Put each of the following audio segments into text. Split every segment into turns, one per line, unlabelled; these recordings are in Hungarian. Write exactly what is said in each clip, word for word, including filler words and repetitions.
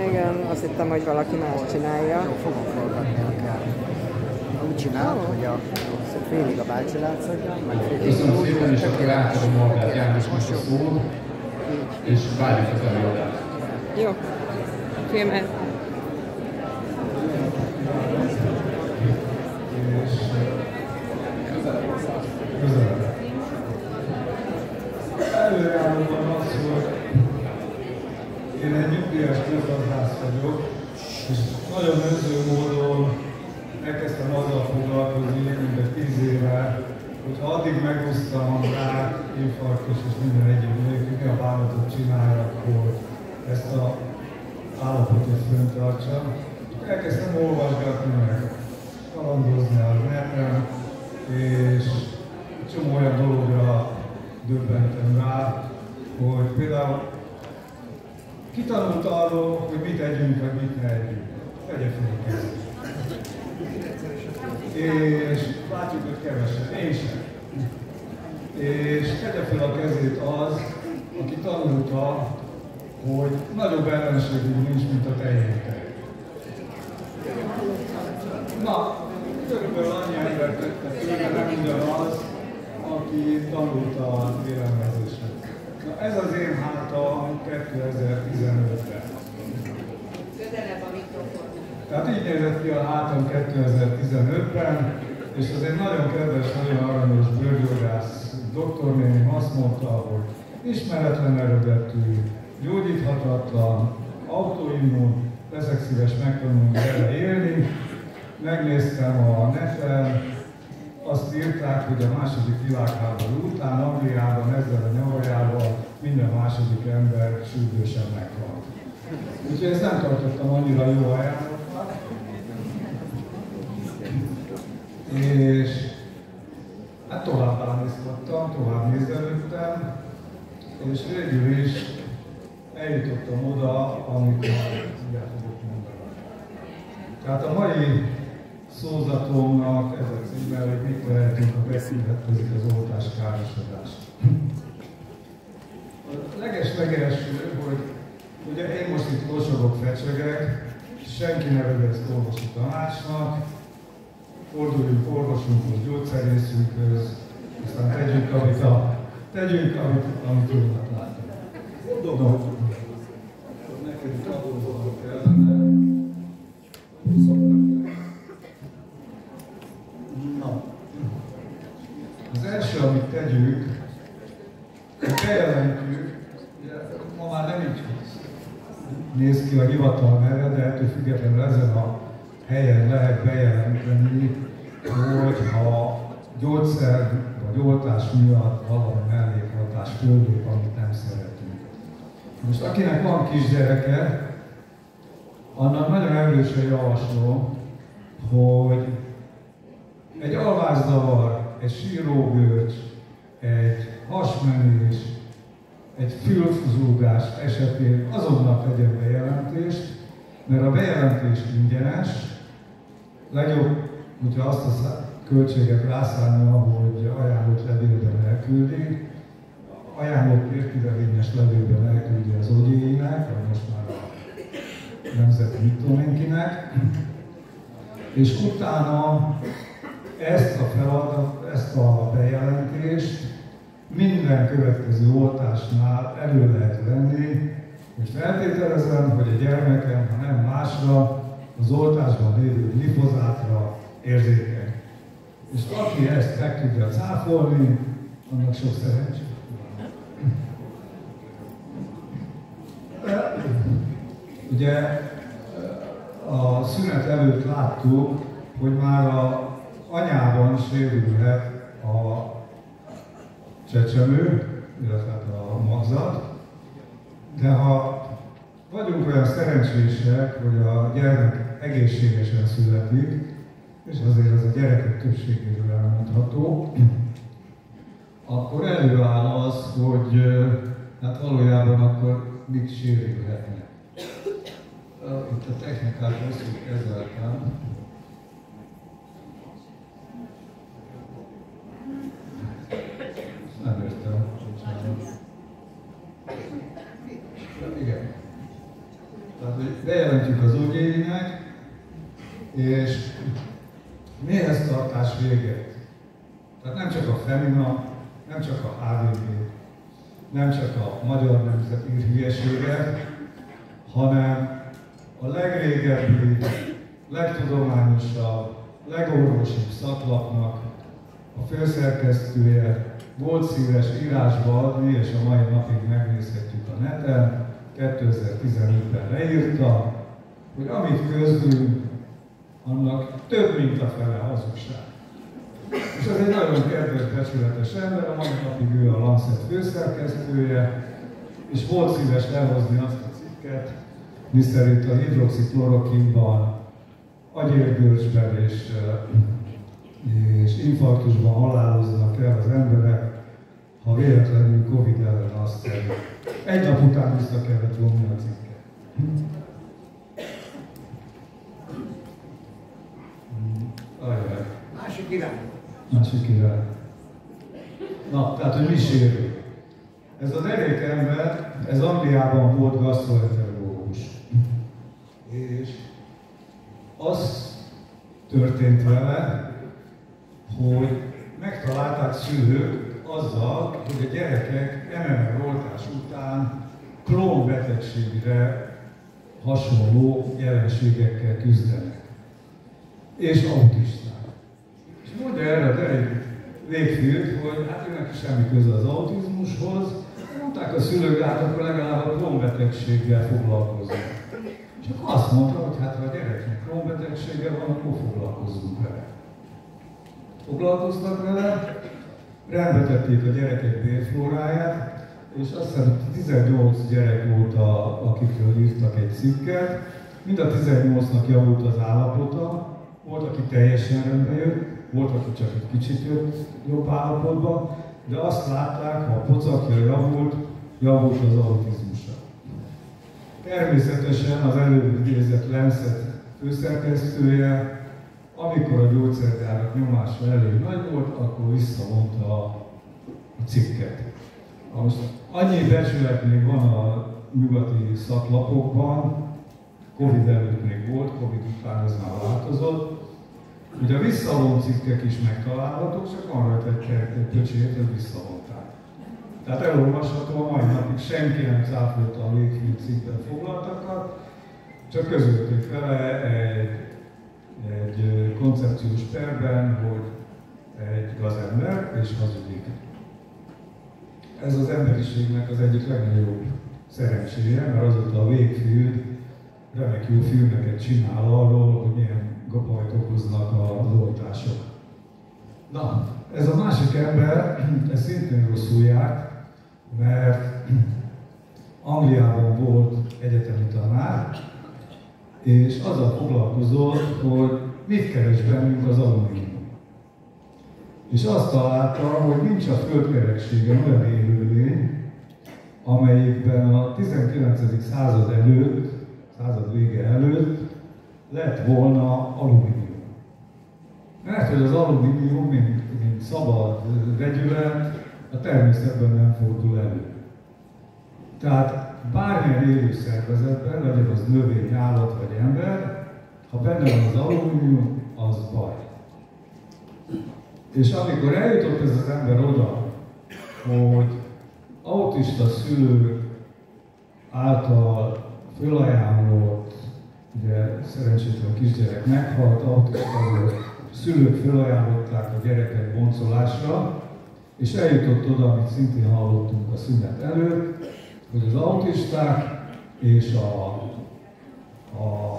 Igen, azt hittem, hogy valaki más csinálja.
Jó, fogom forgatni akár. Úgy csinált, hogy a félig a bácsi látszódjon, meg félig
Köszönöm
úgy,
szépen, és
hogy
akkor átadom magát Jánosnak a szót, és várjuk az előadást.
Jó. Filmet.
Köszönöm. Előjáróban az, hogy én egy nyugdíjas közgazdász vagyok, és nagyon önző módon elkezdtem azzal foglalkozni, mint tíz éve, hogy addig megúsztam rá, infarktus és minden egyéb nélkül, mi a bánatot csináljak, hogy ezt a állapotot föntartsam. Elkezdtem olvasgatni meg, kalandozni a neten, és csomó olyan dologra döbbentem rá, hogy például kitanult arról, hogy mit együnk, vagy mit ne együnk. Tegye fel a kezét. És látjuk, hogy kevesen. Én sem. És tegye fel a kezét az, aki tanulta, hogy nagyobb ellenségünk nincs, mint a tehénkkel. Na, körülbelül annyi ember tette föl, nem ugyanaz, aki tanulta a élelmezéset. Na, ez az én hátam kétezer-tizenötben.
Közelebb a mikrofon.
Tehát így nézett ki a hátam kétezer-tizenötben, és az egy nagyon kedves, nagyon aranyos bőrgyógyász doktornéni azt mondta, hogy ismeretlen eredetű, gyógyíthatatlan, autoimmun, leszek szíves megtanulni vele élni. Megnéztem a neten, azt írták, hogy a második világháború után Angliában ezzel a nyavajával minden második ember sürgősen meghalt. Úgyhogy ezt nem tartottam annyira jó ajánlatnak. És hát tovább ánéztattam, tovább nézelődtem, és végül is eljutottam oda, amit ugye fogok mondani. Tehát a mai szózatomnak ez a címe, hogy mit tehetünk, ha beszélhetőzik az oltás károsodás. A leges-legelső, hogy ugye én most itt losogok, fecsegek, senki ne vegye ezt orvosi tanácsnak, forduljunk orvosunkhoz, gyógyszerészünkhöz, aztán tegyünk, amit, a, tegyünk, amit, amit jónak látunk. Gondolom, hogy neked itt adózolni kellene. Na, az első, amit tegyünk, hogy bejelentjük, ma már nem így néz ki a hivatal neve, de ettől függetlenül ezen a helyen lehet bejelenteni, hogy ha gyógyszer vagy oltás miatt valami mellékhatás fölép, amit nem szeretünk. Most akinek van kisgyereke, annak nagyon erősen javaslom, hogy egy alvászavar, egy sírógörcs, egy hasmenés, egy fülzúgás esetén azonnal tegyen bejelentést, mert a bejelentés ingyenes, legjobb, hogyha azt a költséget rászállna, hogy ajánlott levélben elküldi, ajánlott értidevényes levélben elküldi az ogyéinek, vagy most már a nemzeti mit tudom én kinek, és utána ezt a feladat, ezt a bejelentést minden következő oltásnál elő lehet venni, hogy feltételezem, hogy a gyermekem, ha nem másra, az oltásban lévő glifozátra érzékeny. És aki ezt meg tudja cáfolni, annak sok szerencsét. Ugye a szünet előtt láttuk, hogy már a anyában sérülhet a csecsemő, illetve a magzat, de ha vagyunk olyan szerencsések, hogy a gyermek egészségesen születik, és azért ez a gyerekek többségéről elmondható, akkor előáll az, hogy hát valójában akkor mit sérülhetnek. Itt a technikát rosszul kezeltem. Nem értem. Igen. Tehát, hogy bejelentjük az ügyének, és mihez tartás véget. Tehát nem csak a Femina, nem csak a há vé gé, nem csak a Magyar Nemzet ír hülyeséget, hanem a legrégebbi, legtudományosabb, legorvosibb szaklapnak a főszerkesztője volt szíves írásba adni, és a mai napig megnézhetjük a neten, kétezer-tizenötben leírta, hogy amit közlünk, annak több mint a fele hazugság. És ez egy nagyon kedves, becsületes ember, a mai napig ő a Lancet főszerkesztője, és volt szíves lehozni azt a cikket, miszerint a hidroxiklorokinban, agyérgörcsben és, és infarktusban haláloznak el az emberek, ha véletlenül Covid ellen azt szerint. Egy nap után vissza kellett vonni a cikket. Ajaj.
Másik irány.
Másik irány. Na, tehát, hogy mi sérül? Ez a derék ember, ez Angliában volt gasztroenterológus. És az történt vele, hogy megtalálták szülők azzal, hogy a gyerekek em em er-oltás után klónbetegségre hasonló jelenségekkel küzdenek. És autisták. És mondja erre a Derek Wakefield, hogy hát őnek semmi köze az autizmushoz, mondták a szülők, hát akkor legalább a klónbetegséggel foglalkozunk. És akkor azt mondta, hogy hát ha a gyereknek klónbetegsége van, akkor foglalkozzunk vele. Foglalkoztak vele, rendbe tették a gyerekek bérflóráját, és azt hiszem tizennyolc gyerek volt, a, akikről írtak egy cikket. Mind a tizennyolcnak javult az állapota, volt, aki teljesen rendbe jött, volt, aki csak egy kicsit jött jobb állapotban, de azt látták, ha a pocakja javult, javult az autizmusa. Természetesen az előbb idézett Lancet főszerkesztője, amikor a gyógyszergyárak nyomása elég nagy volt, akkor visszavonta a, a cikket. Most annyi becsület még van a nyugati szaklapokban, Covid előtt még volt, Covid után ez már változott, hogy a visszavont cikkek is megtalálhatók, csak van rajta egy pöcsét, hogy visszavonták. Tehát elolvasható, a mai napig senki nem cáfolta a Wakefield cikkben foglaltakat, csak közölték vele egy, egy koncepciós perben, hogy egy gazember és hazudik. Ez az emberiségnek az egyik legnagyobb szerencséje, mert azóta a Wakefield remek jó filmeket csinál arról, hogy milyen bajt okoznak az oltások. Na, ez a másik ember, ez szintén rosszul járt, mert Angliában volt egyetemi tanár, és azzal foglalkozott, hogy mit keres bennünk az alumínium. És azt találta, hogy nincs a földkerekségen olyan élőlény, amelyikben a tizenkilencedik század előtt, század vége előtt lett volna alumínium. Mert hogy az alumínium, mint, mint szabad vegyület, a természetben nem fordul elő. Tehát bármilyen élő szervezetben, legyen az növény, állat vagy ember, ha benne van az alumínium, az baj. És amikor eljutott ez az ember oda, hogy autista szülők által fölajánlott, ugye szerencsétlen kisgyerek meghalt, autista volt, szülők fölajánlották a gyereket boncolásra, és eljutott oda, amit szintén hallottunk a szünet előtt, hogy az autisták és a, a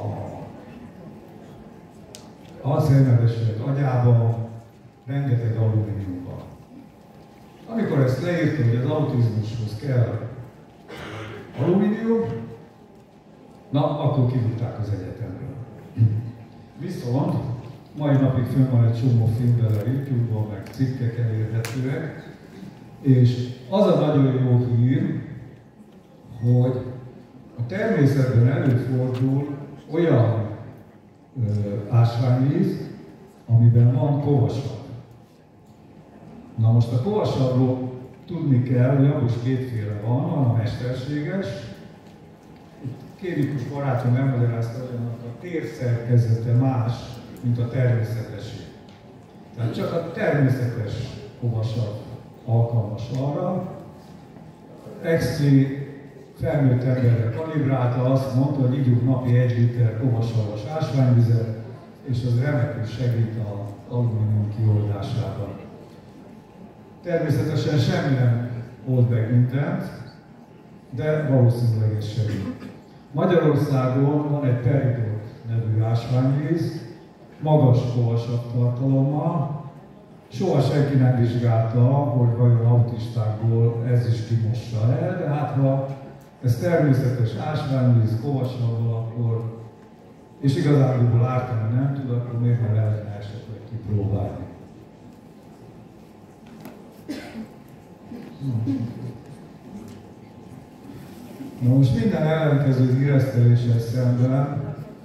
Alzheimer-esek agyában rengeteg alumínium van. Amikor ezt leírta, hogy az autizmushoz kell alumínium, na, akkor kidugták az egyetemről. Viszont mai napig fönn van egy csomó film vele a YouTube-on, meg cikkek elérhetőek, és az a nagyon jó hír, hogy a természetben előfordul olyan ö, ásványvíz, amiben van kovasav. Na most a kovasavról tudni kell, hogy abból is kétféle van, van a mesterséges, kémikus barátom elmagyarázta, hogy a térszerkezete más, mint a természetesé. Tehát csak a természetes kovasav alkalmas arra. Extri felnőtt emberre kalibrálta, azt mondta, hogy ígyunk napi egy liter kovasavas ásványvizet, és az remekül segít az alumínium kioldásában. Természetesen semmi nem old meg mindent, de valószínűleg ez segít. Magyarországon van egy peridot nevű ásványvíz, magas kovasav tartalommal. Soha senki nem vizsgálta, hogy vajon autistákból ez is kimossa el, de hát ha ez természetes ásványvíz kovasavval, akkor, és igazából ártani nem tud, akkor miért nem lehetne esetleg kipróbálni. Na most minden ellenkező íreszteléssel szemben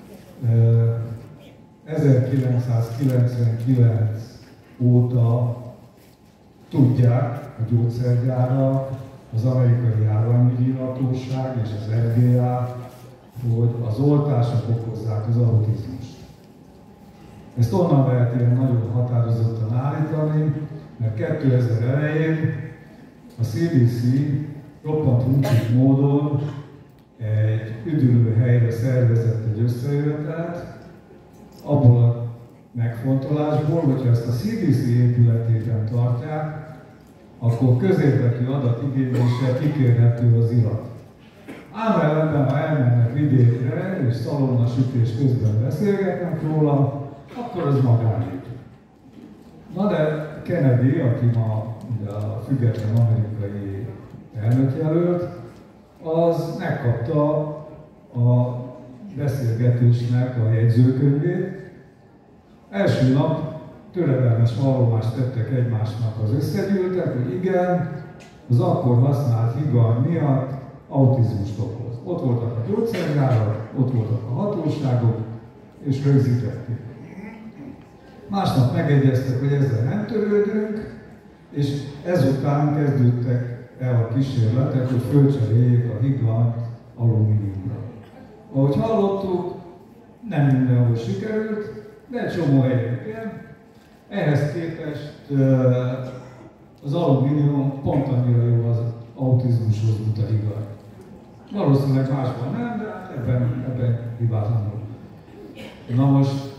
ezerkilencszázkilencvenkilenc óta tudják a gyógyszergyárak, az amerikai járványügyi hatóság és az F D A, hogy az oltások okozzák az autizmust. Ezt onnan lehet ilyen nagyon határozottan állítani, mert kétezer elején a C D C roppant huncsit módon egy üdülőhelyre szervezett egy összejövetelt, abból a megfontolásból, hogyha ezt a C D C épületében tartják, akkor közérdekű adatigényléssel kikérhető az irat. Ám ellenben, ha elmennek vidékre és szalonnasütés közben beszélgetnek róla, akkor az magányügy. Na de Kennedy, aki ma ugye a független amerikai elnökjelölt, az megkapta a beszélgetésnek a jegyzőkönyvét. Első nap töredelmes vallomást tettek egymásnak az összegyűltek, hogy igen, az akkor használt higany miatt autizmust okoz. Ott voltak a gyógyszergyárak, ott voltak a hatóságok, és rögzítették. Másnap megegyeztek, hogy ezzel nem törődünk, és ezután kezdődtek el a kísérletek, hogy fölcseréljék a higanyt alumíniumra. Ahogy hallottuk, nem mindenhol sikerült, de egy csomó helyen igen. Ehhez képest az alumínium pont annyira jó az autizmushoz, mint a higany. Valószínűleg másban nem, de ebben, ebben hibátlanul. Na most,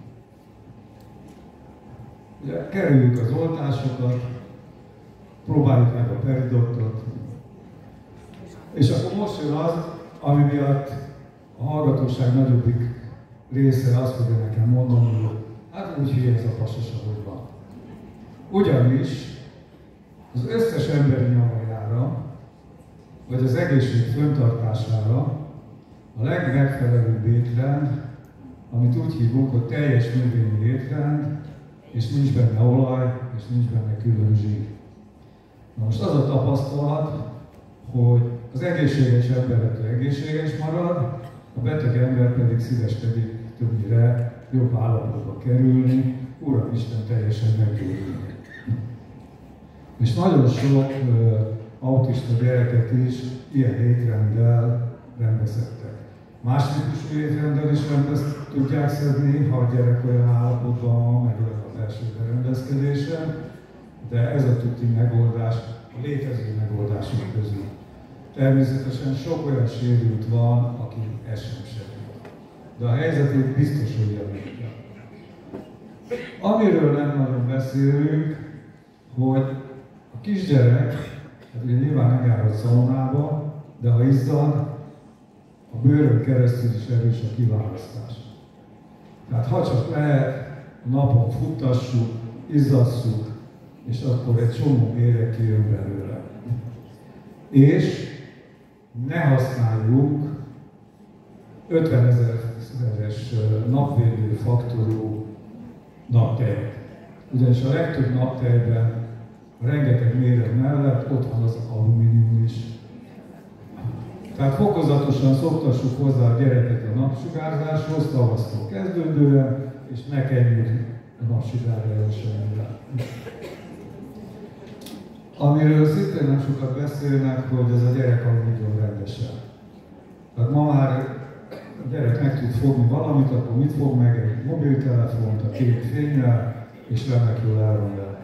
ugye, kerüljük az oltásokat, próbáljuk meg a peridottot, és akkor most jön az, ami miatt a hallgatóság nagyobbik része azt fogja nekem mondani, hogy hát úgy hülye ez a pasas, ahogy van. Ugyanis az összes emberi nyavajára, vagy az egészség fenntartására a legmegfelelőbb étrend, amit úgy hívunk, hogy teljes növényi étrend, és nincs benne olaj, és nincs benne külön zsír. Na most az a tapasztalat, hogy az egészséges emberetől egészséges marad, a beteg ember pedig szíveskedik többnyire jobb állapotba kerülni, Uramisten teljesen meggyógyulni. És nagyon sok uh, autista gyereket is ilyen étrenddel rendezhettek. Más típusú étrenddel is rendez tudják szedni, ha a gyerek olyan állapotban van, meg olyan a belső berendezkedésen, de ez a tuti megoldás a létező megoldások közül. Természetesen sok olyan sérült van, aki ez sem segít. De a helyzetét biztos, hogy javítja. Amiről nem nagyon beszélünk, hogy a kisgyerek, hát ugye nyilván nem járhat szaunába, de ha izzad, a bőrön keresztül is erős a kiválasztás. Tehát ha csak lehet, a napon futtassuk, izzasszuk, és akkor egy csomó méreg kijön belőle. És ne használjuk ötvenezeres napvédő faktorú naptejet. Ugyanis a legtöbb naptejben a rengeteg méreg mellett ott van az alumínium is. Tehát fokozatosan szoktassuk hozzá a gyereket a napsugárzáshoz, tavasztól kezdődően, és ne kenjük a napsugárra semmivel. Amiről szintén nem sokat beszélnek, hogy ez a gyerek aludjon rendesen. Tehát ma már a gyerek meg tud fogni valamit, akkor mit fog meg? Egy mobiltelefont a két fényel, és remekül el van vele.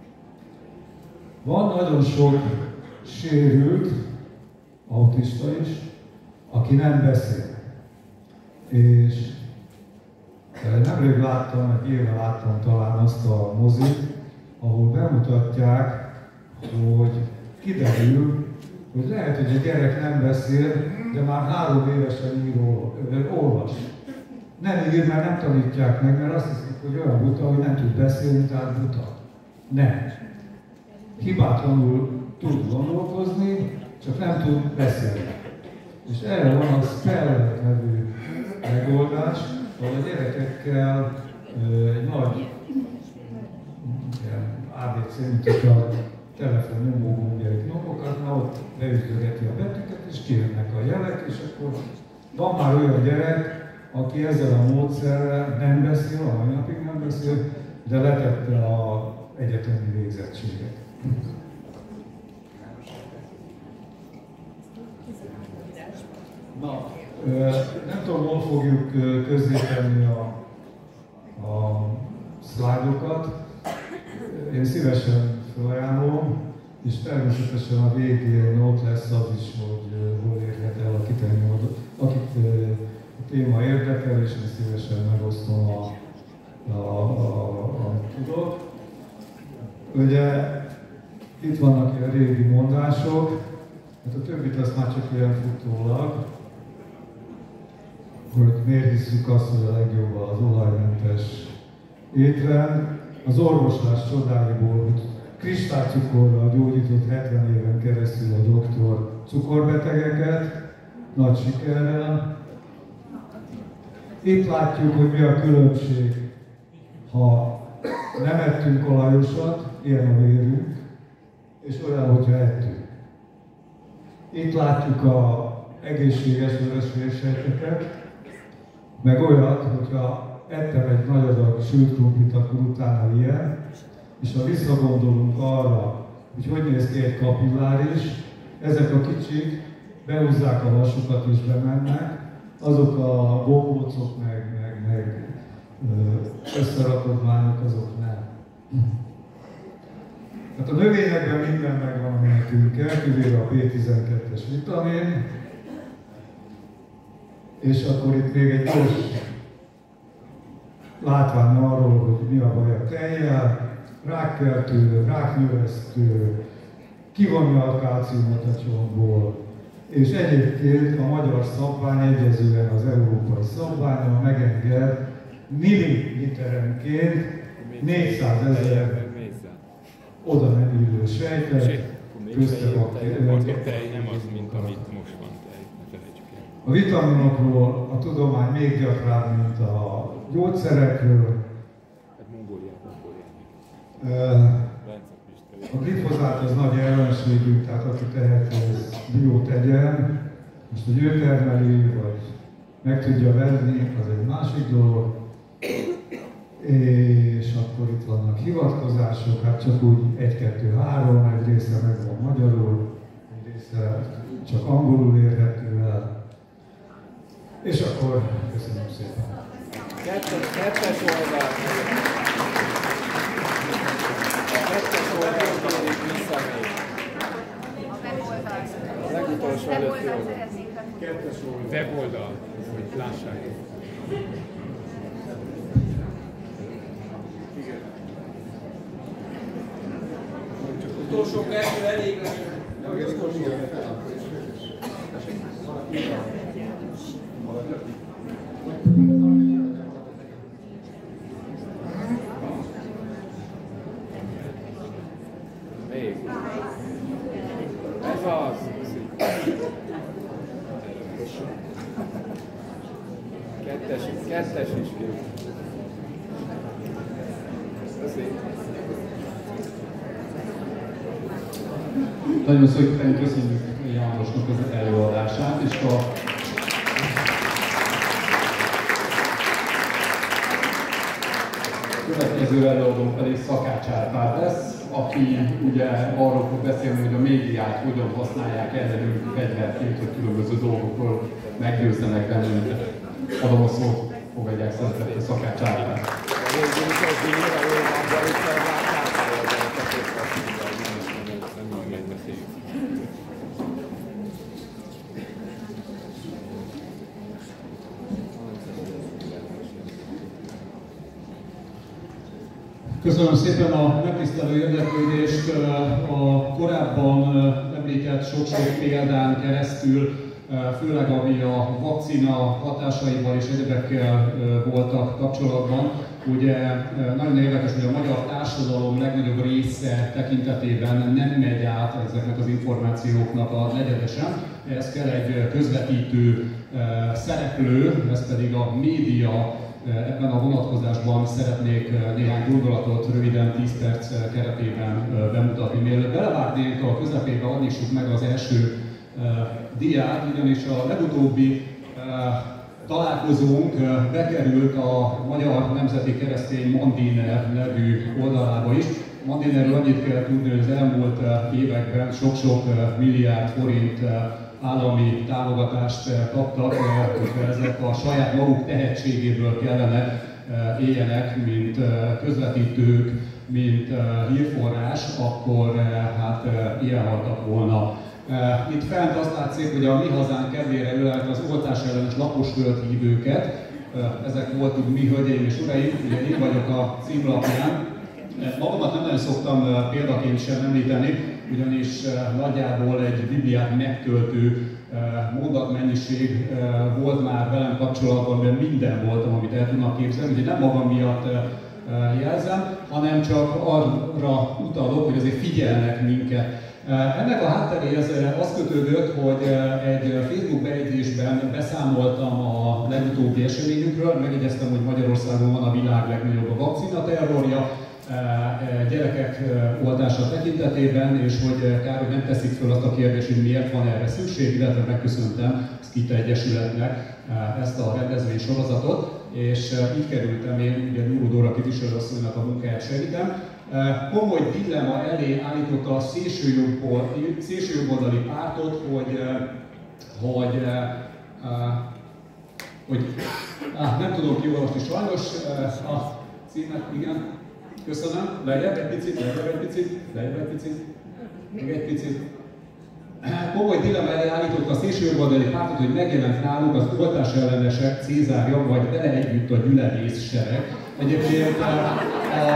Van nagyon sok sérült, autista is, aki nem beszél. És nemrég láttam, egy éve láttam talán azt a mozit, ahol bemutatják, hogy kiderül, hogy lehet, hogy a gyerek nem beszél, de már három évesen író, olvas. Nem ír, mert nem tanítják meg, mert azt hiszik, hogy olyan buta, hogy nem tud beszélni, tehát buta. Nem. Hibátlanul tud gondolkozni, csak nem tud beszélni. És erre van a Speller nevű megoldás, ahol a gyerekekkel egy nagy á bé cé, mint hogy a telefon nyomógombjaik nyomokat, na ott beütögeti a betűket, és kijönnek a jelek, és akkor van már olyan gyerek, aki ezzel a módszerrel nem beszél, a mai napig nem beszél, de letette az egyetemi végzettséget. Na, nem tudom, hol fogjuk közzétenni a, a szlájdokat. Én szívesen felajánlom, és természetesen a végén ott lesz az is, hogy hol érhet el, akit, akit a téma érdekel, és én szívesen megosztom, a, a, a, amit tudok. Ugye itt vannak ilyen régi mondások, hát a többit azt már csak ilyen futólag, hogy miért hiszük azt, hogy a legjobb az olajmentes étrend. Az orvoslás csodáiból, hogy kristálycukorral gyógyított hetven éven keresztül a doktor cukorbetegeket, nagy sikerrel. Itt látjuk, hogy mi a különbség, ha nem ettünk olajosat, ilyen a vérünk, és olyan, hogyha ettünk. Itt látjuk az egészséges vörösvérsejteket, meg olyat, hogyha ettem egy nagy adag sült krumplit, akkor utána ilyen, és ha visszagondolunk arra, hogy hogy néz ki egy kapilláris, ezek a kicsik behúzzák a vasukat és bemennek, azok a gombócok meg, meg, meg összerakodványok, azok nem. Hát a növényekben minden megvan, ami nekünk kell, kivéve a bé tizenkettes vitamin, és akkor itt még egy gyors látvány arról, hogy mi a baj a tejjel, rákkeltő, ráknövesztő, kivonja a kálciumot a csontból, és egyébként a magyar szabvány egyezően az európai szabványon megenged milliliterenként négyszázezer oda nem illő sejtet, közte baktériumot.
A tej nem az, mint amit most van tej, ne felejtsük el.
A vitaminokról a tudomány még gyakrább, mint a gyógyszerekről.
Hát Mongóliát, Mongóliát.
A glifozát az nagy ellenségünk, tehát aki teheti, ez bió tegyen. Most, hogy ő termeli, vagy meg tudja venni, az egy másik dolog. És akkor itt vannak hivatkozások, hát csak úgy egy, kettő, három, egy része meg van magyarul, egy része csak angolul érhető el. És akkor köszönöm szépen.
Kettes, kettes oldal. Kettes oldal kérjük vissza még. A legutolsó előtti oldal. Kettes oldal. Weboldal, hogy lássák.
Utolsó kettő elég lesz.
Még. Ez az. Kettes, kettes is kérjük. Köszönjük.
Nagyon szépen köszönjük Jánosnak az előadását, és a következő előadónk pedig Szakács Árpád lesz, aki ugye arról fog beszélni, hogy a médiát hogyan használják ellenünk fegyverként, hogy különböző dolgokról meggyőzzenek bennünket. Adom a szót, fogadják szeretettel Szakács Árpád.
Köszönöm szépen a megtisztelő érdeklődést. A korábban említett sok-sok példán keresztül, főleg ami a vakcina hatásaival és egyebekkel voltak kapcsolatban, ugye nagyon érdekes, hogy a magyar társadalom legnagyobb része tekintetében nem megy át ezeknek az információknak a negyedesen. Ez kell egy közvetítő szereplő, ez pedig a média. Ebben a vonatkozásban szeretnék néhány gondolatot röviden tíz perc keretében bemutatni. Mielőtt belevágnénk a közepébe, adnissuk meg az első diát, ugyanis a legutóbbi találkozónk bekerült a Magyar Nemzeti Keresztény Mandiner nevű oldalába is. Mandinerről annyit kell tudni, hogy az elmúlt években sok-sok milliárd forint állami támogatást kaptak, hogyha ezek a saját maguk tehetségéből kellene éljenek, mint közvetítők, mint hírforrás, akkor hát ilyen haltak volna. Itt fent azt látszik, hogy a Mi Hazánk kedvére ölelte az oltás ellenes laposföldhívőket. Ezek voltunk mi, hölgyeim és uraim, ugye én vagyok a címlapján. Magamat nem nagyon szoktam példaként sem említeni, ugyanis nagyjából egy Bibliát megtöltő mondatmennyiség volt már velem kapcsolatban, mert minden voltam, amit el tudnak képzelni, úgyhogy nem magam miatt jelzem, hanem csak arra utalok, hogy azért figyelnek minket. Ennek a hátteréhez az kötődött, hogy egy Facebook bejegyzésben beszámoltam a legutóbbi eseményükről, megjegyeztem, hogy Magyarországon van a világ legnagyobb a vakcina terrorja, gyerekek oltása tekintetében, és hogy kár, hogy nem teszik föl azt a kérdést, hogy miért van erre szükség, illetve megköszöntem Szkita Egyesületnek ezt a rendezvény sorozatot, és így kerültem én, ugye Gyuró Dóra képviselőasszonynak a munkáját segítem. Komoly dilemma elé állította a szélsőjobboldali pártot, hogy, hogy, hogy ah, nem tudom kiolvasni sajnos a címet, igen. Köszönöm, lejjebb egy picit, lejjebb egy picit, lejjebb egy picit, még egy picit. Komoly dilemma elé állított a szélsőjobboldali pártot, hogy megjelent náluk az oltás ellenesek Cézárja, vagy vele együtt a gyülevész sereg. Egyébként a, a,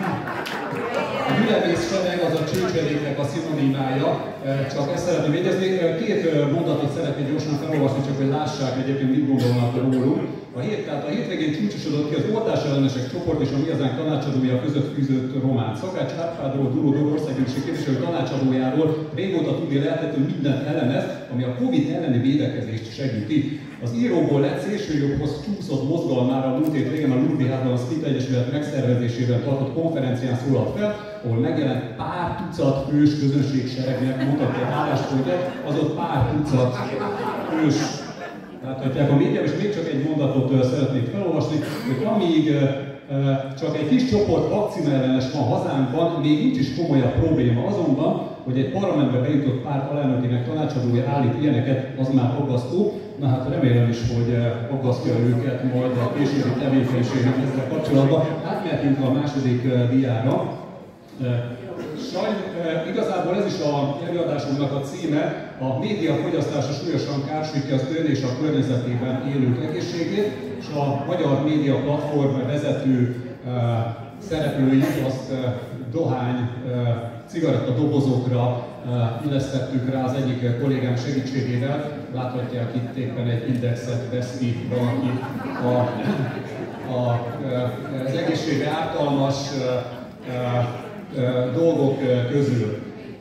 a gyülevész sereg az a csőcseréknek a szinonimája, csak ezt szeretném jegyezni. Két mondatot szeretnék gyorsan felolvasni, csak hogy lássák egyébként mit gondolnak rólunk. A, hét, tehát a hétvégén csúcsosodott ki az oltás ellenesek csoport és a Mi Hazánk tanácsadója között fűzött román. Szakács Árpádról, Gyuró Dóra országgyűlési képviselő tanácsadójáról régóta tudni lehetett, hogy mindent ellenez, ami a Covid elleni védekezést segíti. Az íróból lett szélsőjobbhoz csúszott mozgalmára a múlt hét régen a Ludwig-házban a Szkita Egyesület megszervezésében tartott konferencián szólalt fel, ahol megjelent pár tucat fős közönségseregnek mutatja álláspontját, az ott pár tucat fős. Láthatják a médiában, és még csak egy mondatot szeretnék felolvasni, hogy amíg csak egy kis csoport vakcina ellenes van hazánkban, még nincs is komolyabb probléma. Azonban, hogy egy parlamentbe bejutott párt alelnökének tanácsadója állít ilyeneket, az már aggasztó. Na hát remélem is, hogy aggasztja őket majd a későbbi tevékenységnek ezzel kapcsolatban. Átmehetünk a második diára. Sajn, igazából ez is a előadásunknak a címe, a média fogyasztása súlyosan kársítja az ön és a környezetében élők egészségét, és a Magyar Média Platform vezető uh, szereplői azt uh, dohány uh, cigarettadobozokra uh, illesztettük rá az egyik kollégám segítségével. Láthatják itt éppen egy indexet vesz ki valaki a, a, a, az egészségre ártalmas uh, uh, dolgok közül.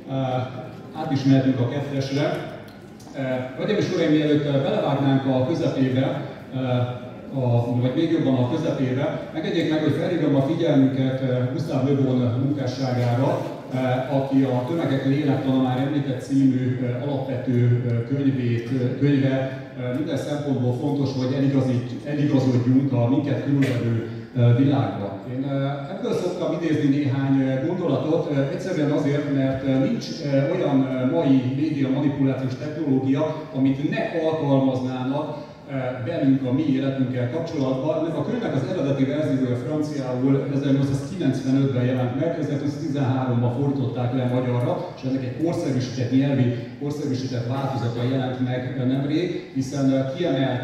Át is mehetünk a kettesre. Hölgyeim és uraim, mielőtt belevágnánk a közepébe, a, vagy még jobban a közepébe, megegyék meg, hogy felhívom a figyelmüket Gusztáv Le Bon munkásságára, aki a Tömegek lélektana már említett című alapvető könyvét, könyve minden szempontból fontos, hogy eligazodjunk a minket körülvevő világban. Én ebből szoktam idézni néhány gondolatot, egyszerűen azért, mert nincs olyan mai média manipulációs technológia, amit ne alkalmaznának velünk a mi életünkkel kapcsolatban. Ennek a könyvnek az eredeti verziója franciául ezernyolcszázkilencvenötben jelent meg, ezernyolcszáztizenháromban fordították le magyarra, és ennek egy korszerűsített nyelvi, korszerűsített változata jelent meg nemrég, hiszen kiemelt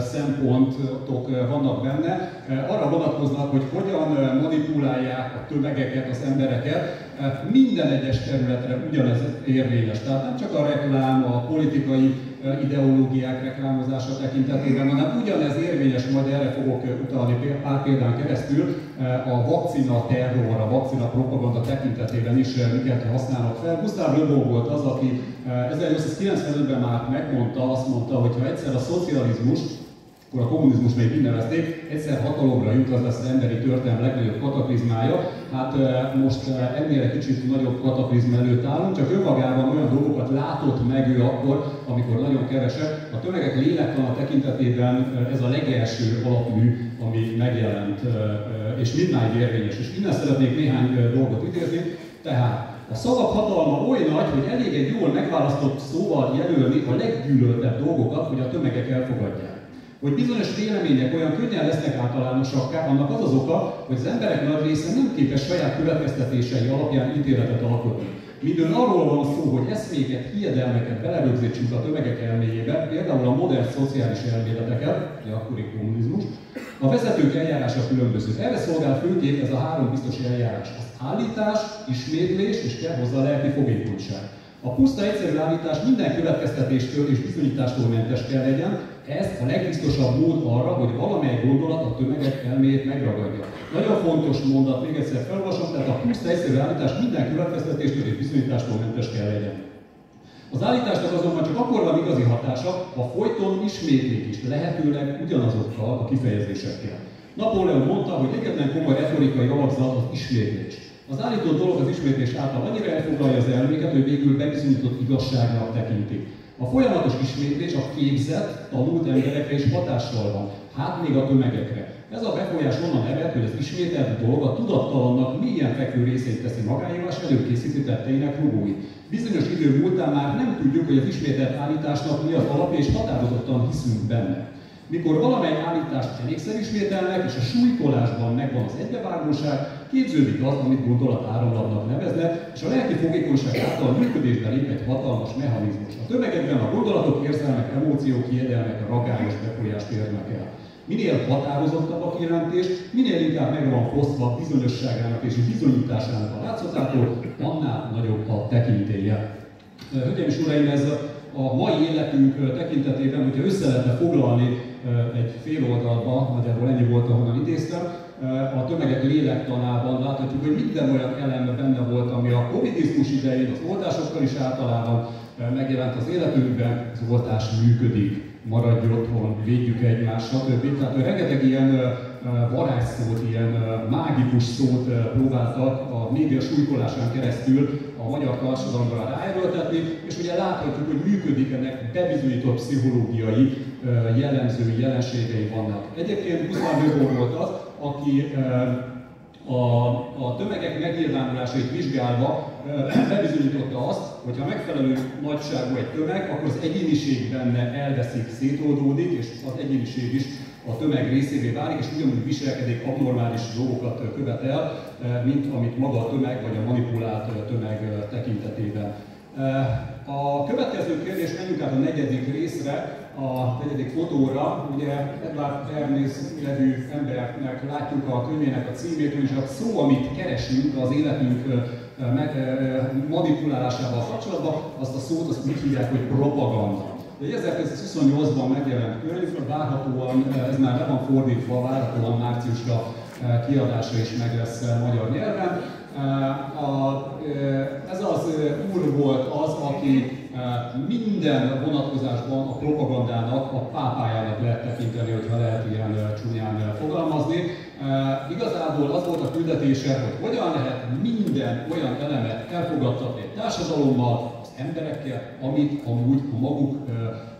szempontok vannak benne. Arra vonatkoznak, hogy hogyan manipulálják a tömegeket, az embereket. Minden egyes területre ugyanez érvényes. Tehát nem csak a reklám, a politikai ideológiák reklámozása tekintetében, hanem ugyanez érvényes, majd erre fogok utalni pár példán keresztül, a vakcina terror, a vakcina propaganda tekintetében is miket használnak fel. Gustave Le Bon volt az, aki ezernyolcszázkilencvenötben már megmondta, azt mondta, hogy ha egyszer a szocializmus, akkor a kommunizmus még így nevezték, egyszer hatalomra jut, az lesz az emberi történelem legnagyobb kataklizmája. Hát most ennél egy kicsit nagyobb kataklizma előtt állunk, csak önmagában olyan dolgokat látott meg ő akkor, amikor nagyon keveset. A tömegek lélektana tekintetében ez a legelső alapmű, ami megjelent, és mindmáig érvényes. És innen szeretnék néhány dolgot idézni. Tehát a szavak hatalma oly nagy, hogy elég egy jól megválasztott szóval jelölni a leggyűlöltebb dolgokat, hogy a tömegek elfogadják. Hogy bizonyos vélemények olyan könnyen lesznek általánosakká, annak az az oka, hogy az emberek nagy része nem képes saját következtetései alapján ítéletet alkotni. Mindön arról van szó, hogy eszméket, hiedelmeket belerögzítsünk a tömegek elméjébe, például a modern szociális elméleteket, a akkori kommunizmus, a vezetők eljárása különböző. Erre szolgál főképp ez a három biztos eljárás. Az állítás, ismétlés és kell hozzá lelki fogékonyság. A puszta egyszerű állítás minden következtetéstől és bizonyítástól mentes kell legyen, ez a legbiztosabb mód arra, hogy valamely gondolat a tömegek elméjét megragadja. Nagyon fontos mondat, még egyszer felolvasom, tehát a puszta egyszerű állítás minden következtetéstől és bizonyítástól mentes kell legyen. Az állításnak azonban csak akkor van igazi hatása, ha folyton ismétlik is, lehetőleg ugyanazokkal a kifejezésekkel. Napóleon mondta, hogy egyetlen komoly retorikai alapzat az ismétlés. Az állított dolog az ismétlés által annyira elfoglalja az elméket, hogy végül bebizonyított igazságnak tekintik. A folyamatos ismétlés a képzett, tanult emberekre is hatással van, hát még a tömegekre. Ez a befolyás onnan ered, hogy az ismételt dolog a tudattalannak mélyen fekvő részét teszi magáévá, és előkészíti tetteinek rugói. Bizonyos idő múltán már nem tudjuk, hogy az ismételt állításnak mi az alapja, és határozottan hiszünk benne. Mikor valamely állítást elégszer ismételnek, és a súlykolásban megvan az egybevágóság, képződik az, amit gondolatáramlatnak neveznek, és a lelki fogékonyság által működésbe lép egy hatalmas mechanizmus. A tömegekben a gondolatok, érzelmek, emóciók, hiedelmek a ragályos befolyást érnek el. Minél határozottabb a kijelentés, minél inkább meg van fosztva bizonyosságának és bizonyításának a látszatától, annál nagyobb a tekintélye. Hölgyeim és uraim, ez a mai életünk tekintetében, hogyha össze lehetne foglalni egy fél oldalba, nagyjából ennyi volt, ahonnan idéztem, a tömegek lélektanában láthatjuk, hogy minden olyan elem benne volt, ami a covidizmus idején, az oltásokkal is általában megjelent az életünkben, az oltás működik, maradj otthon, védjük egymást, stb. Tehát rengeteg ilyen varázsszót, ilyen mágikus szót próbáltak a média súlykolásán keresztül a magyar társadalomra ráerőltetni, és ugye láthatjuk, hogy működik, ennek bebizonyított pszichológiai jellemzői jelenségei vannak. Egyébként Gustave Le Bon volt az, aki a, a tömegek megnyilvánulásait vizsgálva bebizonyította azt, hogy ha megfelelő nagyságú egy tömeg, akkor az egyéniség benne elveszik, szétoldódik, és az egyéniség is a tömeg részévé válik, és ugyanúgy viselkedik, abnormális dolgokat követel, mint amit maga a tömeg vagy a manipulált tömeg tekintetében. A következő kérdés, menjünk át a negyedik részre, a negyedik fotóra. Ugye Edward Bernays nevű embernek látjuk a könyvének a címét, hogy a szó, amit keresünk az életünk manipulálásával kapcsolatban, azt a szót azt úgy hívják, hogy propaganda. ezerkilencszázhuszonnyolcban megjelent könyv, várhatóan, ez már le van fordítva, várhatóan márciusra kiadása is meg lesz magyar nyelven. Ez az úr volt az, aki minden vonatkozásban a propagandának, a pápájának lehet tekinteni, hogyha lehet ilyen csúnyán fogalmazni. Igazából az volt a küldetése, hogy hogyan lehet minden olyan elemet elfogadtatni egy társadalommal, az emberekkel, amit amúgy a maguk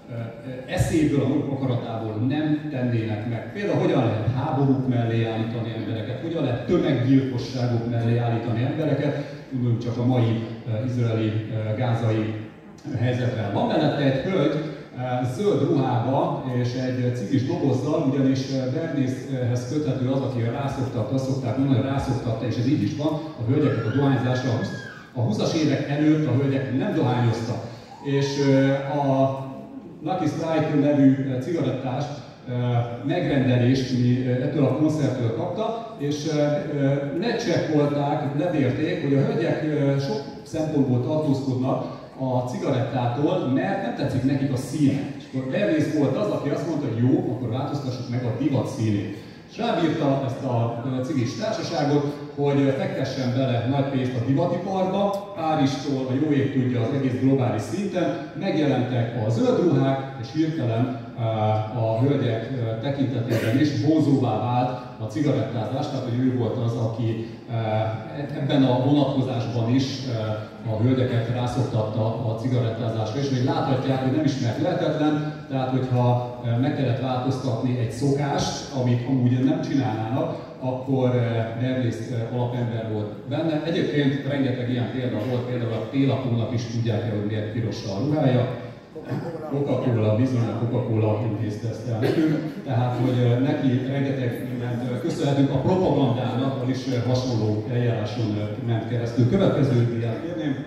eszéből, a maguk akaratából nem tennének meg. Például hogyan lehet háborúk mellé állítani embereket, hogyan lehet tömeggyilkosságok mellé állítani embereket, gondoljunk csak a mai izraeli, gázai helyzetre. Van mellette egy hölgy, zöld ruhába és egy cigis dobozzal, ugyanis Bernészhez köthető az, aki rászoktatta, azt szokták mondani, hogy rászoktatta, és ez így is van, a hölgyeket a dohányzásra. A húszas évek előtt a hölgyek nem dohányoztak, és a Lucky Strike nevű cigarettást megrendelést mi ettől a koncerttől kapta, és lecsekkolták, levérték, hogy a hölgyek sok szempontból tartózkodnak a cigarettától, mert nem tetszik nekik a színe. És akkor Bernész volt az, aki azt mondta, hogy jó, akkor változtassuk meg a divat színét. És rábírta ezt a cigis társaságot, hogy fektessen bele nagy pénzt a divatiparba, Párizstól a jó ég tudja az egész globális szinten, megjelentek a zöld ruhák, és hirtelen a hölgyek tekintetében is vonzóvá vált a cigarettázás, tehát hogy ő volt az, aki ebben a vonatkozásban is a hölgyeket rászoktatta a cigarettázásra, és hogy láthatják, hogy nem ismert lehetetlen, tehát hogyha meg kellett változtatni egy szokást, amit amúgy nem csinálnának, akkor Bernész alapember volt benne. Egyébként rengeteg ilyen példa volt, például a Télapónak is tudják el, hogy miért piros a ruhája. Coca-Cola, bizony a Coca-Cola intézte ezt el nekünk, tehát hogy neki rengeteg mindent köszönhetünk a propagandának, az is hasonló eljáráson ment keresztül. Következő diát kérném.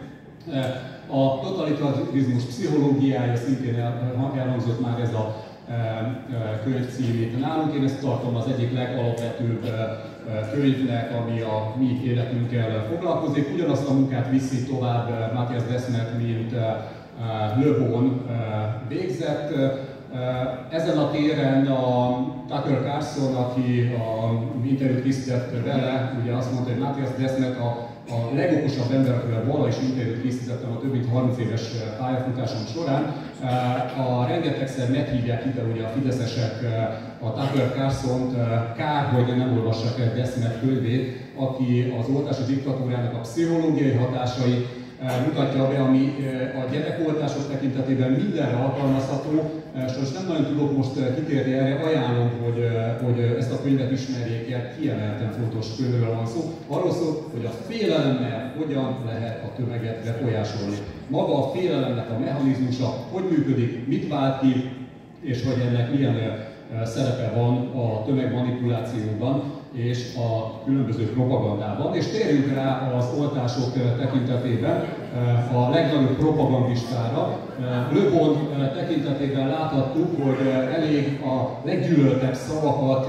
A totalitarizmus pszichológiája szintén elhangzott már ez a könyv címét nálunk. Én ezt tartom az egyik legalapvetőbb könyvnek, ami a mi életünkkel foglalkozik. Ugyanazt a munkát viszi tovább Matthias Desmet, mint Le Bon végzett. Ezen a téren a Tucker Carlson, aki a interjút készített vele, ugye azt mondta, hogy Matthias Desmet a, a legokosabb ember, akivel vala is interjút készítettem a több mint harminc éves pályafutásom során. A rengetegszer meghívják ide ugye a fideszesek a Tucker Carlsont, kár, hogy nem olvassák el Desmet könyvét, aki az oltási diktatúrának a pszichológiai hatásai mutatja be, ami a gyerekoltások tekintetében mindenre alkalmazható. Sajnos nem nagyon tudok most kitérni erre, ajánlom, hogy, hogy ezt a könyvet ismerjék el, kiemelten fontos könyvről van szó. Arról szól, hogy a félelemmel hogyan lehet a tömeget befolyásolni. Maga a félelemnek a mechanizmusa, hogy működik, mit vált ki, és hogy ennek milyen szerepe van a tömegmanipulációban és a különböző propagandában. És térjünk rá az oltások tekintetében a legnagyobb propagandistára. Le Bon tekintetében láthattuk, hogy elég a leggyűlöltebb szavakat,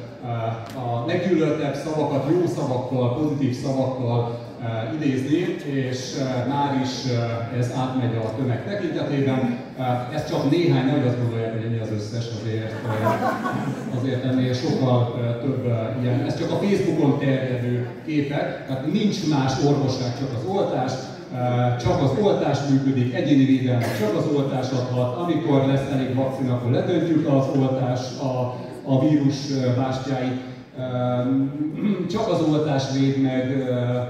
a leggyűlöltebb szavakat jó szavakkal, pozitív szavakkal idézni, és már is ez átmegy a tömeg tekintetében. Ez csak néhány, nagy azt gondolják, hogy ennyi az összes, azért, azért ennél sokkal több ilyen. Ez csak a Facebookon terjedő képek, tehát nincs más orvosság, csak az oltás, csak az oltás működik, egyéni védelmet, csak az oltás adhat, amikor lesz elég vakcina, akkor ledöntjük az oltás a, a vírus bástyáit, csak az oltás véd meg,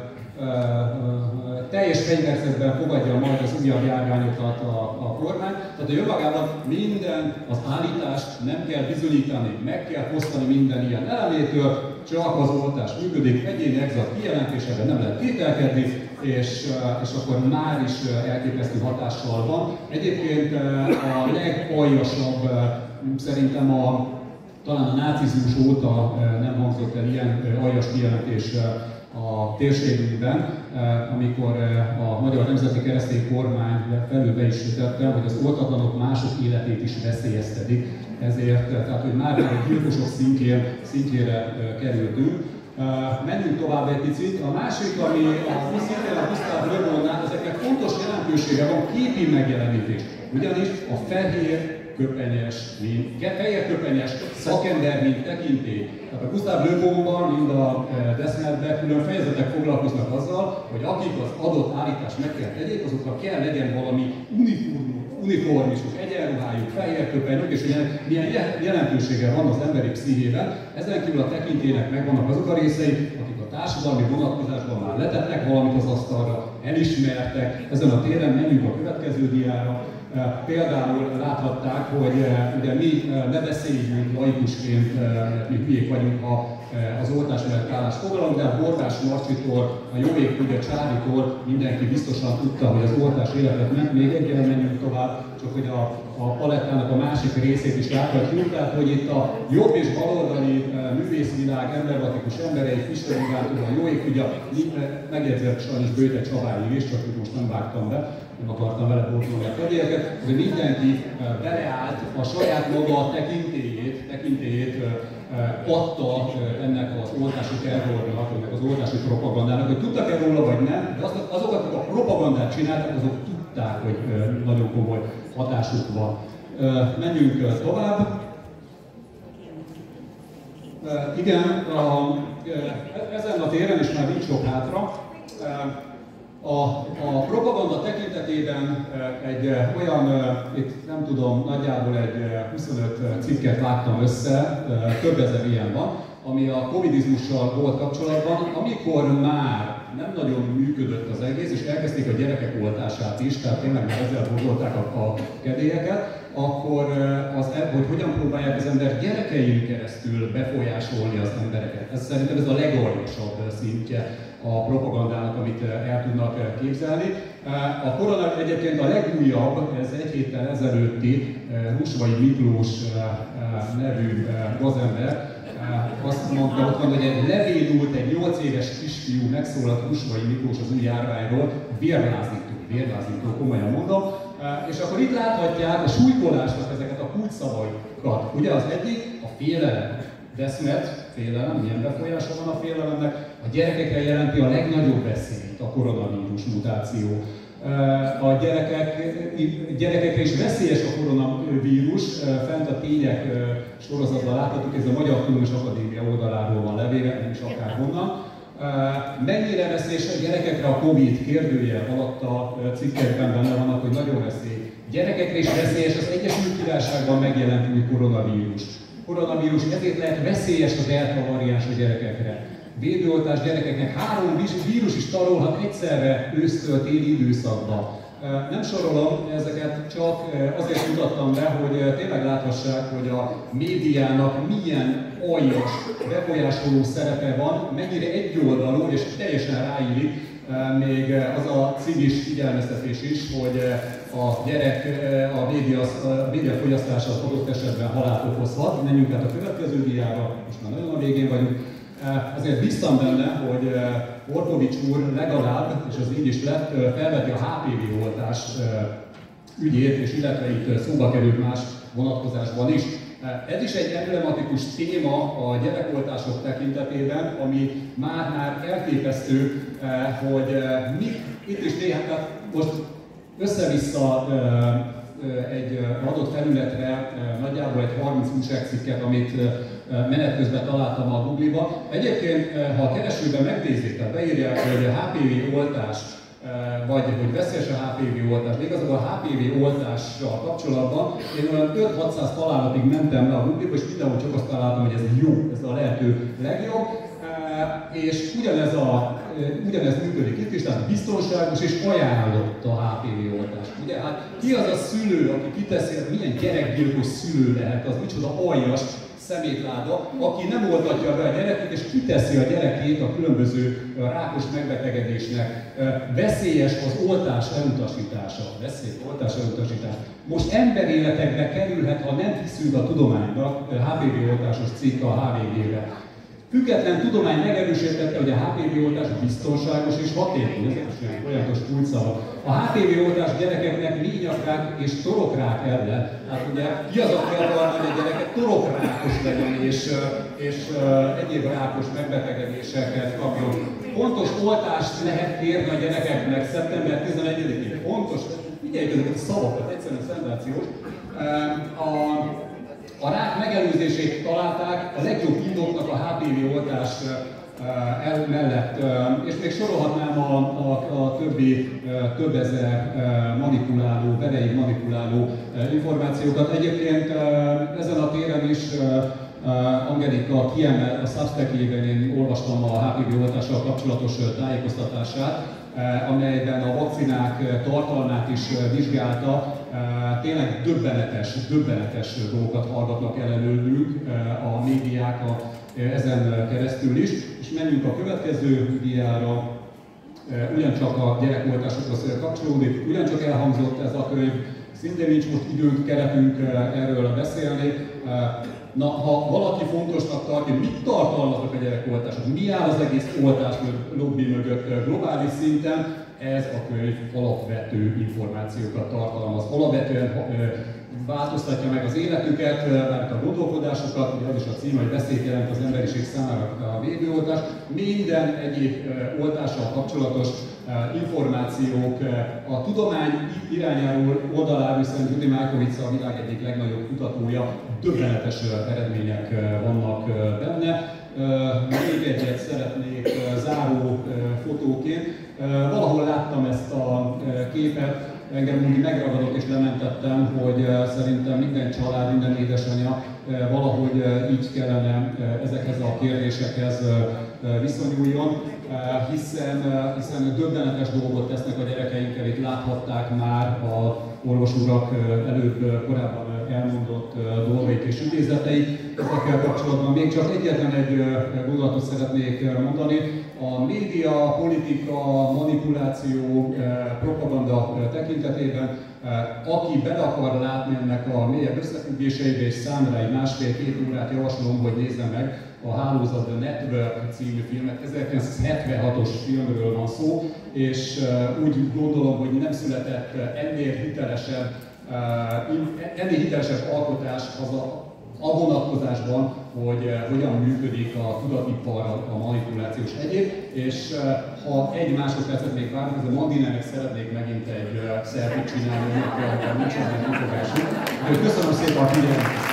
teljes fegyverzetben fogadja majd az újabb járványokat a, a kormány. Tehát a önmagában minden, az állítást nem kell bizonyítani, meg kell fosztani minden ilyen elemétől, csak az oltás működik, egyéni exakt kijelentésében nem lehet kételkedni, és, és akkor már is elképesztő hatással van. Egyébként a legaljasabb, szerintem a, talán a nácizmus óta nem hangzott el ilyen aljas kijelentés a térségünkben, amikor a Magyar Nemzeti Keresztény Kormány felül be is tette, hogy az oltatlanok mások életét is veszélyeztetik, ezért, tehát hogy már a gyilkosok szintjén, szintjére kerültünk. Menjünk tovább egy picit. A másik, ami a szintén a Gustav Le Bonnál, ezeknek fontos jelentősége van, képi megjelenítés. Ugyanis a fehér köpenyes, mint fehér köpenyes szakember, mint tekintély. Tehát a Gustav Le Bonban, mind a Desmetben külön fejezetek foglalkoznak azzal, hogy akik az adott állítást meg kell tegyék, azoknak kell legyen valami uniformisuk, egyenruhájuk, fehér köpenyük, és milyen jelentősége van az emberi pszichében. Ezen kívül a tekintélynek megvannak azok a részei, akik a társadalmi vonatkozásban már letettek valamit az asztalra, elismertek. Ezen a téren menjünk a következő diára. Például láthatták, hogy ugye mi ne beszéljünk laikusként, mi hülyék vagyunk, ha az oltás ellenállás fogalom, de a Bordás Marcsitól, a jó ég tudja Csávitól mindenki biztosan tudta, hogy az oltás életet ment, még egyre menjünk tovább, csak hogy a, a palettának a másik részét is láthatjuk, tehát hogy itt a jobb és baloldali művészvilág, embervatikus emberei, Fischer-Ivántól, a jó ég tudja, megjegyzett sajnos Bőte Csabályi is, csak hogy most nem vágtam be, nem akartam vele bortolni a kedélyeket, hogy mindenki beleállt a saját maga tekintélyét, tekintélyét adta ennek az oltási terrornak, ennek az oltási propagandának, hogy tudtak-e róla vagy nem, de azok, akik a propagandát csináltak, azok tudták, hogy nagyon komoly hatásuk van. Menjünk tovább. Igen, a, ezen a téren is már nincs sok hátra. A, a propaganda tekintetében egy olyan, itt nem tudom, nagyjából egy huszonöt cikket vágtam össze, több ezer ilyen van, ami a covidizmussal volt kapcsolatban, amikor már nem nagyon működött az egész, és elkezdték a gyerekek oltását is, tehát tényleg már ezzel borzolták a, a kedélyeket, akkor az, hogy hogyan próbálják az ember gyerekein keresztül befolyásolni az embereket. Ez szerintem ez a legaljasabb szintje a propagandának, amit el tudnak képzelni. A korona egyébként a legújabb, ez egy héttel ezelőtti Húsvai Miklós nevű gazember, azt mondta, ott van, hogy egy levénult, egy nyolc éves kisfiú megszólalt Húsvai Miklós az új járványról, vérlázító, vérlázító, komolyan mondom. És akkor itt láthatják a súlykolásnak ezeket a kulcsszavakat. Ugye az egyik a félelem, deszmet, félelem, milyen befolyása van a félelemnek, a gyerekekre jelenti a legnagyobb veszélyt a koronavírus mutáció. A gyerekek, gyerekekre is veszélyes a koronavírus, fent a tények sorozatban láthatjuk, ez a Magyar Tudományos Akadémia oldaláról van levéve, nem is akárhonnan. Mennyire veszélyes a gyerekekre a Covid kérdőjel alatt a cikkekben benne vannak, hogy nagyon veszély. Gyerekekre is veszélyes az Egyesült Királyságban megjelent új koronavírus. Koronavírus ezért lehet veszélyes a delta variáns a gyerekekre. Védőoltás gyerekeknek három vírus is tarolhat egyszerre ősztől téli időszakban. Nem sorolom ezeket, csak azért mutattam be, hogy tényleg láthassák, hogy a médiának milyen aljas, befolyásoló szerepe van, mennyire egyoldalú és teljesen ráillik még az a civis figyelmeztetés is, hogy a gyerek, a média, a média fogyasztása az adott esetben halált okozhat. Menjünk át a következő diára, most már nagyon a végén vagyunk. Azért bíztam benne, hogy Orpovics úr legalább, és az így is lett, felveti a há pé vé oltás ügyét, és illetve itt szóba került más vonatkozásban is. Ez is egy emblematikus téma a gyerekoltások tekintetében, ami már-már elképesztő, hogy mi itt is néhány, tehát most össze-vissza egy adott felületre nagyjából egy harminc újságcikket, amit menet közben találtam a Google-ba. Egyébként, ha a keresőben megnézzétek, beírják, hogy a há pé vé oltás, vagy hogy veszélyes a há pé vé oltás, de igazából a há pé vé oltással kapcsolatban én olyan öt-hatszáz találatig mentem le a Google-ba, és mindenhol csak azt találtam, hogy ez jó, ez a lehető legjobb. És ugyanez, a, ugyanez működik itt is, tehát biztonságos és ajánlott a há pé vé oltás. Ugye, hát ki az a szülő, aki kiteszi, milyen gyerekgyilkos szülő lehet, az micsoda aljas szemétláda, aki nem oltatja be a gyerekét, és kiteszi a gyerekét a különböző rákos megbetegedésnek. Veszélyes az oltás elutasítása. Veszélyes oltás elutasítása. Most emberéletekbe kerülhet, ha nem hiszünk a tudománynak, há pé vé oltásos cikk a há vé gé-re. Független tudomány megerősítette, hogy a há pé vé oltás biztonságos és hatékony, ez is olyantos kulcsszava. A há pé vé oltás gyerekeknek lényakrák és torokrák ellen. Hát ugye ki az, aki akarna, hogy a gyereket torokrákos legyen és, és egyéb rákos megbetegedéseket kapjon. Pontos oltást lehet kérni a gyerekeknek szeptember tizenegyedikén. Pontos, figyeljük ezeket a szavakat, egyszerűen szenzációs. A, A rák megelőzését találták a legjobb indoknak a há pé vé oltás el mellett, és még sorolhatnám a, a, a többi több ezer manipuláló, bereig manipuláló információkat. Egyébként ezen a téren is Angelika kiemel a Substack-ében, én olvastam a há pé vé oltással kapcsolatos tájékoztatását, amelyben a vakcinák tartalmát is vizsgálta.
tényleg döbbenetes, döbbenetes dolgokat hallgatnak el előlünk a médiák a, ezen keresztül is. És menjünk a következő diára, ugyancsak a gyerekoltásokhoz kapcsolódik, ugyancsak elhangzott ez a könyv, szintén nincs most időnk, keretünk erről beszélni. Na, ha valaki fontosnak tartja, mit tartalmaznak a gyerekoltások, mi áll az egész oltás lobby mögött globális szinten, ez a könyv alapvető információkat tartalmaz. Alapvetően változtatja meg az életüket, mert a gondolkodásokat, ugye az is a cím, hogy veszélyt jelent az emberiség számára a védőoltás. Minden egyéb oltással kapcsolatos információk a tudomány irányáról oldaláról, hiszen Judy Mikovits a világ egyik legnagyobb kutatója, döbbenetes eredmények vannak benne. Még egyet szeretnék záró fotóként. Valahol láttam ezt a képet, engem mindig megragadott és lementettem, hogy szerintem minden család, minden édesanyja valahogy így kellene ezekhez a kérdésekhez viszonyuljon, hiszen, hiszen döbbenetes dolgot tesznek a gyerekeinkkel, itt láthatták már a orvosurak előbb korábban elmondott dolgait és idézeteit. Ezekkel kapcsolatban még csak egyetlen egy gondolatot szeretnék mondani. A média, politika, manipuláció, propaganda tekintetében, aki bele akar látni ennek a mélyebb összefüggéseibe és számra egy másfél-két órát javaslom, hogy nézze meg a Hálózat The Network című filmet. ezerkilencszázhetvenhatos filmről van szó, és úgy gondolom, hogy nem született ennél hitelesebb, ennél hitelesebb alkotás az a a vonatkozásban, hogy hogyan működik a tudatipar, a manipulációs egyéb, és ha egy másodpercet még várunk, ez a Mandinának szeretnék megint egy szervét csinálni, hogy nincs hozzá kifogásunk. Köszönöm szépen a figyelmet!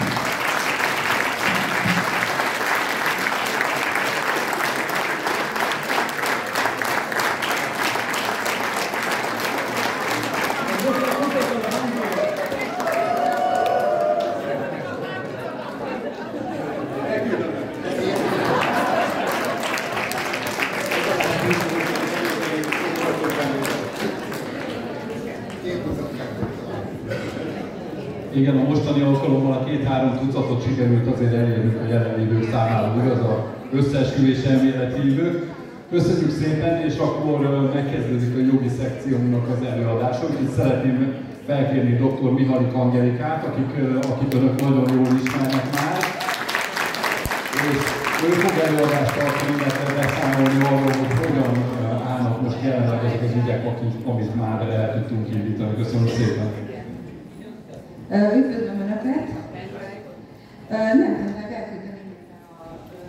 Igen, a mostani alkalommal a két-három tucatot sikerült azért elérnünk a jelenlévők számára, igaz az összeesküvés elméleti hívők. Köszönjük szépen, és akkor megkezdődik a jogi szekciónak az előadások. Itt szeretném felkérni doktor Mihalik Angelikát, akik, akik önök nagyon jól ismernek már. És ő fog előadást tartani, illetve beszámolni arról, hogy hogyan állnak most jelenleg ezek az ügyek, amit már el tudtunk indítani. Köszönöm szépen!
Üdvözlöm Önöket! Nem, nem, elküldeni a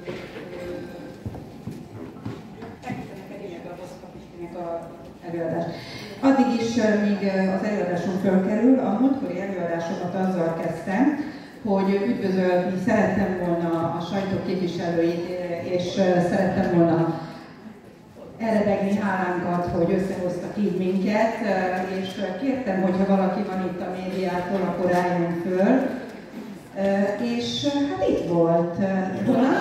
előadást. Addig is, míg az előadásom fölkerül, a múltkori előadásomat azzal kezdtem, hogy üdvözölni szerettem volna a sajtó képviselőit, és szerettem volna eredegni hálánkat, hogy összehoztak így minket, és kértem, hogyha valaki van itt a médiától, akkor álljon föl. És hát itt volt. Hol?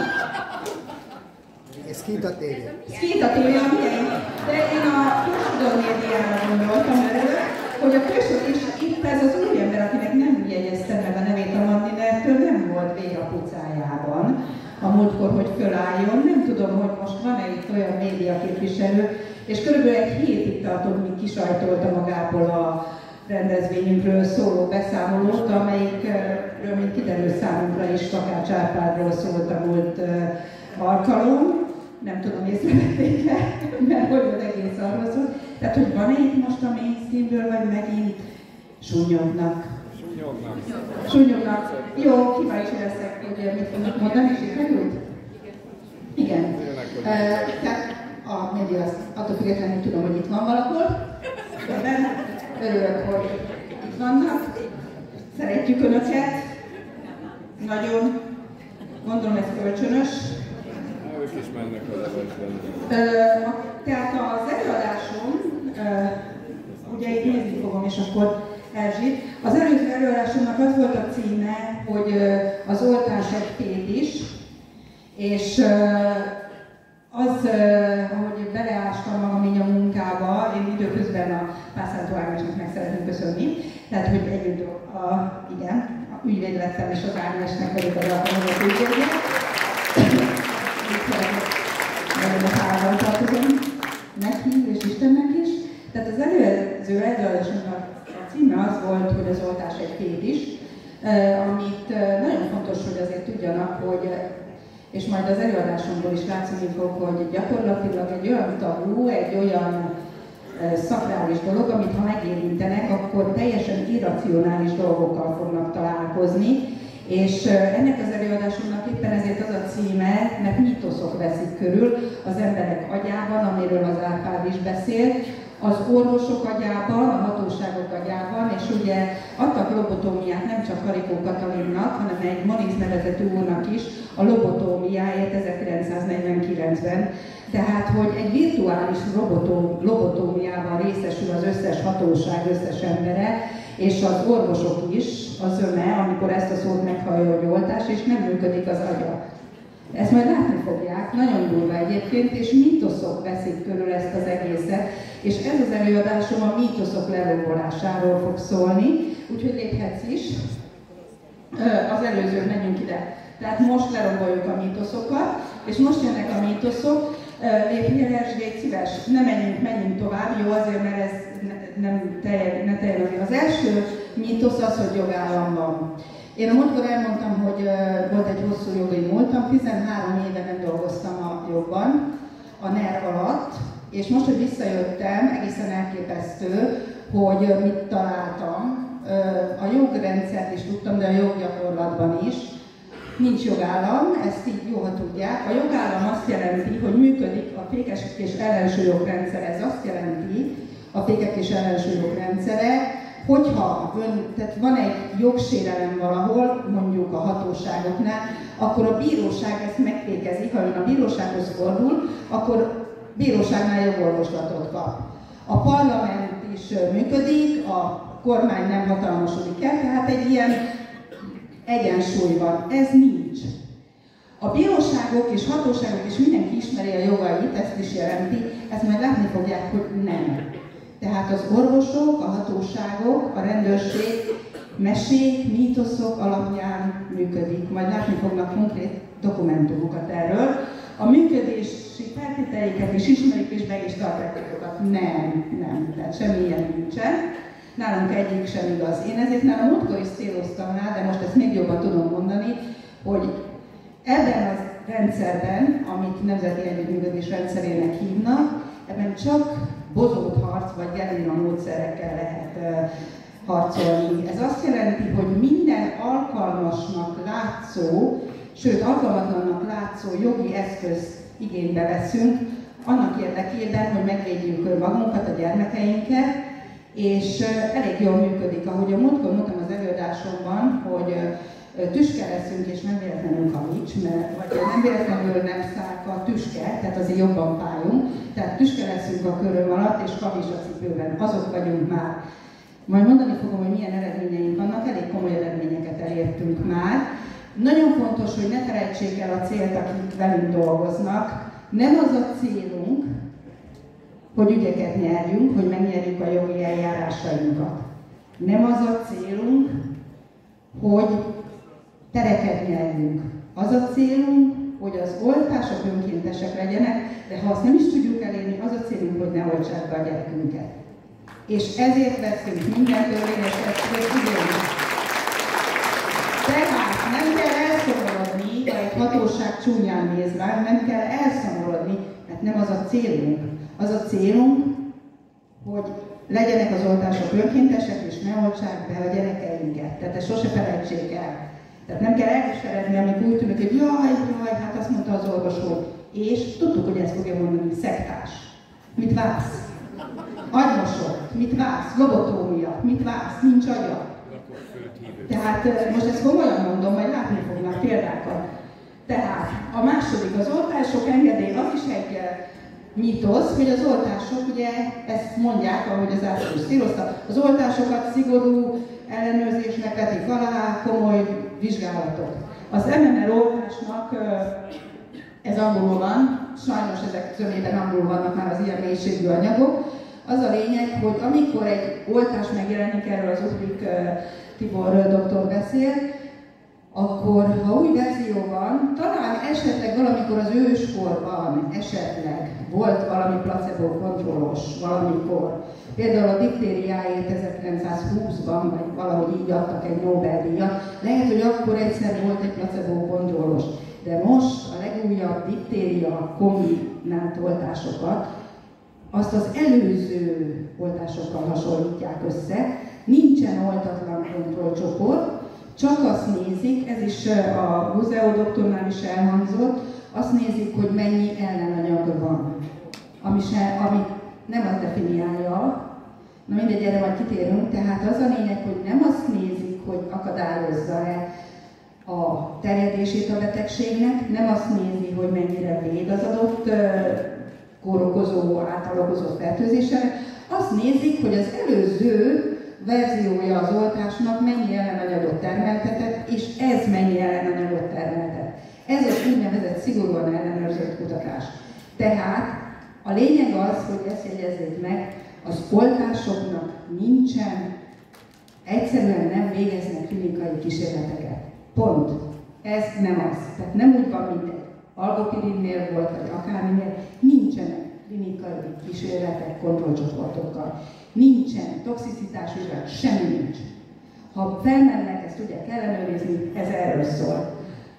Skita té vé.
Skita té vé, de én a Kősodor médiára gondoltam előre, hogy a Kősodor, és itt ez az új ember, akinek nem jegyeztem meg a nevét a Mandinertől, nem volt vég a pucájában a múltkor, hogy fölálljon. Nem tudom, hogy most van-e itt olyan média képviselő, és körülbelül egy hétig tartott, míg kisajtolta magából a rendezvényünkről szóló beszámolót, amelyikről, mint kiderül számunkra is, Takács Árpádról szólt a múlt alkalom. Nem tudom, észrevették-e, mert hogy az egész arról szól. Tehát, hogy van-e itt most a mainstreamből, vagy megint súnyognak? Súnyognak. Súnyognak. Jó, kíváncsi leszek, hogy mit fognak mondani, és sikerült? Igen. Uh, tehát a média azt attól függetlenül tudom, hogy itt van valahol. Ebben örülök, hogy itt vannak. Szeretjük Önöket. Nagyon. Gondolom, ez kölcsönös.
Ők is mennek az előadásban.
Tehát az előadásom, ugye itt nézni fogom, és akkor Erzsi. Az előző előadásomnak az volt a címe, hogy az oltás egy fétis, és az, ahogy beleástam magam így a munkába, én időközben a Pászántó Ágnesnek meg szeretném köszönni, Tehát, hogy együtt, a, igen, a ügyvéd lettem, és az Ágnesnek vagyok az alkalmazott ügyvédje. Nagyon a hálában tartozom neki és Istennek is. Tehát az előző előadásunknak a címe az volt, hogy az oltás egy tét is, amit nagyon fontos, hogy azért tudjanak, hogy, és majd az előadásunkból is látszani fog, hogy gyakorlatilag egy olyan tabú, egy olyan szakrális dolog, amit ha megérintenek, akkor teljesen irracionális dolgokkal fognak találkozni, és ennek az előadásunknak éppen ezért az a címe, mert mítoszok veszik körül az emberek agyában, amiről az Árpád is beszélt, az orvosok agyában, a hatóságok agyában, és ugye adtak lobotómiát nem csak Karikó Katalinnak, hanem egy Moniz nevezetű úrnak is a lobotómiáért ezerkilencszáznegyvenkilencben. Tehát, hogy egy virtuális robotó, lobotómiában részesül az összes hatóság, összes embere, és az orvosok is, a zöme, amikor ezt a szót meghallja, hogy oltás, és nem működik az agya. Ezt majd látni fogják, nagyon durva egyébként, és mítoszok veszik körül ezt az egészet, és ez az előadásom a mítoszok lerombolásáról fog szólni, úgyhogy léphetsz is. Az előző, menjünk ide. Tehát most leromboljuk a mítoszokat, és most jönnek a mítoszok. Lépjél, Erzsébet, szíves, ne menjünk, menjünk tovább, jó, azért, mert ez ne, nem teljen, ne teljen. Az első mítosz az, hogy jogállam van. Én a múltkor elmondtam, hogy volt egy hosszú jogi múltam, tizenhárom éve nem dolgoztam a jogban, a NER alatt, és most, hogy visszajöttem, egészen elképesztő, hogy mit találtam. A jogrendszert is tudtam, de a joggyakorlatban is. Nincs jogállam, ezt így jó, ha tudják. A jogállam azt jelenti, hogy működik a fékek és ellensúlyok rendszere. Ez azt jelenti, a fékek és ellensúlyok rendszere, hogyha ön, tehát van egy jogsérelem valahol, mondjuk a hatóságoknál, akkor a bíróság ezt megfékezi. Ha ön a bírósághoz fordul, akkor bíróságnál jogorvoslatot kap. A parlament is működik, a kormány nem hatalmasodik el, tehát egy ilyen egyensúly van. Ez nincs. A bíróságok és hatóságok és mindenki ismeri a jogait, ezt is jelenti, ezt majd látni fogják, hogy nem. Tehát az orvosok, a hatóságok, a rendőrség mesék, mítoszok alapján működik. Majd látni fognak konkrét dokumentumokat erről. A működési feltételeiket is ismerik, és meg is tartják őket. Nem, nem, tehát semmi ilyen nincsen. Nálunk egyik sem igaz. Én ezért már a múltkor is céloztam rá, de most ezt még jobban tudom mondani, hogy ebben a rendszerben, amit Nemzeti Együttműködés rendszerének hívnak, ebben csak bozót harc vagy gerilla módszerekkel lehet uh, harcolni. Ez azt jelenti, hogy minden alkalmasnak látszó, sőt alkalmatlannak látszó jogi eszközt igénybe veszünk, annak érdekében, hogy megvédjük magunkat, a gyermekeinket, és uh, elég jól működik. Ahogy a múltkor mondtam az előadásomban, hogy uh, tüske leszünk, és nem véletlenül kavics, mert vagy nem véletlenül nem szárka, tüske, tehát azért jobban fájunk, tehát tüske leszünk a köröm alatt, és kavics a cipőben, azok vagyunk már. Majd mondani fogom, hogy milyen eredményeink vannak, elég komoly eredményeket elértünk már. Nagyon fontos, hogy ne felejtsék el a célt, akik velünk dolgoznak. Nem az a célunk, hogy ügyeket nyerjünk, hogy megnyerjük a jogi eljárásainkat. Nem az a célunk, hogy tereket nyerjünk. Az a célunk, hogy az oltások önkéntesek legyenek, de ha azt nem is tudjuk elérni, az a célunk, hogy ne oltsák be a gyerekünket. És ezért veszünk minden törvényes eszközt igénybe. Tehát nem kell elszomorodni, ha egy hatóság csúnyán néz rá, nem kell elszomorodni, mert nem az a célunk. Az a célunk, hogy legyenek az oltások önkéntesek, és ne oltsák be a gyerekeinket. Tehát ezt sose felejtsék el. Tehát nem kell elkeseredni, amikor úgy tűnik, hogy jaj, jaj, hát azt mondta az orvos, hogy és tudtuk, hogy ezt fogja mondani, szektás. Mit vársz? Agymosott, mit vársz? Lobotómia, mit vársz? Nincs agya. Tehát most ezt komolyan mondom, majd látni fognak példákat. Tehát a második, az oltások engedély, az is egy mítosz, hogy az oltások, ugye ezt mondják, ahogy az Ászló is szírozta, az oltásokat szigorú ellenőrzésnek vetik alá, komoly vizsgálatok. Az em em er oltásnak, ez angolul van, sajnos ezek zömében angolul vannak már az ilyen mélységű anyagok. Az a lényeg, hogy amikor egy oltás megjelenik, erről az Uhrik Tibor doktor beszél, akkor ha új verzió van, talán esetleg valamikor az őskorban esetleg volt valami placebo kontrollos valamikor. Például a diftériáért ezerkilencszázhúszban, vagy valahogy így adtak egy Nobel-díjat. Lehet, hogy akkor egyszer volt egy placebo kontrollos. De most a legújabb diftéria kombinált oltásokat, azt az előző oltásokkal hasonlítják össze. Nincsen oltatlan kontrollcsoport, csak azt nézik, ez is a Guzeo doktornál is elhangzott, azt nézik, hogy mennyi ellenanyag van, ami, se, ami nem azt definiálja. Na mindegy, erre majd kitérünk, tehát az a lényeg, hogy nem azt nézik, hogy akadályozza-e a terjedését a betegségnek, nem azt nézi, hogy mennyire véd az adott kórokozó által okozott fertőzéssel, azt nézik, hogy az előző verziója az oltásnak mennyi ellenanyagot termeltetett, és ez mennyi ellenanyagot termeltett. Ez az úgynevezett szigorúan ellenőrzött kutatás. Tehát a lényeg az, hogy ezt jegyezzék meg, az oltásoknak nincsen, egyszerűen nem végeznek klinikai kísérleteket. Pont. Ez nem az. Tehát nem úgy van, mint egy algopirinnél volt, vagy akárminél, nincsenek klinikai kísérletek kontrollcsoportokkal. Nincsen toxicitás vizsgálat, semmi nincs. Ha felmennek, ezt tudják ellenőrizni, ez erről szól.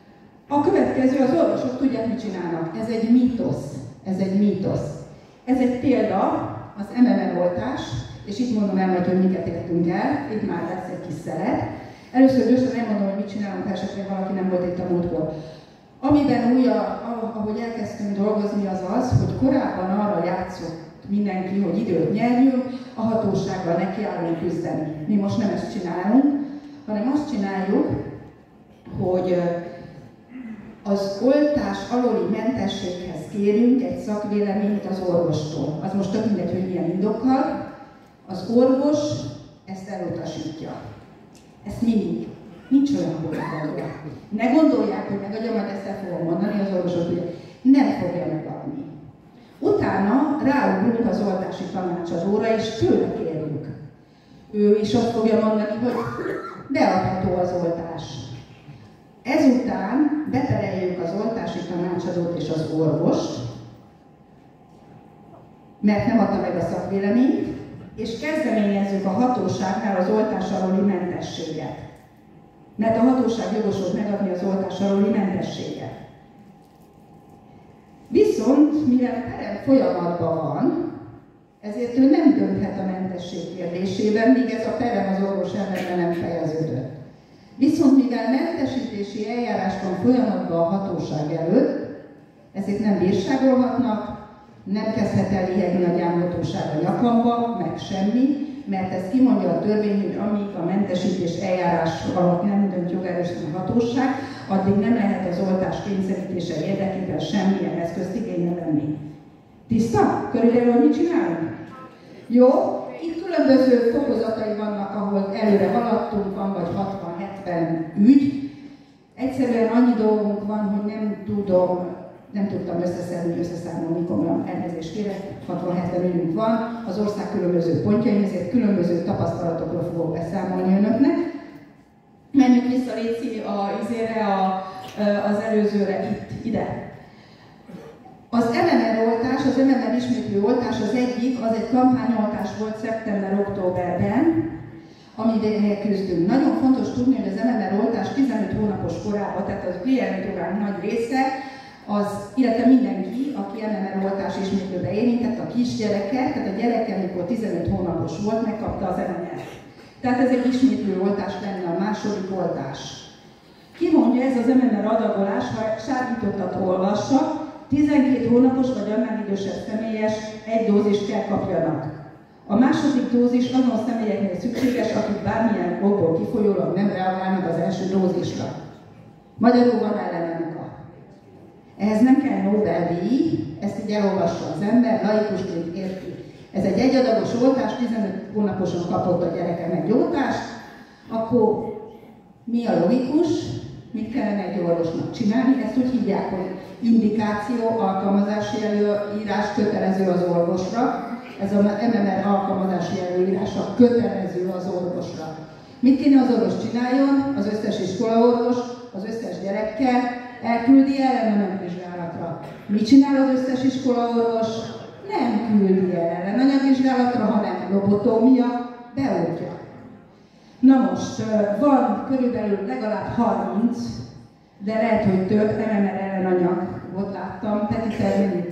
A következő, az orvosok tudják, mit csinálnak. Ez egy mítosz. Ez egy mítosz. Ez egy példa, az em em er oltás, és itt mondom el majd, hogy miket értünk el, itt már lesz egy kis szeret. Először gyorsan elmondom, hogy mit csinálunk, ha esetleg valaki nem volt itt a múltkor. Amiben új, ahogy elkezdtünk dolgozni, az az, hogy korábban arra játszott mindenki, hogy időt nyerjünk, a hatósággal nekiállunk küzdeni. Mi most nem ezt csinálunk, hanem azt csináljuk, hogy az oltás alóli mentességhez kérünk egy szakvéleményt az orvostól. Az most tök mindegy, hogy milyen indokkal. Az orvos ezt elutasítja. Ezt mindig. Nincs olyan, hogy megadja. Ne gondolják, hogy megadja, majd ezt el fogom mondani, az orvosok ugye nem fogja megadni. Utána ráugrunk az oltási tanácsadóra, és tőle kérjük. Ő is azt fogja mondani, hogy beadható az oltás. Ezután betereljük az oltási tanácsadót és az orvost, mert nem adta meg a szakvéleményt, és kezdeményezzük a hatóságnál az oltás alóli mentességet. Mert a hatóság jogosult megadni az oltás alóli mentességet. Viszont, mivel a perem folyamatban van, ezért ő nem dönthet a mentesség kérdésében, míg ez a perem az orvos ellen nem fejeződött. Viszont mivel mentesítési eljárás van folyamatban a hatóság előtt, ezért nem bírságolhatnak, nem kezdhet el liegni a gyámhatóság a nyakamba, meg semmi, mert ez kimondja a törvény, hogy amíg a mentesítés eljárás alatt nem dönt jogerősen a hatóság, addig nem lehet az oltás kényszerítése érdekében semmilyen eszközt igénybe venni. Tiszta? Körülbelül mit csinálunk? Jó? Itt különböző fokozatai vannak, ahol előre haladtunk, van vagy hatvan-hetven ügy. Egyszerűen annyi dolgunk van, hogy nem tudom, nem tudtam összeszedni, összeszámolni, komolyan elnézést kérek, hatvan-hetven ügyünk van, az ország különböző pontjain, ezért különböző tapasztalatokról fogok beszámolni önöknek. Menjünk vissza, Léci, a, izére, a, az előzőre, itt, ide. Az em em er oltás, az em em er ismétlő oltás az egyik, az egy kampányoltás volt szeptember-októberben, amivel küzdünk. Nagyon fontos tudni, hogy az em em er oltás tizenöt hónapos korában, tehát az klientúránk nagy része, az, illetve mindenki, aki em em er oltás ismétlőbe érintett, a kisgyerekek, tehát a gyereke, amikor tizenöt hónapos volt, megkapta az em em er. Tehát ez egy ismétlő oltás lenne, a második oltás. Ki mondja, ez az em em er adagolás, ha sárgítottat olvassa, tizenkét hónapos vagy annál idősebb személyes egy dózist kell kapjanak. A második dózis azon személyeknél szükséges, akik bármilyen okból kifolyólag nem reagálnak az első dózisra. Magyarul van ellenanyaga. Ehhez nem kell Nobel-díj, ezt így elolvassa az ember, laikusként érti. Ez egy egyadagos oltás, tizenöt hónaposan kapott a gyereke egy oltást, akkor mi a logikus, mit kellene egy orvosnak csinálni? Ezt úgy hívják, hogy indikáció, alkalmazási előírás kötelező az orvosra. ez a em em er alkalmazási előírása kötelező az orvosra. Mit kéne az orvos csináljon? Az összes iskolaorvos, az összes gyerekkel elküldi ellenanyagvizsgálatra. Mit csinál az összes iskolaorvos? Nem küldi el ellenanyagvizsgálatra, hanem lobotómia, beoltja. Na most, van körülbelül legalább harminc, de lehet, hogy több em em er ellenanyagot láttam, Peti terminit.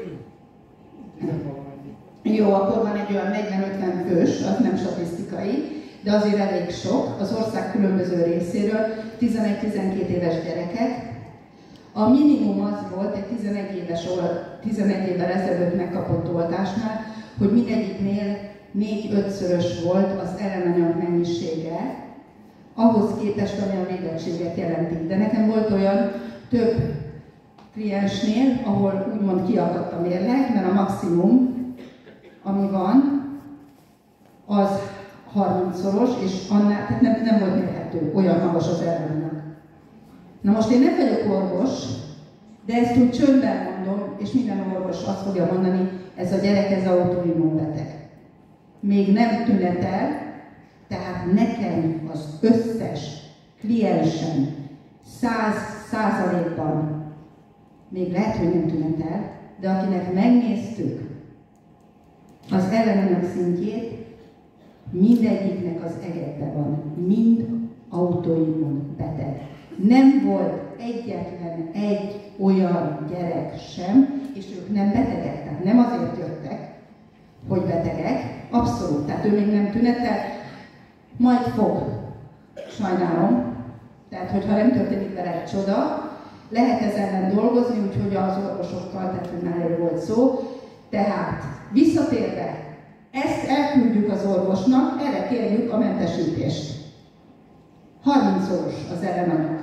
Jó, akkor van egy olyan negyven-ötven fős, az nem statisztikai, de azért elég sok, az ország különböző részéről, tizenegy-tizenkét éves gyerekek. A minimum az volt egy tizenegy éves, tizenegy évvel ezelőtt megkapott oltásnál, hogy mindegyiknél négy-ötszörös volt az ellenanyag mennyisége, ahhoz képest, ami a védettséget jelenti. De nekem volt olyan több kliensnél, ahol úgymond kiakadt a mérleg, mert a maximum, ami van, az harmincszoros, és annál, tehát nem, nem volt mérhető, olyan magas az ellenanyag. Na most én nem vagyok orvos, de ezt úgy csöndben mondom, és minden orvos azt fogja mondani, ez a gyerek, ez autoimmunbeteg. Még nem tünetel, tehát nekem az összes kliensem száz százalékban, még lehet, hogy nem tünetel, de akinek megnéztük az ellenanyag szintjét, mindegyiknek az egekbe van, mind autoimmun beteg. Nem volt egyetlen egy olyan gyerek sem, és ők nem betegek, tehát nem azért jöttek, hogy betegek, abszolút, tehát ő még nem tünetel, majd fog, sajnálom, tehát hogyha nem történik vele csoda, lehet ezzel ellen dolgozni, úgyhogy az orvosokkal, tehát már volt szó, tehát visszatérve, ezt elküldjük az orvosnak, erre kérjük a mentesítést. harmincszoros az ellenanyag.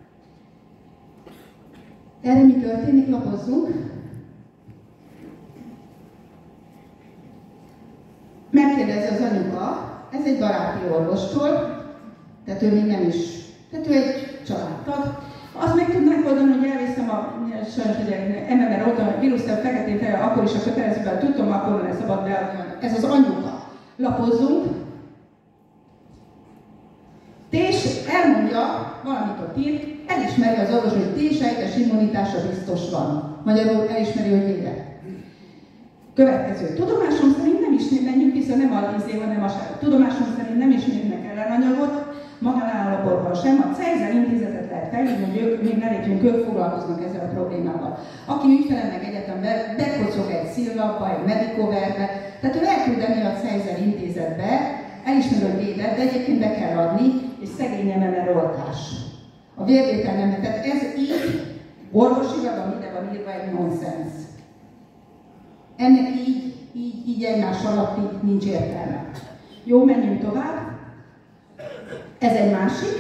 Erre mi történik? Lapozzunk. Megkérdezi az anyuka, ez egy baráti orvostól, tehát ő még nem is, tehát ő egy családtag. Azt meg tudnánk oldani, hogy elviszem a sajnos, hogy em em er oldalon, a vírusztel feketén fejjel, akkor is a kötelezőben tudtam, akkor nem szabad beadni. Ez az anyuka. Lapozzunk. Tés elmondja, valamit ott ír, elismeri az orvos, hogy T-sejtes immunitása biztos van. Magyarul elismeri, hogy védett. Következő. Tudomásom szerint nem is menjünk vissza, nem a izé, hanem a sem. Tudomásom szerint nem ismernek ellenanyagot, magánállapotban sem. A Cejzer intézetet lehet felhívni, hogy ők, még ne létjünk, ők foglalkoznak ezzel a problémával. Aki ügyfelem meg egyetemben, bekocog egy Szilvapba, egy Medicoverbe, tehát ő elküldeni a Cejzer intézetbe, elismerő, hogy védett, de egyébként be kell adni, és szegény em em er oltás. A vérvétel nem, tehát ez így orvosilag, ami ide van írva, egy nonsens. Ennek így, így, így egymás alatt így nincs értelme. Jó, menjünk tovább. Ez egy másik.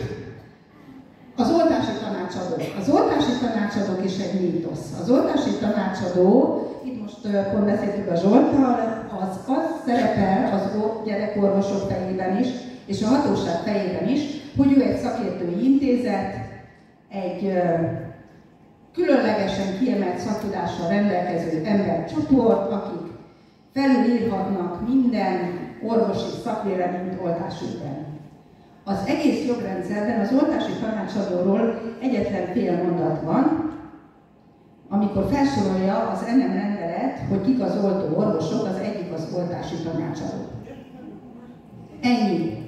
Az oltási tanácsadó. Az oltási tanácsadók is egy mítosz. Az oltási tanácsadó, itt most pont beszéltük a Zsolttal, az, az szerepel az gyerekorvosok fejében is, és a hatóság fejében is, hogy ő egy szakértői intézet, egy különlegesen kiemelt szaktudással rendelkező embercsoport, akik felülírhatnak minden orvosi szakvéleményt oltásügyben. Az egész jogrendszerben az oltási tanácsadóról egyetlen fél mondat van, amikor felsorolja az en em rendelet, hogy kik az oltó orvosok, az egyik az oltási tanácsadó. Ennyi.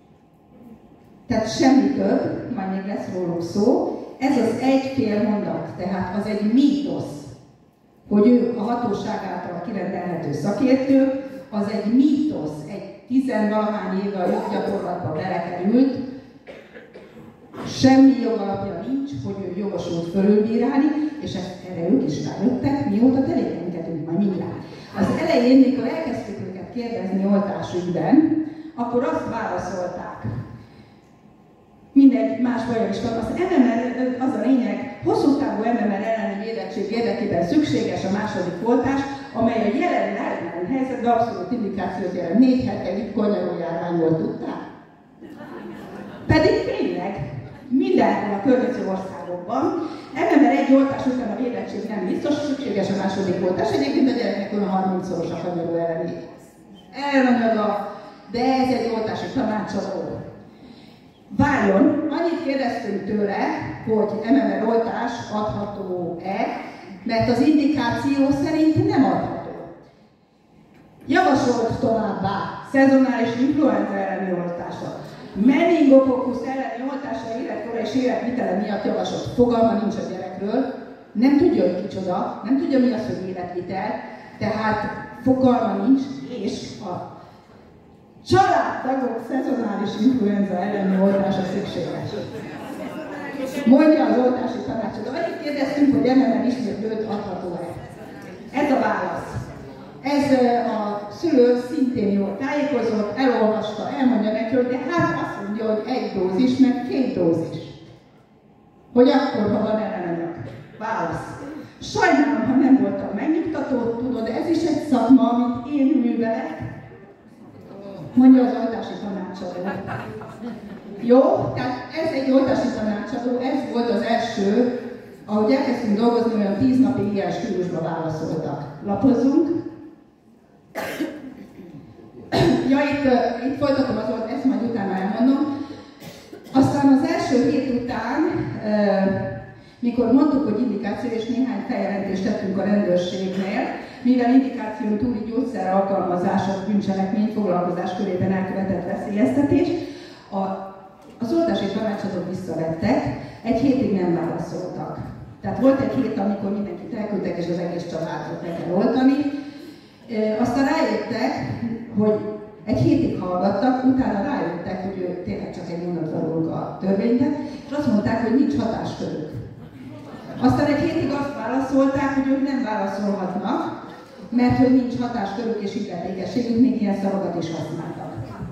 Tehát semmi több, majd még lesz róluk szó. Ez az egy fél mondat, tehát az egy mítosz, hogy ő a hatóság által kirendelhető szakértő, az egy mítosz, egy tizenvalahány éve a joggyakorlatba belekerült, semmi jogalapja nincs, hogy ő jogosult fölülbírálni, és ezt erre ők is rájöttek, mióta tevékenykedünk majd mindjárt. Az elején, mikor elkezdtük őket kérdezni oltásügyben, akkor azt válaszolták, mindegy, más bajom is van. Az em em er, az a lényeg, hosszú távú em em er elleni védettség érdekében szükséges a második oltás, amely a jelen járvány helyzetben abszolút indikációt jelent. Négy hete itt konyaró járvány volt, tudták? Pedig tényleg mindenhol a környező országokban em em er egy oltás után a védettség védettség nem biztos, szükséges a második oltás. Egyébként a gyereknek olyan harmincszoros a kanyaró elleni ellenyaga, de ez egy oltási tanácsadó. Várjon, annyit kérdeztünk tőle, hogy em em er oltás adható-e, mert az indikáció szerint nem adható. Javasolt továbbá szezonális influenza elleni oltásra, meningokokkusz elleni oltásra életkora és életvitele miatt javasolt. Fogalma nincs a gyerekről, nem tudja, hogy kicsoda, nem tudja, mi az, hogy életvitel, tehát fogalma nincs, és a családtagok szezonális influenza elleni oltása szükséges. Mondja az oltási tanácsadó. Annyit kérdeztünk, hogy em em er ismétlőt adható-e. Ez a válasz. Ez a szülő szintén jól tájékozott, elolvasta, elmondja nekünk, de hát azt mondja, hogy egy dózis, meg két dózis. Hogy akkor, ha van ellenanyag. Válasz. Sajnálom, ha nem voltam megnyugtató, tudod, ez is egy szakma, amit én művelek, mondja az oltási tanácsadó. Jó, tehát ez egy oltási tanácsadó, ez volt az első, ahogy elkezdtünk dolgozni, olyan tíz napig ilyen stílusba válaszoltak. Lapozzunk. Ja, itt, itt folytatom az oldalt, ezt majd utána elmondom. Aztán az első hét után, mikor mondtuk, hogy indikáció, és néhány feljelentést tettünk a rendőrségnél, mivel indikáción túli gyógyszer alkalmazása bűncselekmény foglalkozás körében elkövetett veszélyeztetés, a, az oltási tanácsadók visszavettek, egy hétig nem válaszoltak. Tehát volt egy hét, amikor mindenkit elküldtek, és az egész családot meg kell oltani. E, aztán rájöttek, hogy egy hétig hallgattak, utána rájöttek, hogy ő tényleg csak egy mondatba rúg a törvényben, és azt mondták, hogy nincs hatáskörük. Aztán egy hétig azt válaszolták, hogy ők nem válaszolhatnak, mert hogy nincs hatáskörük és illetékességük, még ilyen szavakat is használtak.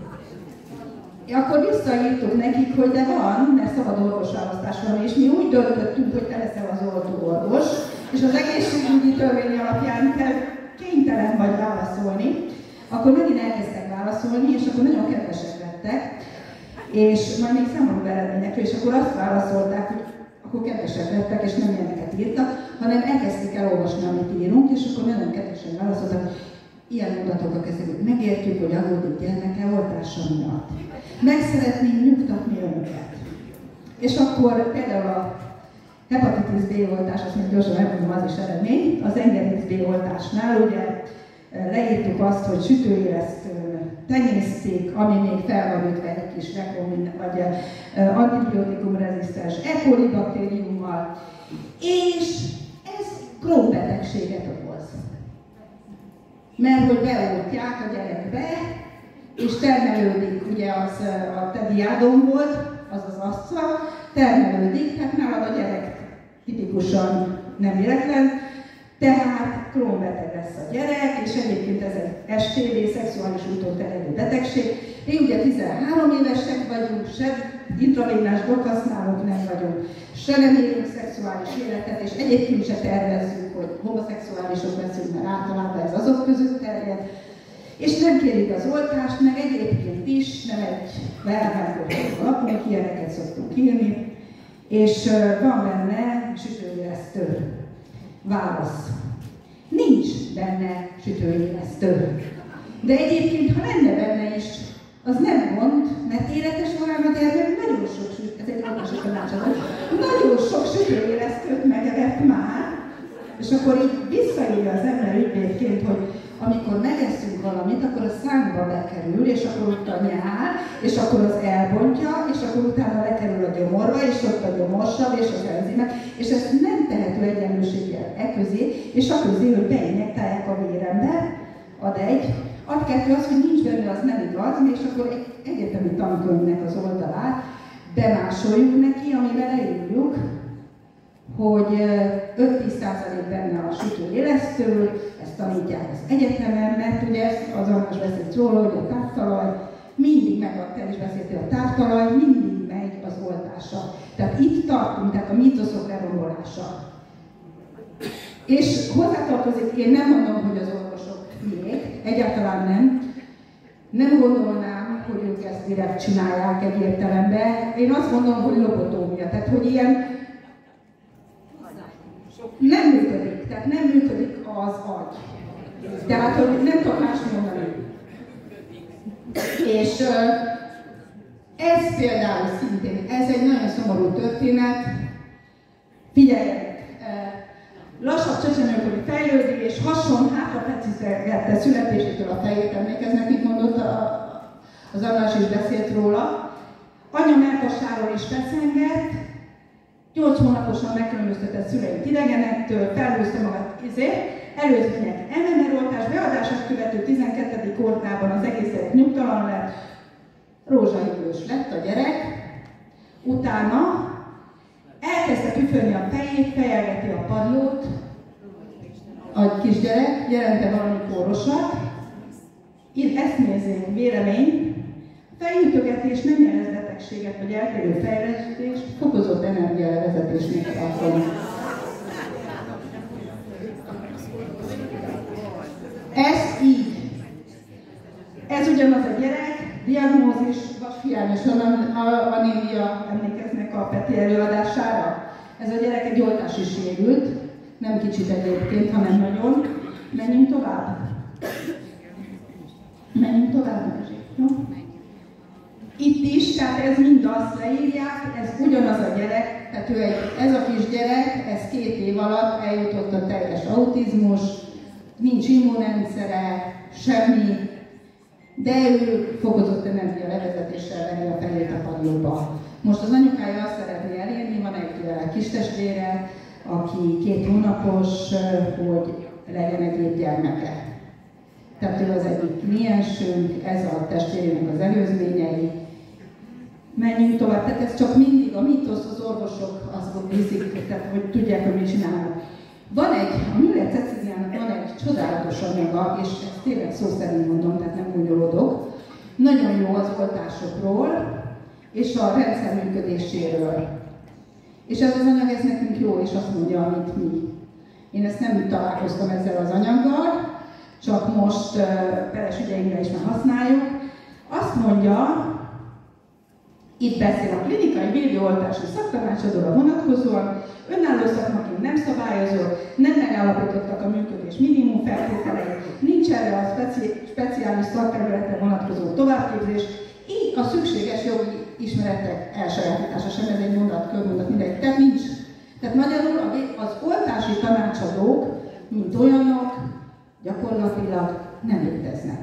Akkor visszaírtuk nekik, hogy de van, mert szabad orvosválasztás van, és mi úgy döntöttünk, hogy te leszel az oltó orvos, és az egészségügyi törvény alapján kell kénytelen vagy válaszolni. Akkor megint elkezdtek válaszolni, és akkor nagyon kedvesek lettek, és majd még számolunk eredményekről, és akkor azt válaszolták, hogy akkor kedvesek lettek, és nem ilyeneket írtak, hanem elkezdték elolvasni, amit írunk, és akkor nagyon kedvesen válaszoltak, ilyen mondatokat kezdtek, hogy megértjük, hogy aggódik gyermeke oltása miatt. Meg szeretnénk nyugtatni önöket. És akkor például a hepatitis B oltás, azt még gyorsan elmondom, az is eredmény. Az engedélyz B oltásnál ugye leírtuk azt, hogy sütőéreztőn tenyészték, ami még fel van ütve egy kis rekomin, vagy antibiotikumrezisztens E. coli baktériummal, és ez Crohn betegséget okoz. Mert hogy beoltják a gyerekbe, és termelődik, ugye az a tediádon volt, az az assza, termelődik, tehát nálad a gyerek tipikusan nem véletlen, tehát Crohn beteg lesz a gyerek, és egyébként ez egy es té dé, szexuális úton terjedő betegség. Mi ugye tizenhárom évesek vagyunk, se intravénás dokhasználók nem vagyunk, se nem élünk szexuális életet, és egyébként se tervezzük, hogy homoszexuálisok leszünk, mert általában ez azok között terjed. És nem kérik az oltást, meg egyébként is, nem egy vermánykor alapunk, ilyeneket szoktunk írni, és van benne sütőéreztő. Válasz. Nincs benne sütőéreztő. De egyébként, ha lenne benne is, az nem gond, mert életes során a gyermek nagyon sok sütőéreztőt, ez egy oltási tanácsadó, nagyon sok sütőéreztőt megevett már, és akkor így visszaírja az ember ügyvédként, hogy amikor megesszünk valamit, akkor a szánkba bekerül, és akkor ott a nyál, és akkor az elbontja, és akkor utána lekerül a gyomorba, és ott a gyomorsav, és az enzimek, és ezt nem tehető egyenlőséggel e közé, és a közé, hogy beinjektálják a vérembe, ad egy, ad kettő, az, hogy nincs benne, az nem igaz, és akkor egy egyetemi tankönyvnek az oldalát bemásoljuk neki, amivel leírjuk, hogy öt-tíz százalék benne a sütőélesztő, ezt tanítják az egyetemen, mert ugye az András beszélt róla, hogy a tártalaj mindig megy, te is beszéltél, a tártalaj mindig megy az oltása. Tehát itt tartunk, tehát a mítoszok lerombolása. És hozzátartozik, én nem mondom, hogy az orvosok hülyék, egyáltalán nem. Nem gondolnám, hogy ők ezt direkt csinálják egy értelemben. Én azt mondom, hogy lobotómia, tehát hogy ilyen Nem működik, tehát nem működik az agy. Tehát, hogy nem tudok más mondani. És ez például szintén, ez egy nagyon szomorú történet. Figyeljenek! Lassabb csecsemőkori fejlődés, hason hátrafeszítette születésétől a fejét, emlékeznek, mit mondott a, az András is beszélt róla. Anya mellkasáról is feszengett, nyolc hónaposan megkülönböztetett szüleit idegenektől, felhúzta magát izé, előzmények em em er-oltás beadását követő tizenkettedik órában az egész gyerek nyugtalan lett, rózsahidős lett a gyerek, utána elkezdte küfölni a fejét, fejelgeti a padlót, a kisgyerek, jelente valami kórosat, itt ezt nézzék, vélemény, fejütögetés nem jelez betegséget vagy eltérő fejlesztést, fokozott energiaelvezetésnek tartom. Ez így. Ez ugyanaz a gyerek, diagnózis, vashiányos anémia, emlékeznek a Peti előadására. Ez a gyerek egy oltási sérült, nem kicsit egyébként, hanem nagyon. Menjünk tovább. Menjünk tovább, jó? Itt is, tehát ez mind azt leírják, ez ugyanaz a gyerek, tehát ő egy, ez a kis gyerek, ez két év alatt eljutott a teljes autizmus, nincs immunrendszere, semmi, de ő fokozott energia levezetéssel veri a fejét a padlóba. Most az anyukája azt szeretné elérni, van egy kis testvére, aki két hónapos, hogy legyen egy gépgyermeke. Tehát ő az egyik kliensünk, ez a testvérének az előzményei. Menjünk tovább, tehát ez csak mindig a mítosz, az orvosok azt viszik, tehát hogy tudják, hogy mit csinálnak. Van egy, a Müller Ceciliának van egy csodálatos anyaga, és ezt tényleg szó szerint mondom, tehát nem gúnyolódok. Nagyon jó az oltásokról, és a rendszer működéséről. És ez az anyag, ez nekünk jó, és azt mondja, amit mi. Én ezt nem találkoztam ezzel az anyaggal, csak most uh, peres ügyeinkre is már használjuk. Azt mondja, itt beszél a klinikai védőoltási szaktanácsadóra vonatkozóan, önálló szakmaként nem szabályozott, nem megállapítottak a működés minimum feltételei, nincs erre a speci speciális szakterületre vonatkozó továbbképzés, így a szükséges jogi ismeretek elsajátítása sem, ez egy mondat, körmondat, mindegy, tehát nincs. Tehát magyarul az oltási tanácsadók, mint olyanok, gyakorlatilag nem léteznek.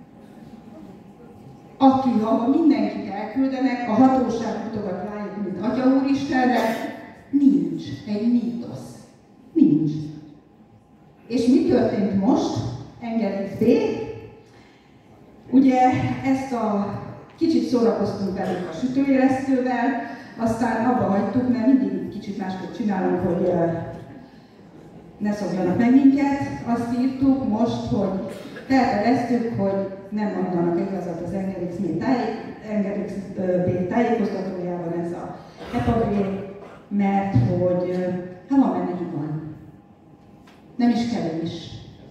Aki, ha mindenkit elküldenek, a hatóság mutogat rájuk, mint Atya Úristenre, nincs. Egy mítosz. Nincs. És mi történt most? Engedik B. Ugye ezt a kicsit szórakoztunk velük a sütőéresztővel, aztán abba hagytuk, mert mindig kicsit másképp csinálunk, hogy ne szokjanak meg minket. Azt írtuk most, hogy felfedeztük, hogy nem mondanak igazat az Engerix B tájékoztatójában ez a hepagén, mert hogy hát van benne hiba. Nem is kevés.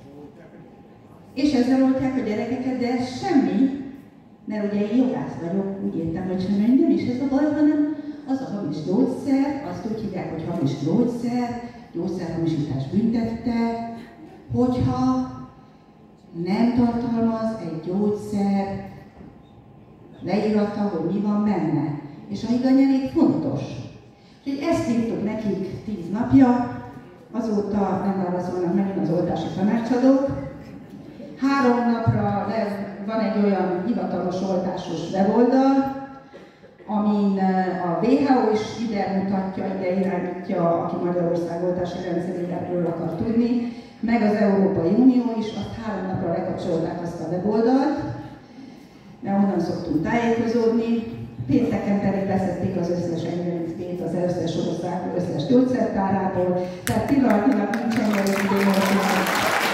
És ezzel oltják a gyerekeket, de ez semmi, mert ugye én jogász vagyok, úgy értem, hogy semmi, nem is ez a baj, hanem az a hamis gyógyszer, azt úgy hívják, hogy hamis gyógyszer, gyógyszerhamisítás büntette, hogyha nem tartalmaz egy gyógyszer leírata, hogy mi van benne. És a higanyelég fontos. Úgyhogy ezt írtuk nekik tíz napja, azóta nem válaszolnak megint az oltási tanácsadók. Három napra van egy olyan hivatalos oltásos weboldal, amin a vé há o is ide mutatja, ide irányítja, aki Magyarország oltási rendszeréről akar tudni, meg az Európai Unió is, azt három napra lekapcsolták azt a weboldalt, mert onnan szoktunk tájékozódni. Pénteken pedig leszették az összes engedélyt az összes ország, összes gyógyszertárából, tehát pillanatnyilag nincs engedélyt.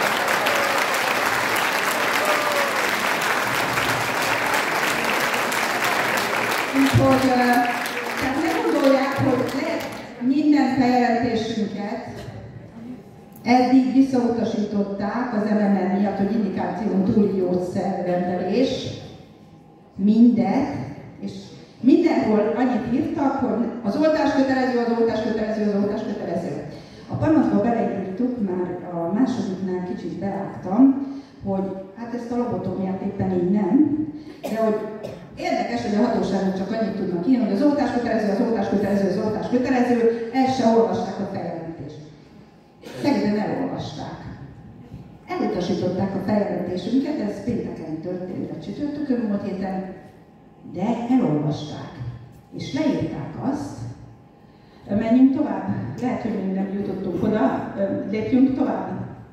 Úgyhogy tehát ne gondolják, hogy lehet minden feljelentésünket eddig visszautasították az em em er miatt, hogy indikáción túli gyógyszerrendelés, mindet, és mindenhol annyit írtak, hogy az oltás kötelező, az oltás kötelező, az oltás kötelező. A panaszba beleírtuk, már a másodiknál kicsit beálltam, hogy hát ezt a lobotómiát éppen így nem, de hogy érdekes, hogy a hatóságok csak annyit tudnak írni, hogy az oltás kötelező, az oltás kötelező, az oltás kötelező, el se olvasták a feljelentést. Szegeden elolvasták. Elutasították a feljelentésünket, ez pénteken történt, vagy csütörtökön múlt héten, de elolvasták. És leírták azt, menjünk tovább, lehet, hogy még nem jutottunk oda, lépjünk tovább.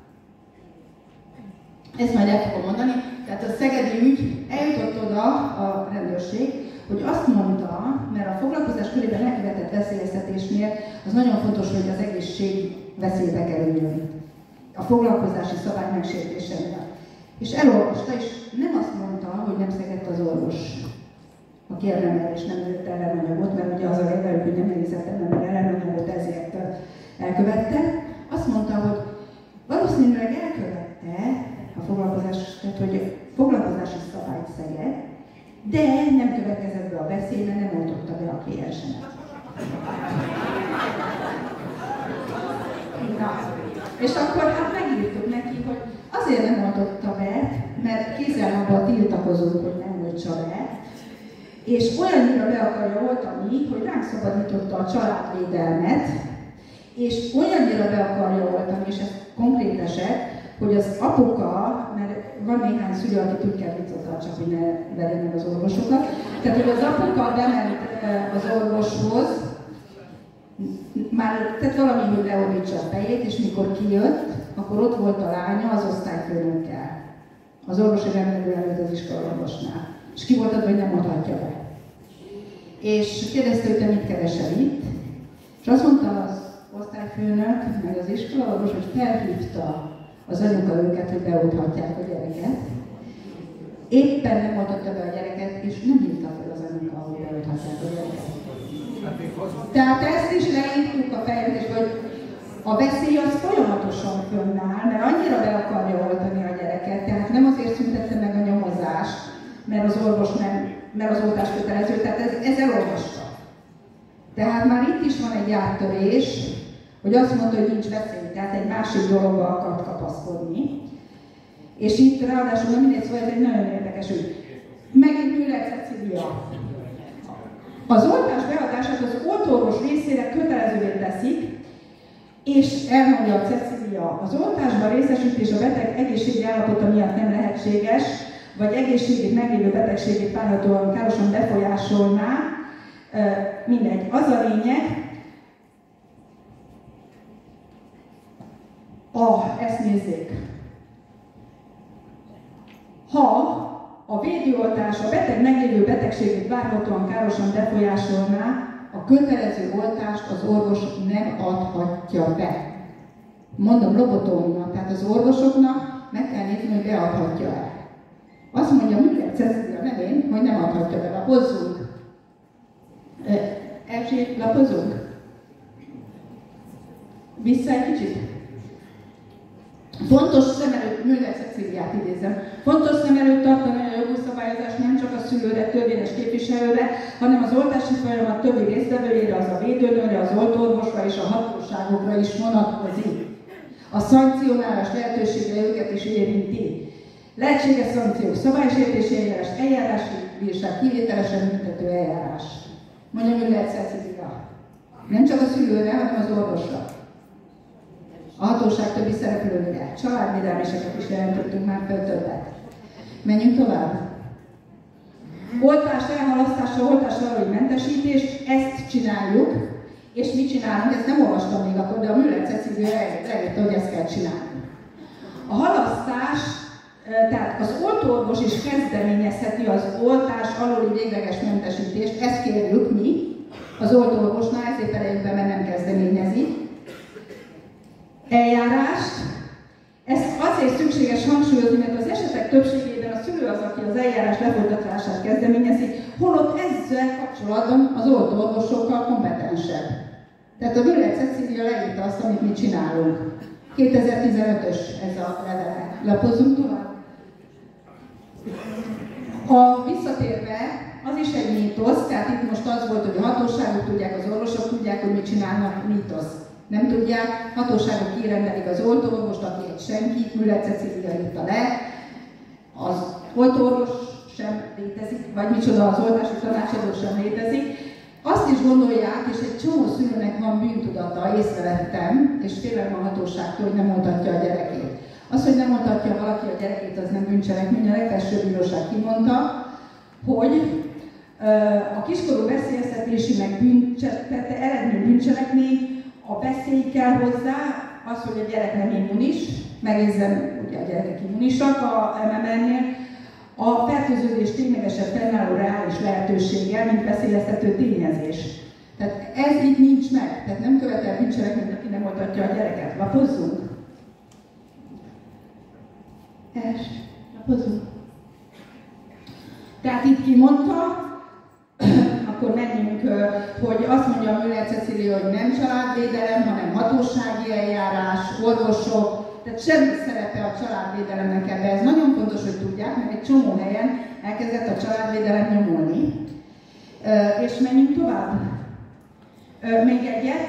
Ezt majd el fogom mondani. Tehát a szegedi ügy eljutott oda a rendőrség, hogy azt mondta, mert a foglalkozás körében elkövetett veszélyeztetésnél az nagyon fontos, hogy az egészség veszélybe kerüljön a foglalkozási szabály megsértése miatt. És elolvasta, és nem azt mondta, hogy nem szegett az orvos a kérelemmel, és nem jött ellenanyagot, mert ugye az a levelük, hogy nem nézett nem ellenanyagot, ezért elkövette. Azt mondta, hogy valószínűleg elkövette a foglalkozás, tehát hogy foglalkozási szabályt szegett, de nem következett be a veszély, mert nem oltotta be a kliensemet. Na, és akkor hát megírtuk neki, hogy azért nem oltotta be, mert kézzellábbal tiltakozunk, hogy nem oltsa be, és olyannyira be akarja oltani, hogy ránk szabadította a családvédelmet, és olyannyira be akarja oltani, és ez konkrét eset, hogy az apuka, mert van néhány szülő, aki úgy kell viccot csak, hogy ne verje meg az orvosokat, tehát hogy az apuka bement az orvoshoz, már tehát valami, hogy leorítsa a fejét, és mikor kijött, akkor ott volt a lánya az osztályfőnökkel. Az orvosi rendelő előtt az iskolaorvosnál. És ki volt adva, hogy nem adhatja be. És kérdezte, hogy te mit keresel itt? És azt mondta az osztályfőnök, meg az iskolaorvos, hogy felhívta az anyuka őket, hogy beolthatják a gyereket. Éppen nem oltotta be a gyereket, és nem hívta fel az anyuka, hogy beolthatják a gyereket. Tehát ezt is leírtuk a fejlődésbe, hogy a veszély az folyamatosan fönnáll, mert annyira be akarja oltani a gyereket, tehát nem azért szüntette meg a nyomozást, mert az orvos nem, mert az oltás kötelező, tehát ez, ez elolvasta. Tehát már itt is van egy áttörés, hogy azt mondta, hogy nincs veszély, tehát egy másik dologba akart kapaszkodni. És itt ráadásul nem mindegy, szóval ez egy nagyon érdekes ügy. Megint Müller Cecília. Az oltás beadását az oltóorvos részére kötelezővé teszik, és elmondja a Cecília, az oltásban részesítés a beteg egészségi állapota miatt nem lehetséges, vagy egészségét meglévő betegségét várhatóan károsan befolyásolná, mindegy. Az a lényeg, a, ezt nézzék, ha a védőoltás a beteg meglévő betegségét várhatóan károsan befolyásolná, a kötelező oltást az orvos nem adhatja be. Mondom, lobotómia, tehát az orvosoknak meg kell nézni, hogy beadhatja el. Azt mondja Müller Cecília nevén, hogy nem adhatja be. Lapozzunk. Erzsét, lapozunk. Vissza egy kicsit. Fontos szem előtt, Müller Cecíliát idézem, fontos szem előtt tartani a jogi szabályozást nem csak a szülőre, törvényes képviselőre, hanem az oltási folyamat többi résztvevőjére, az a védőnőre, az oltóorvosra és a hatóságokra is vonatkozik. A szankcionálás lehetősége őket is érinti. Lehetséges szankciók, szabálysértési eljárás, eljárási bírság, kivételesen büntető eljárás. Mondja Müller Cecília. Nem csak a szülőre, hanem az orvosra. A hatóság többi szereplőre. Családvédelméseket is jelentettünk már fel többet. Menjünk tovább. Oltás elhalasztása, oltás aluli mentesítés, ezt csináljuk. És mit csinálunk? Ezt nem olvastam még akkor, de a Müller Cecília elérte, hogy ezt kell csinálni. A halasztás, tehát az oltóorvos is kezdeményezheti az oltás aluli végleges mentesítést, ezt kérjük mi, az oltóorvosnál, ezért elejük be, mert nem kezdeményezi. Eljárást. Ezt azért szükséges hangsúlyozni, mert az esetek többségében a szülő az, aki az eljárás lefolytatását kezdeményezi, holott ezzel kapcsolatban az oltóorvosokkal kompetensebb. Tehát a Müller Cecília leírta azt, amit mi csinálunk. kétezer-tizenötös ez a levele. Lapozzunk tovább. A visszatérve, az is egy mítosz, tehát itt most az volt, hogy a hatóságok tudják, az orvosok tudják, hogy mit csinálnak, mítosz. Nem tudják, hatóságok kirendelik az oltóorvost, aki egy senki, Müller Cecília írta le, az oltóorvos sem létezik, vagy micsoda, az oltási tanácsadó sem létezik. Azt is gondolják, és egy csomó szülőnek van bűntudata, észrevettem, és félek a hatóságtól, hogy nem oltatja a gyerekét. Az, hogy nem oltatja valaki a gyerekét, az nem bűncselekmény, a legfelsőbb bíróság kimondta, hogy a kiskorú veszélyeztetési meg bűncselekmény, eredmény bűncselekmény, a veszély kell hozzá, az, hogy a gyerek nem immunis, megjegyzem, ugye a gyerekek immunisak a em em er-nél, a fertőződés ténylegesen fennálló reális lehetőséggel, mint veszélyeztető tényezés. Tehát ez itt nincs meg, tehát nem követel bűncselekményt, aki nem oltatja a gyereket. Lapozzunk. Es, lapozzunk. Tehát itt kimondta, akkor menjünk, hogy azt mondja a Müller Cecília, hogy nem családvédelem, hanem hatósági eljárás, orvosok, tehát semmi szerepe a családvédelemnek ebbe. Ez nagyon fontos, hogy tudják, mert egy csomó helyen elkezdett a családvédelem nyomulni. És menjünk tovább. Még egyet.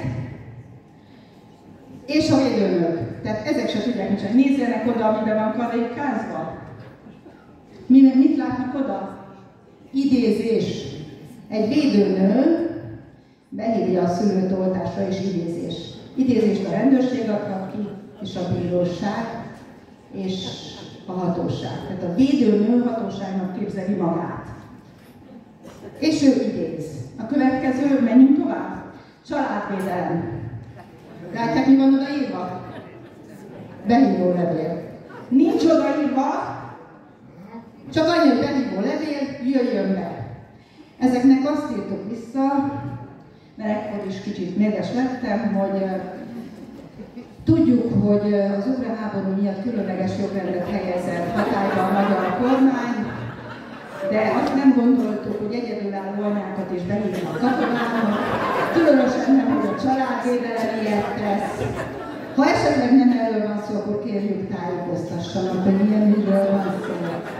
És a védőnök. Tehát ezek se tudják, hogy nézzenek oda, amiben van karikázva. Mit látnak oda? Idézés. Egy védőnő behívja a szülőt oltásra és idézés. Idézést a rendőrség adhat ki, és a bíróság, és a hatóság. Tehát a védőnő hatóságnak képzeli magát. És ő idéz. A következő, menjünk tovább. Családvédelem. Látják, mi van odaírva? Behívó levél. Nincs odaírva, csak annyi, hogy behívó levél, jöjjön be. Ezeknek azt írtuk vissza, mert ekkor is kicsit mérges lettem, hogy tudjuk, hogy az ukrán háború miatt különleges jogrendet helyezett hatályba a magyar kormány, de azt nem gondoltuk, hogy egyedülálló anyákat is behívnak katonának, különösen nem, hogy a családvédelem ilyet tesz. Ha esetleg nem erről van szó, akkor kérjük tájékoztassanak, hogy milyen ügyről van szó.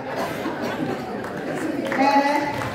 Erre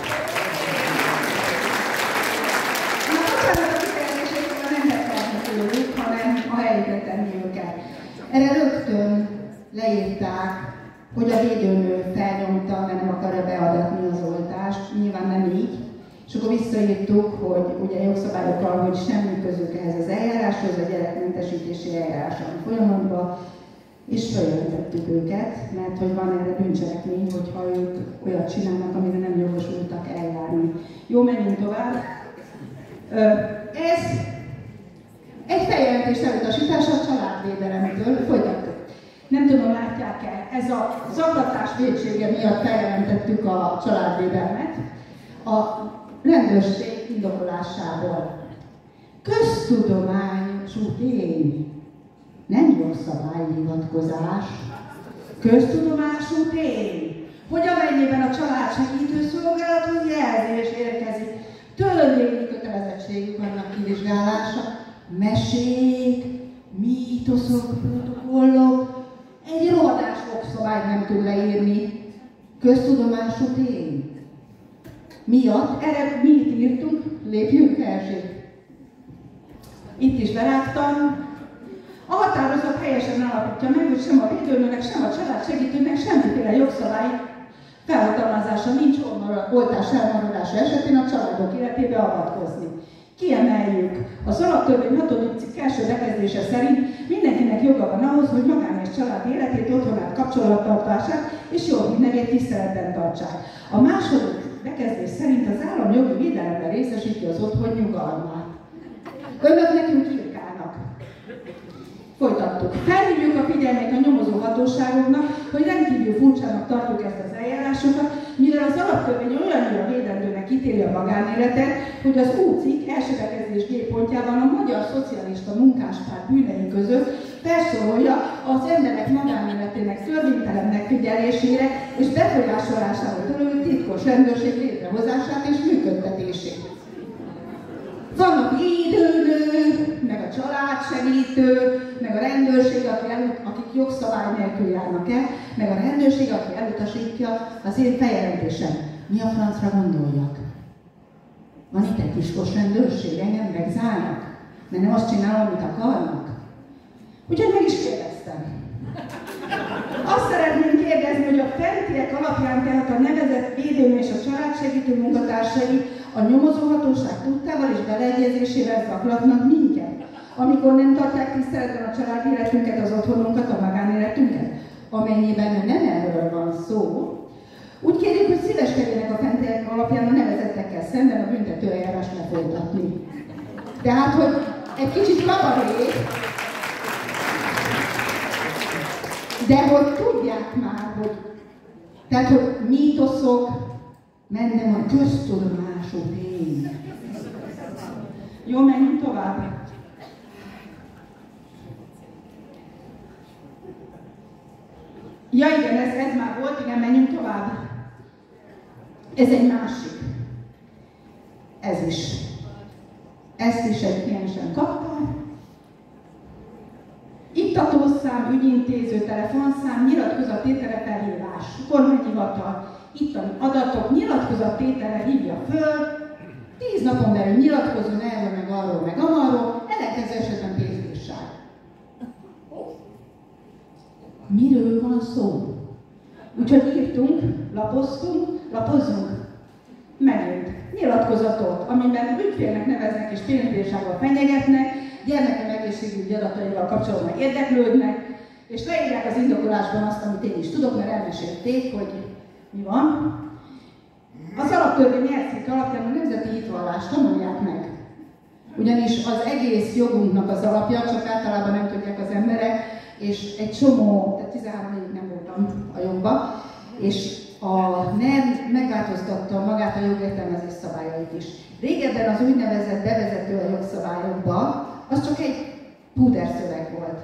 hanem a helyükre tenni őket. Erre rögtön leírták, hogy a védőnő felnyomta, nem akarja beadatni az oltást, nyilván nem így. És akkor visszaírtuk, hogy ugye jogszabályokkal, hogy semmi közük ehhez az eljáráshoz, a gyerekmentesítési eljáráson folyamatban, és feljelentettük őket, mert hogy van erre bűncselekmény, hogyha ők olyat csinálnak, amire nem jogosultak eljárni. Jó, menjünk tovább. Ez egy feljelentés elutasítása a családvédelemtől, folytattuk. Nem tudom, látják-e, ez a zaklatás vétsége miatt feljelentettük a családvédelmet a rendőrség indokolásából. Köztudományos tény, nem jogszabályhivatkozás, köztudomású tény, hogy amennyiben a családsegítő szolgálathoz jelzés érkezik, törvényi kötelezettségük annak kivizsgálása, mesék, mítoszok, protokollok, egy rohadás jogszabályt nem tud leírni. Köztudomású tény. Miatt, erre mi itt írtunk, lépjünk elsőt. Itt is berágtam. A határozat helyesen állapítja meg, hogy sem a védőnőnek, sem a családsegítőnek semmiféle jogszabály felhatalmazása nincs oltás elmaradása esetén a családok életébe avatkozni. Kiemeljük, az alaptörvény hatodik cikk első bekezdése szerint mindenkinek joga van ahhoz, hogy magán és család életét, otthonát, kapcsolattartását és jó nevét tiszteletben tartsák. A második bekezdés szerint az állam jogi védelemben részesíti az otthon nyugalmát. Önök nekünk írkálnak. Folytattuk. Felhívjuk a figyelmét a nyomozó hatóságoknak, hogy rendkívül furcsának tartjuk ezt az eljárásokat, mivel az alaptörvény olyannyira védendőnek ítéli a magánéletet, hogy az U cikk első bekezdés G pontjában a Magyar Szocialista Munkáspárt bűnei között felsorolja az emberek magánéletének törvénytelen megfigyelésére és befolyásolására törő titkos rendőrség létrehozását és működtetését. Vannak védőnők, meg a családsegítő, meg a rendőrség, akik jogszabály nélkül járnak el, meg a rendőrség, aki elutasítja az én feljelentésem. Mi a francra gondoljak? Van itt egy titkos rendőrség, engem megzárnak? mert nem azt csinálom, amit akarnak. Úgyhogy meg is kérdeztem. Azt szeretném kérdezni, hogy a fentiek alapján tehát a nevezett védőnő és a családsegítő munkatársai a nyomozóhatóság tudtával és beleegyezésével zaklatnak minket, amikor nem tartják tiszteletben a családi életünket, az otthonunkat, a magánéletünket, amennyiben nem erről van szó. Úgy kérjük, hogy szíveskedjenek a fentiek alapján a nevezettekkel szemben a büntetőeljárást lefolytatni. Tehát, hogy egy kicsit kabarék, de hogy tudják már, hogy, tehát, hogy mítoszok, mennem a köztudomású fény. Jó, menjünk tovább. Ja igen, ez, ez már volt, igen, menjünk tovább. Ez egy másik. Ez is. Ezt is egy kliensen kaptam. Iktatószám, ügyintéző, telefonszám, nyilatkozattétele felhívás, kormányhivatal, itteni adatok, nyilatkozattétele hívja föl, tíz napon belül nyilatkozzon erről, meg arról, meg amarról, ellenkező esetben pénzbírság. Miről van szó? Úgyhogy írtunk, lapoztunk, lapozzunk. Megint nyilatkozatot, amiben ügyfélnek neveznek és pénzbírsággal fenyegetnek, gyermekem egészségügyi adataival kapcsolatban érdeklődnek, és leírják az indokolásban azt, amit én is tudok, mert elmesélték, hogy mi van. Az alaptörvény nyelvcikk alapján a nemzeti hitvallást tanulják meg. Ugyanis az egész jogunknak az alapja, csak általában nem tudják az emberek, és egy csomó, tehát tizenhárom évig nem voltam a jogba, és a NER megváltoztatta magát a jogértelmezés szabályait is. Régebben az úgynevezett bevezető a jogszabályokba, az csak egy púderszöveg volt.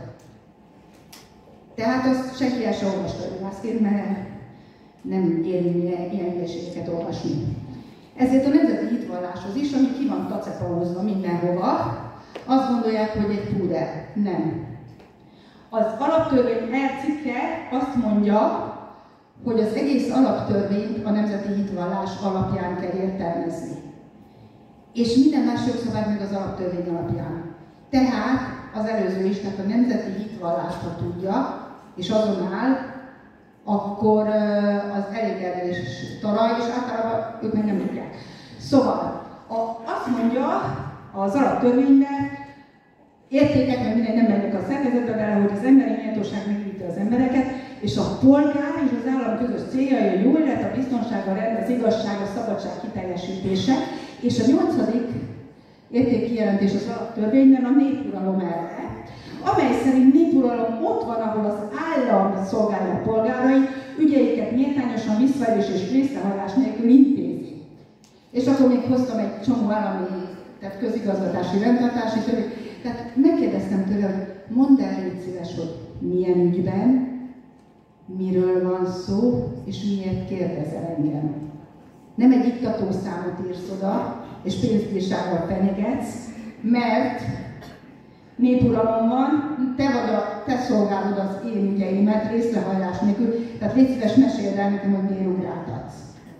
Tehát azt senki el sem olvasta a jogászként, mert nem érünk ilyen, ilyen hülyeségeket olvasni. Ezért a nemzeti hitvalláshoz is, ami ki van tacepalózva mindenhova, azt gondolják, hogy egy púder. Nem. Az alaptörvény R cikke azt mondja, hogy az egész alaptörvényt a nemzeti hitvallás alapján kell értelmezni. És minden más jogszabály meg az alaptörvény alapján. Tehát az előző is, tehát a nemzeti hitvallást, ha tudja, és azon áll, akkor az elégelés talaj, és általában ők meg nem tudják. Szóval a, azt mondja az alaptörvényben, értékek, mert mindegy, nem mennek a szerkezetbe bele, hogy az emberi méltóság megvédte az embereket, és a polgár és az állam közös céljai a jó élet, a biztonság, a rend, az igazság, a szabadság kiteljesítése, és a nyolcadik értékkijelentés az alaptörvényben a népuralom elve, amely szerint népuralom ott van, ahol az állam szolgálja a polgárai, ügyeiket méltányosan, visszaélés és részrehajlás nélkül intézi. És akkor még hoztam egy csomó állami, tehát közigazgatási rendtartási törvény. Tehát megkérdeztem tőle, hogy mondd el, légy szíves, hogy milyen ügyben, miről van szó, és miért kérdezel engem. Nem egy iktatószámot írsz oda, és pénzbírsággal fenyegetsz, mert népuralom van, te vagy a, te szolgálod az én ügyeimet részrehajlás nélkül, tehát légy szíves, meséld el nekem, hogy miért ugráltatsz.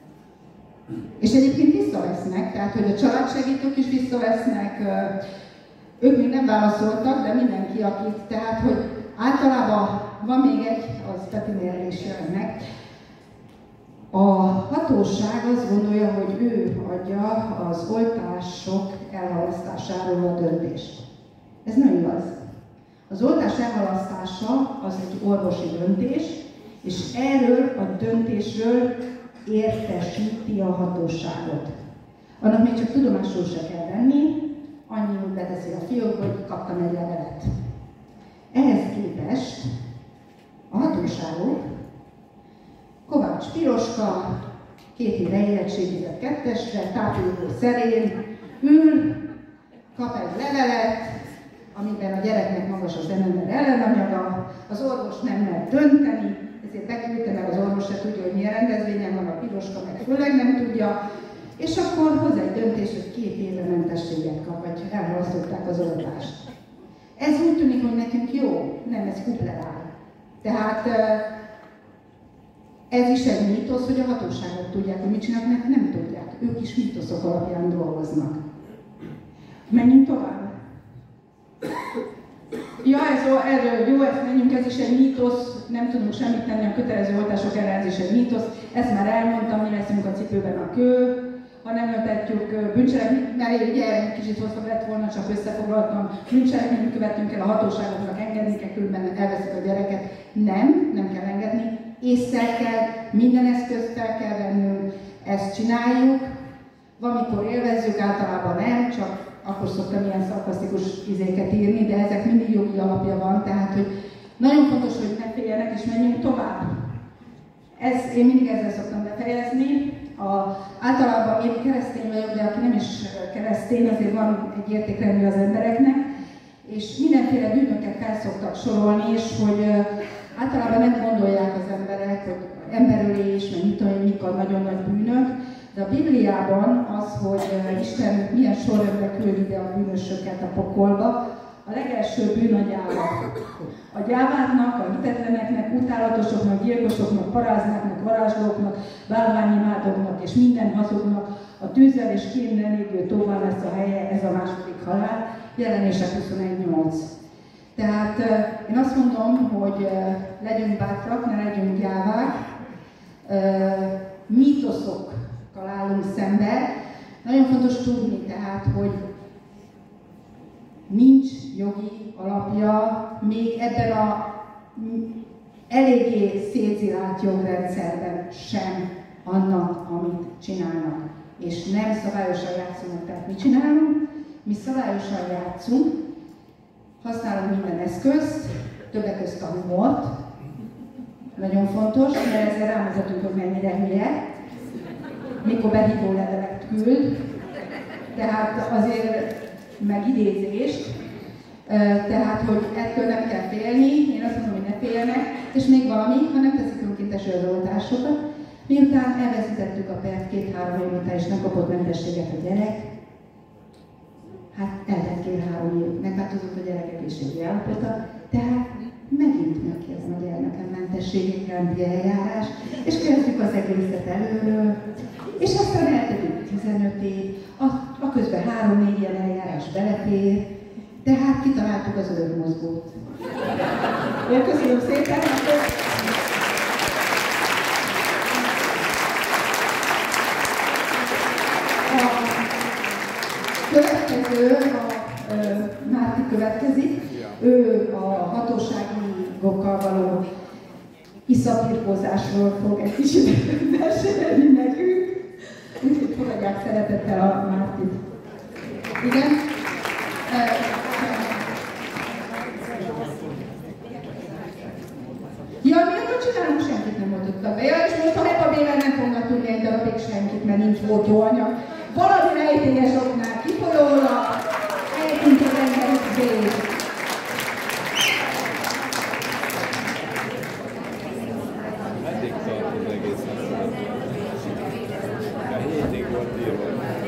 És egyébként visszavesznek, tehát hogy a családsegítők is visszavesznek, ők még nem válaszoltak, de mindenki, akit, tehát hogy általában van még egy, az Petinél is jelennek. A hatóság azt gondolja, hogy ő adja az oltások elhalasztásáról a döntést. Ez nem igaz. Az oltás elhalasztása az egy orvosi döntés, és erről a döntésről értesíti a hatóságot. Annak még csak tudomásul se kell venni, annyi, hogy beteszi a fiókba, hogy kaptam egy levelet. Ehhez képest a hatóságok Kovács Piroska, két éve érettségizett kettesre, tápoló szerén ül, kap egy levelet, amiben a gyereknek magas az em em er ellenanyaga, az orvos nem mer dönteni, ezért beküldte, mert az orvos se tudja, hogy milyen rendezvényen van, a Piroska meg főleg nem tudja, és akkor hoz egy döntés, hogy két évre mentességet kap, vagy elhalasztották az oltást. Ez úgy tűnik, hogy nekünk jó, nem, ez kuplerál. Tehát ez is egy mítosz, hogy a hatóságok tudják, hogy mit csinálnak, mert nem tudják. Ők is mítoszok alapján dolgoznak. Menjünk tovább. Ja, ez a, erről jó, ezt menjünk, ez is egy mítosz, nem tudunk semmit tenni, a kötelező oltások ellen, ez is egy mítosz. Ezt már elmondtam, mi leszünk a cipőben a kő, ha nem ültetjük bűncselekményt, mert ugye kicsit hosszabb lett volna, csak összefoglaltam, bűncselekményt követünk el, a hatóságoknak engedni kell, különben elveszik a gyereket. Nem, nem kell engedni, ésszel kell, minden eszközt fel kell vennünk, ezt csináljuk. Valamikor élvezzük, általában nem, csak akkor szoktam ilyen szarkasztikus izéket írni, de ezek mindig jogi alapja van, tehát hogy nagyon fontos, hogy ne féljenek és menjünk tovább. Ez, én mindig ezzel szoktam befejezni. A, általában én keresztény vagyok, de aki nem is keresztény, azért van egy értékrendű az embereknek, és mindenféle bűnöket felszoktak sorolni, és hogy általában nem gondolják az emberek, hogy emberölés, meg mit tudom, mik a nagyon nagy bűnök, de a Bibliában az, hogy Isten milyen sorrendben küld ide a bűnösöket a pokolba, a legelső bűn a gyáva. A gyáváknak, a hitetleneknek, utálatosoknak, gyilkosoknak, paráznáknak, varázslóknak, bálványimádóknak és minden hazugnak a tűzzel és kénnel égő tóban lesz a helye, ez a második halál, Jelenések huszonegy nyolc. Tehát én azt mondom, hogy legyünk bátrak, ne legyünk gyávák, mítoszokkal állunk szembe. Nagyon fontos tudni tehát, hogy nincs jogi alapja még ebben a eléggé szétzilált jogrendszerben sem annak, amit csinálnak. És nem szabályosan játszunk, tehát mit csinálunk? Mi szabályosan játszunk, használunk minden eszközt, többek közt a humort, nagyon fontos, mert ezzel rámutatunk, hogy mennyire hülye, mikor behívó levelet küld, tehát azért megidézést, tehát, hogy ettől nem kell félni, én azt mondom, hogy ne féljenek, és még valami, ha nem teszik önkéntesül az oltásokat, miután elveszítettük a pert két-három év után, és nem kapott mentességet a gyerek, hát eltelt két-három év, megváltozott a gyerek egészségi állapota, tehát megint megkérdezem a gyermekem mentességét, rendi eljárás, és kezdjük az egészet előről, és aztán eltelik tizenöt év, a, a közben három-négy ilyen eljárás belefér, tehát kitaláltuk az örömmozgót. Én köszönöm szépen! A következő, a Márti következik, ő a hatóságokkal való iszapirkózásról fog egy kicsit mesélni nekünk. Úgyhogy fogadják szeretettel a Mártit. Igen? Ja, mi akkor csinálunk, senkit nem oltottak be. Ja, és most a Hepa Bével nem fognak tudni egy darabig senkit, mert nincs fotóanyag. Valami rejtélyes oknál kifolyólag, eltűnt az emberi bél.
Meddig tart az egész? A hétig volt írva.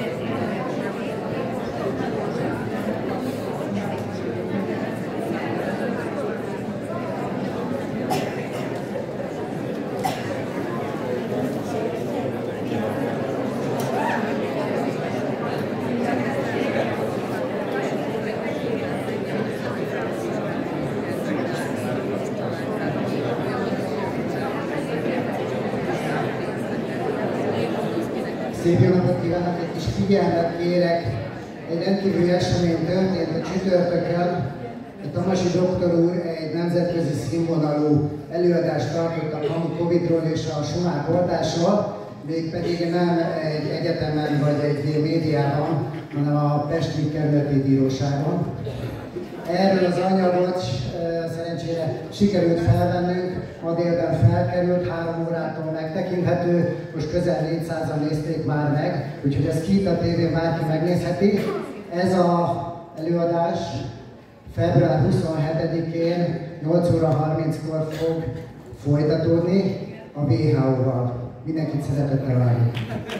Szép jó napot kívánok, egy kis figyelmet kérek. Egy rendkívüli esemény történt a csütörtökön. A Tamasi doktor úr egy nemzetközi színvonalú előadást tartott a Covidról és a sumák oltásról, mégpedig nem egy egyetemen vagy egy médiában, hanem a Pesti Kerületi Bíróságon. Erről az anyagot szerencsére sikerült felvennünk, ma délben felkerült, három órától megtekinthető, most közel négyszázan nézték már meg, úgyhogy ezt kint a tévén bárki megnézheti. Ez az előadás február huszonhetedikén nyolc óra harminckor fog folytatódni a vé há ó-val. Mindenkit szeretettel várjuk.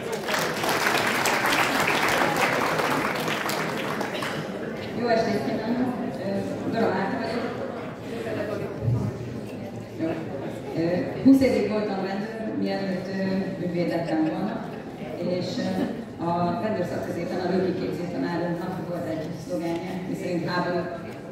Jó estét kívánok! Dora Márta vagyok. húsz évig voltam rendőr, mielőtt ügyvéd lettem volna, és a rendőrszakközépen a lőkiképző tanárunknak volt egy szlogenje, miszerint háború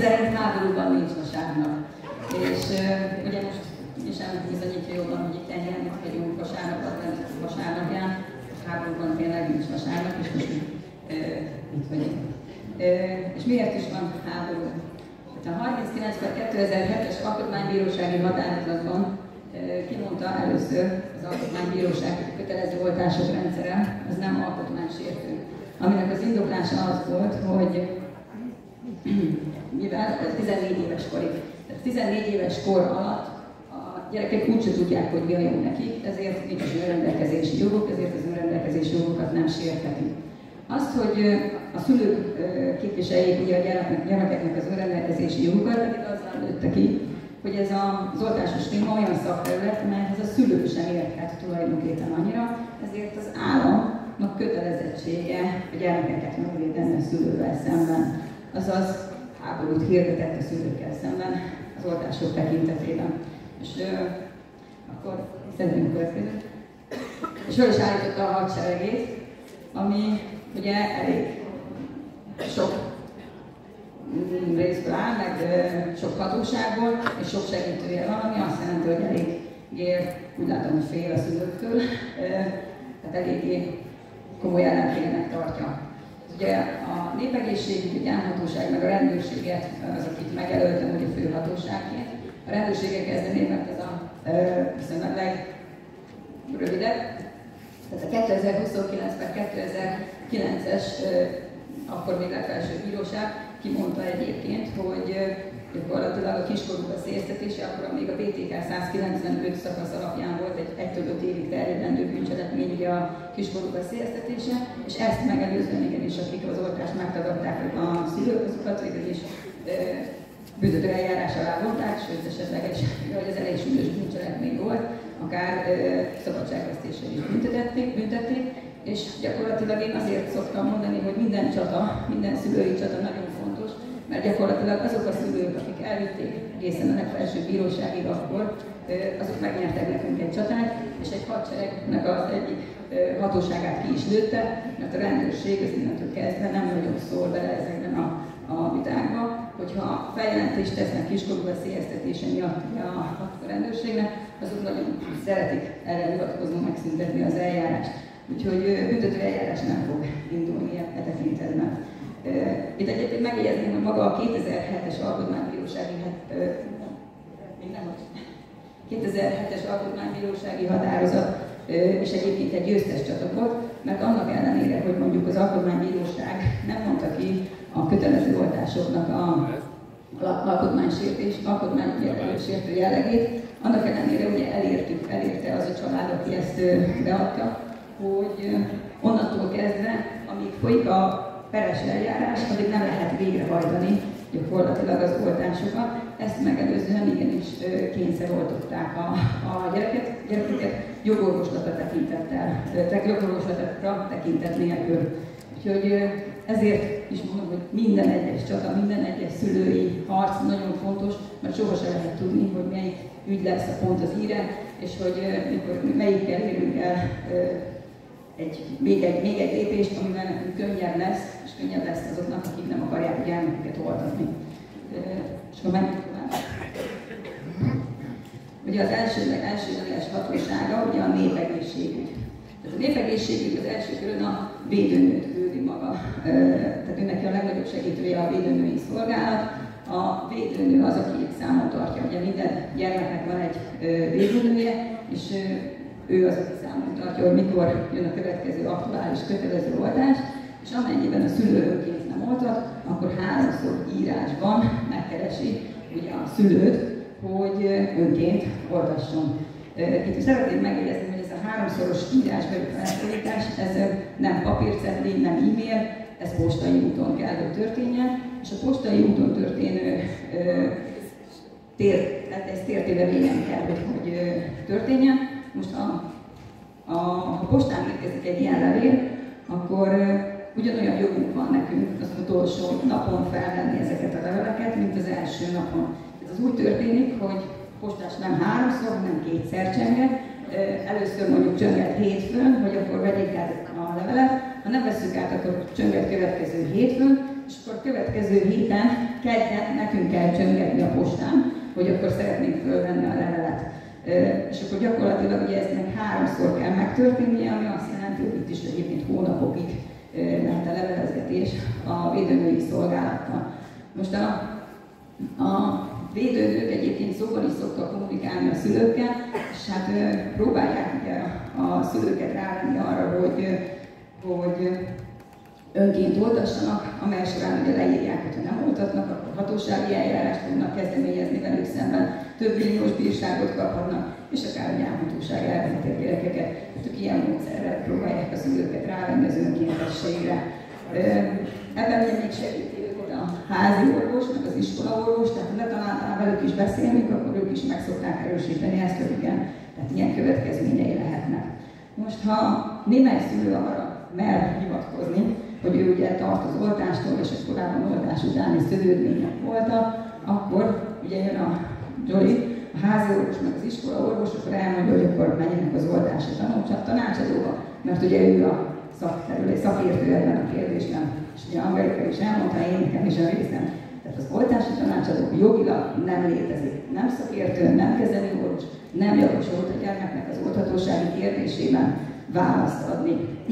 szerint háborúban nincs vasárnap. És uh, ugye most mi sem bizonyítja jobban, hogy itt ennyien itt vagyunk vasárnapot, nem vasárnapján, háborúban tényleg nincs vasárnap, és most uh, itt vagyunk. Uh, és miért is van háború? A harminckilenc per kétezer-hetes alkotmánybírósági határozatban uh, kimondta először az alkotmánybíróság kötelező oltások rendszere, az nem alkotmánysértő. Aminek az indoklása az volt, hogy mivel tizennégy éves korig, tehát tizennégy éves kor alatt a gyerekek úgyse tudják, hogy mi a jó nekik, ezért nincs az önrendelkezési jogok, ezért az önrendelkezési jogokat nem sérthetik. Azt, hogy a szülők képviseljék ugye a gyermek, gyermekeknek az önrendelkezési jogokat, pedig azzal lőtte ki, hogy ez az oltásos téma olyan szakterület, melyhez a szülő sem érthet tulajdonképpen annyira, ezért az államnak kötelezettsége a gyermekeket megvédeni a szülővel szemben. Azaz háborút hirdetett a szülőkkel szemben az oltások tekintetében. És ö, akkor szerintem következő. És föl is állította a hadseregét, ami ugye elég sok részből áll, meg ö, sok hatóságból, és sok segítője van, ami azt jelenti, hogy elég gér, úgy látom, hogy fél a szülőktől, ö, tehát eléggé komoly ellenfélnek tartja. Ugye a népegészségügyi gyámhatóság meg a rendőrséget, azok itt megjelöltem ugye főhatóságként. A rendőrséget kezdeném, mert ez a viszonylag legrövidebb. Tehát a kétezer-huszonkilenc per kétezer-kilences, akkor még legfelsőbb bíróság kimondta egyébként, hogy gyakorlatilag a kiskorú veszélyeztetése, akkor még a bé té ká százkilencvenöt szakasz alapján volt egy egytől öt évig terjedendő bűncselekmény ugye a kiskorú veszélyeztetése, és ezt megelőzően igenis, akik az oltást megtagadták a szülők, azokat végül is büntető eljárás alá vonták, sőt esetleges, hogy ez elég súlyos bűncselekmény volt, akár szabadságvesztéssel is büntették, büntették, és gyakorlatilag én azért szoktam mondani, hogy minden csata, minden szülői csata nagyon fontos, mert gyakorlatilag azok a szülők, akik elvitték egészen a legfelsőbb bíróságig akkor, azok megnyertek nekünk egy csatát, és egy hadseregnek az egyik hatóságát ki is lőtte, mert a rendőrség az innentől kezdve nem nagyon szól bele ezekben a, a vitákba, hogyha feljelentést tesznek kiskorú veszélyeztetése miatt a, a rendőrségnek, azok nagyon szeretik erre hivatkozni, megszüntetni az eljárást. Úgyhogy büntető eljárás nem fog indulni e tekintetben. Itt egyébként megjegyezném, hogy maga a kétezer-hetes alkotmánybírósági kétezer-hetes alkotmánybírósági határozat és egyébként egy győztes csata volt, mert annak ellenére, hogy mondjuk az alkotmánybíróság nem mondta ki a kötelező oltásoknak a alkotmánysértés, alkotmánysértő jellegét, annak ellenére ugye elértük, elérte az a család, aki ezt beadta, hogy onnantól kezdve, amíg folyik a peres eljárás, addig nem lehet végrehajtani gyakorlatilag az oltásokat. Ezt megelőzően igenis kényszeroltották a, a gyereket, gyerekeket jogorvoslatra tekintettel, tehát jogorvoslatra tekintet nélkül. Úgyhogy ezért is mondom, hogy minden egyes csata, minden egyes szülői harc nagyon fontos, mert sohasem lehet tudni, hogy melyik ügy lesz a pont az íre, és hogy mikor, melyikkel érünk el egy, még, egy, még egy lépést, amivel nekünk könnyebb lesz, és könnyebb lesz azoknak, akik nem akarják a gyermeküket oltatni. És akkor menjünk tovább. Ugye az elsődleg, elsődleges hatósága ugye a népegészségügy. Tehát a népegészségügy az első körön a védőnőt küldi maga. Tehát ő neki a legnagyobb segítője a védőnői szolgálat. A védőnő az, aki számon tartja, ugye minden gyermeknek van egy védőnője, és ő az, aki számon tartja, hogy mikor jön a következő aktuális kötelező oltás, és amennyiben a szülő önként nem oltat, akkor háromszor írásban megkeresi ugye a szülőt, hogy önként oltasson. Itt szeretném megjegyezni, hogy ez a háromszoros írásbeli felszólítás, ez nem papírcetli, nem e-mail, ez postai úton kell, hogy történjen, és a postai úton történő tér, tehát ez tértévelényen kell, hogy történjen. Most ha a, a postán érkezik egy ilyen levél, akkor ugyanolyan jogunk van nekünk az utolsó napon felvenni ezeket a leveleket, mint az első napon. Ez az úgy történik, hogy postás nem háromszor, hanem kétszer csenget. Először mondjuk csönget hétfőn, hogy akkor vegyék át a levelet. Ha nem vesszük át, akkor csönget következő hétfőn, és akkor következő héten kedden nekünk kell csöngetni a postán, hogy akkor szeretnénk fölvenni a levelet. És akkor gyakorlatilag ugye eznek háromszor kell megtörténnie, ami azt jelenti, hogy itt is egyébként hónapokig lehet a levelezgetés a védőnői szolgálattal. Most a, a védőnők egyébként szóban is szoktak kommunikálni a szülőkkel, és hát próbálják ugye a szülőket rávenni arra, hogy, hogy önként oltassanak, amely során ugye leírják, hogyha nem oltatnak, akkor hatósági eljárást tudnak kezdeményezni velük szemben, több milliós bírságot kaphatnak, és akár a gyámhatóság elvezeti a gyerekeket. Tehát ilyen módszerrel próbálják a szülőket rávenni az önkéntességre. Ebben ugye még segíti őket a házi orvos, meg az iskolaorvos, tehát ha találtál velük is beszélünk, akkor ők is meg szokták erősíteni ezt, hogy igen, tehát ilyen következményei lehetnek. Most ha némely szülő arra mer hivatkozni, hogy ő ugye tart az oltástól, és egy korábban oltás utáni szövődmények voltak, akkor ugye jön a Zsoli, a házi orvos, meg az iskola orvos, akkor elmondja, hogy akkor menjenek az oltási tanácsadóba, mert ugye ő a szakterület, szakértő ebben a kérdésben. És ugye Amerika is elmondta, én nekem is a részem. Tehát az oltási tanácsadó jogilag nem létezik. Nem szakértő, nem kezelőorvos, nem javasolt a gyermeknek az olthatósági kérdésében választ adni.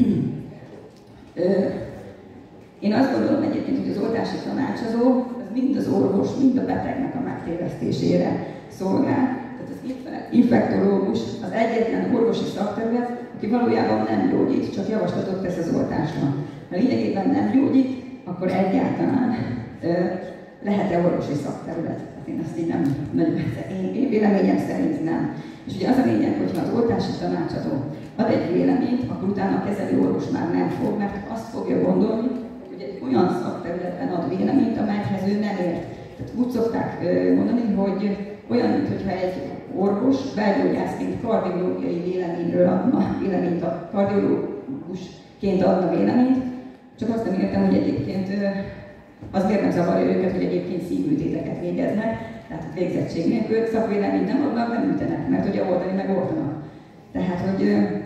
Én azt gondolom egyébként, hogy az oltási tanácsadó az mind az orvos, mind a betegnek a megtévesztésére szolgál. Tehát az infektológus az egyetlen orvosi szakterület, aki valójában nem gyógyít, csak javaslatot tesz az oltásra. Ha lényegében nem gyógyít, akkor egyáltalán lehet-e orvosi szakterület? Hát én azt így nem, nagyon, én, én véleményem szerint nem. És ugye az a lényeg, hogyha az oltási tanácsadó ad egy véleményt, akkor utána a kezelő orvos már nem fog, mert azt fogja gondolni, hogy egy olyan szakterületben ad véleményt, amelyhez ő nem ért. Tehát úgy szokták mondani, hogy olyan, mintha egy orvos belgyógyászként kardiológiai véleményről adna véleményt, a kardiológusként adna véleményt, csak azt nem értem, hogy egyébként az miért nem zavarja őket, hogy egyébként szívműtéteket végeznek, tehát végzettség nélkül szakvéleményt nem adnak, nem műtenek, mert ugye oltani meg oltanak. Tehát, hogy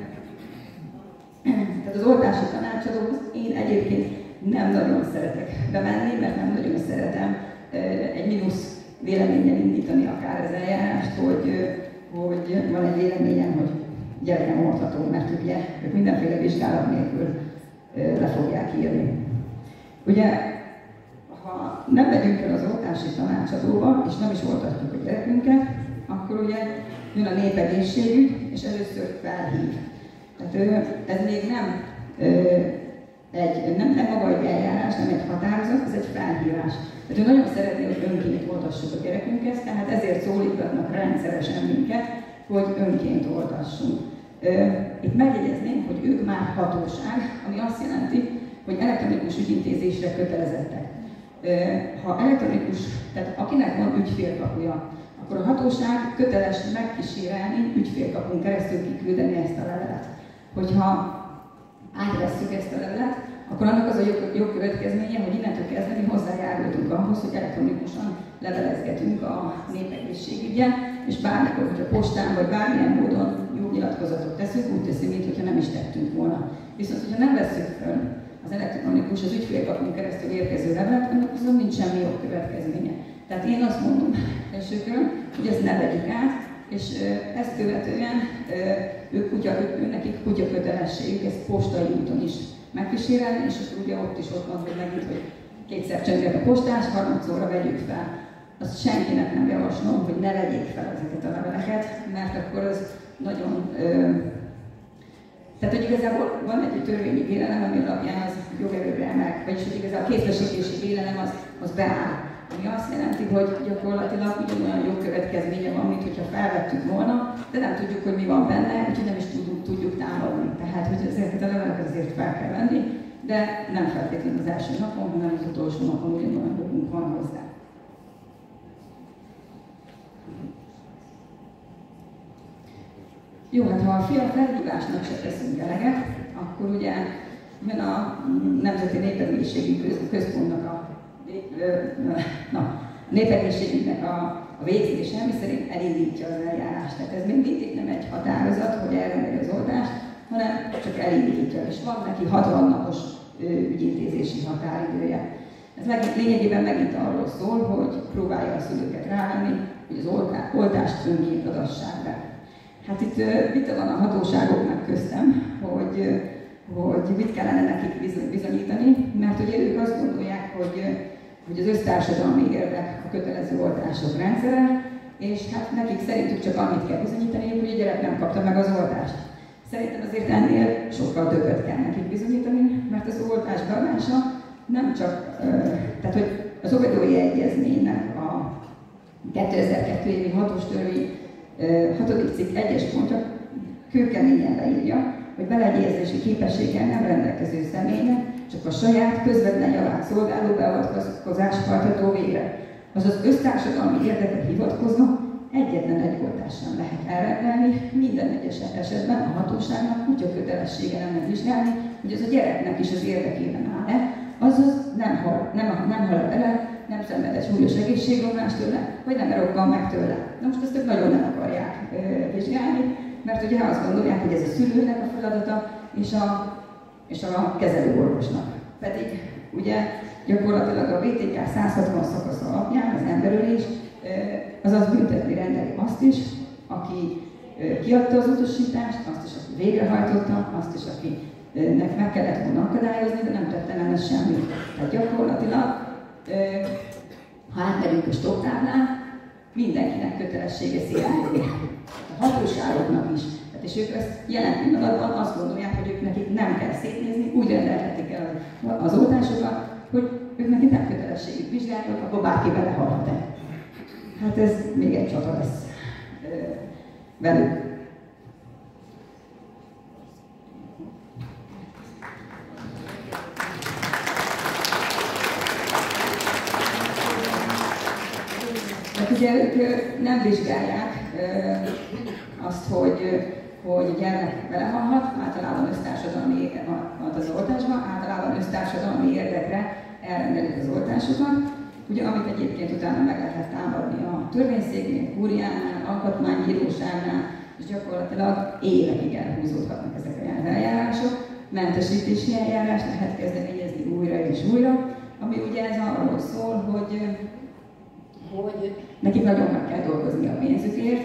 tehát az oltási tanácsadóhoz én egyébként nem nagyon szeretek bemenni, mert nem nagyon szeretem egy mínusz véleménnyel indítani akár az eljárást, hogy, hogy van egy véleményem, hogy gyerekem oltható, mert ugye ők mindenféle vizsgálat nélkül le fogják írni. Ugye, ha nem megyünk el az oltási tanácsadóba, és nem is oltatjuk a gyerekünket, akkor ugye jön a népegészségügy, és először felhív. Tehát ez még nem egy, nem, nem maga egy eljárás, nem egy határozat, ez egy felhívás. Tehát ő nagyon szeretné, hogy önként oltassuk a gyerekünket, tehát ezért szólítgatnak rendszeresen minket, hogy önként oltassunk. Itt megjegyezném, hogy ők már hatóság, ami azt jelenti, hogy elektronikus ügyintézésre kötelezettek. Ha elektronikus, tehát akinek van ügyfélkapuja, akkor a hatóság köteles megkísérelni ügyfélkapun keresztül kiküldeni ezt a levelet. Hogyha átvesszük ezt a levelet, akkor annak az a jog, jogkövetkezménye, hogy innentől kezdve mi hozzájárultunk ahhoz, hogy elektronikusan levelezgetünk a népegészségügyen, és bármikor, hogyha postán vagy bármilyen módon jognyilatkozatot teszünk, úgy teszünk, mintha nem is tettünk volna. Viszont, hogyha nem vesszük föl az elektronikus, az ügyfélkapun keresztül érkező levelet, annak azon nincs semmi jogkövetkezménye. Tehát én azt mondom elsőkön, hogy ezt ne vegyük át, és ezt követően ők kutya, ők, nekik kutya kötelességük, ezt postai úton is megkísérelni, és akkor ugye ott is ott van, hogy megint, hogy kétszer csönget a postás, harmadszorra vegyük fel. Azt senkinek nem javaslom, hogy ne vegyék fel ezeket a leveleket, mert akkor az nagyon... Ö, tehát, hogy igazából van egy törvényi vélelem, ami alapján az jogerőre emel, vagyis hogy igazából a kézbesítési vélelem az, az beáll. Ami azt jelenti, hogy gyakorlatilag ugyanolyan jogkövetkezménye van, mint hogyha felvettük volna, de nem tudjuk, hogy mi van benne, úgyhogy nem is tudjuk, tudjuk támadni. Tehát, hogy ezeket a leveleket azért fel kell venni, de nem feltétlenül az első napon, hanem az utolsó napon ugyanolyan jogunk van hozzá. Jó, hát ha a fia felhívásnak se teszünk eleget, akkor ugye jön a Nemzeti Népegészségügyi Központnak a na, népegészségügynek a, a végzése, ami szerint elindítja az eljárást. Tehát ez még mindig nem egy határozat, hogy erre megy az oltást, hanem csak elindítja, és van neki hatvan napos ügyintézési határidője. Ez lényegében megint arról szól, hogy próbálja a szülőket rávenni, hogy az oltást önként adassák be. Hát itt vita van a hatóságoknak köztem, hogy, hogy mit kellene nekik bizonyítani, mert ugye ők azt gondolják, hogy, hogy az össztársadalmi érdek a kötelező oltások rendszere, és hát nekik szerintük csak annyit kell bizonyítani, hogy a gyerek nem kapta meg az oltást. Szerintem azért ennél sokkal többet kell nekik bizonyítani, mert az oltás beadása nem csak, tehát hogy az Oviedo-i Egyezménynek a kétezer-kettő évi hatos törvény hatodik cikk egyes pontja kőkeményen leírja, hogy beleegyezési képességgel nem rendelkező személynek csak a saját közvetlen javát szolgáló beavatkozás hajtható végre. Azaz össztársadalmi érdekre hivatkozva egyetlen egy oltást sem lehet elrendelni, minden egyes esetben a hatóságnak kutya kötelessége lenne vizsgálni, hogy az a gyereknek is az érdekében áll-e, azaz nem hal, nem, nem hal bele, nem szenved egy súlyos egészségromlást tőle, vagy nem erokkal meg tőle. Na most ezt ők nagyon nem akarják ö, vizsgálni, mert ugye azt gondolják, hogy ez a szülőnek a feladata, és a, és a kezelőorvosnak. Pedig ugye gyakorlatilag a bé té ká száz hatvan szakasz alapján az emberölés, azaz büntetni rendeli azt is, aki kiadta az utasítást, azt is, aki végrehajtotta, azt is, akinek meg kellett volna akadályozni, de nem tette ellen semmit. Tehát gyakorlatilag, ha átmegyünk a stopptáblán, mindenkinek kötelessége szélni. A hatóságoknak is. Tehát és ők ezt jelen pillanatban azt gondolják, hogy ők nekik nem kell szétnézni, úgy rendelhetik el az oltásokat, hogy ők nekik nem kötelességük vizsgálni, akkor bárki belehalhat el. Hát ez még egy csata lesz velük. Tehát ugye ők nem vizsgálják azt, hogy, hogy a gyermek belehalhat, általában össztársadalmi az oltásba, általában össztársadalmi érdekre elrendelik az oltásokat. Ugye, amit egyébként utána meg lehet támadni a törvényszéknél, kúriánál, alkotmánybíróságnál, és gyakorlatilag évekig elhúzódhatnak ezek az eljárások. Mentesítési eljárást lehet kezdeményezni újra és újra, ami ugye ez arról szól, hogy, hogy nekik nagyon meg kell dolgozni a pénzükért,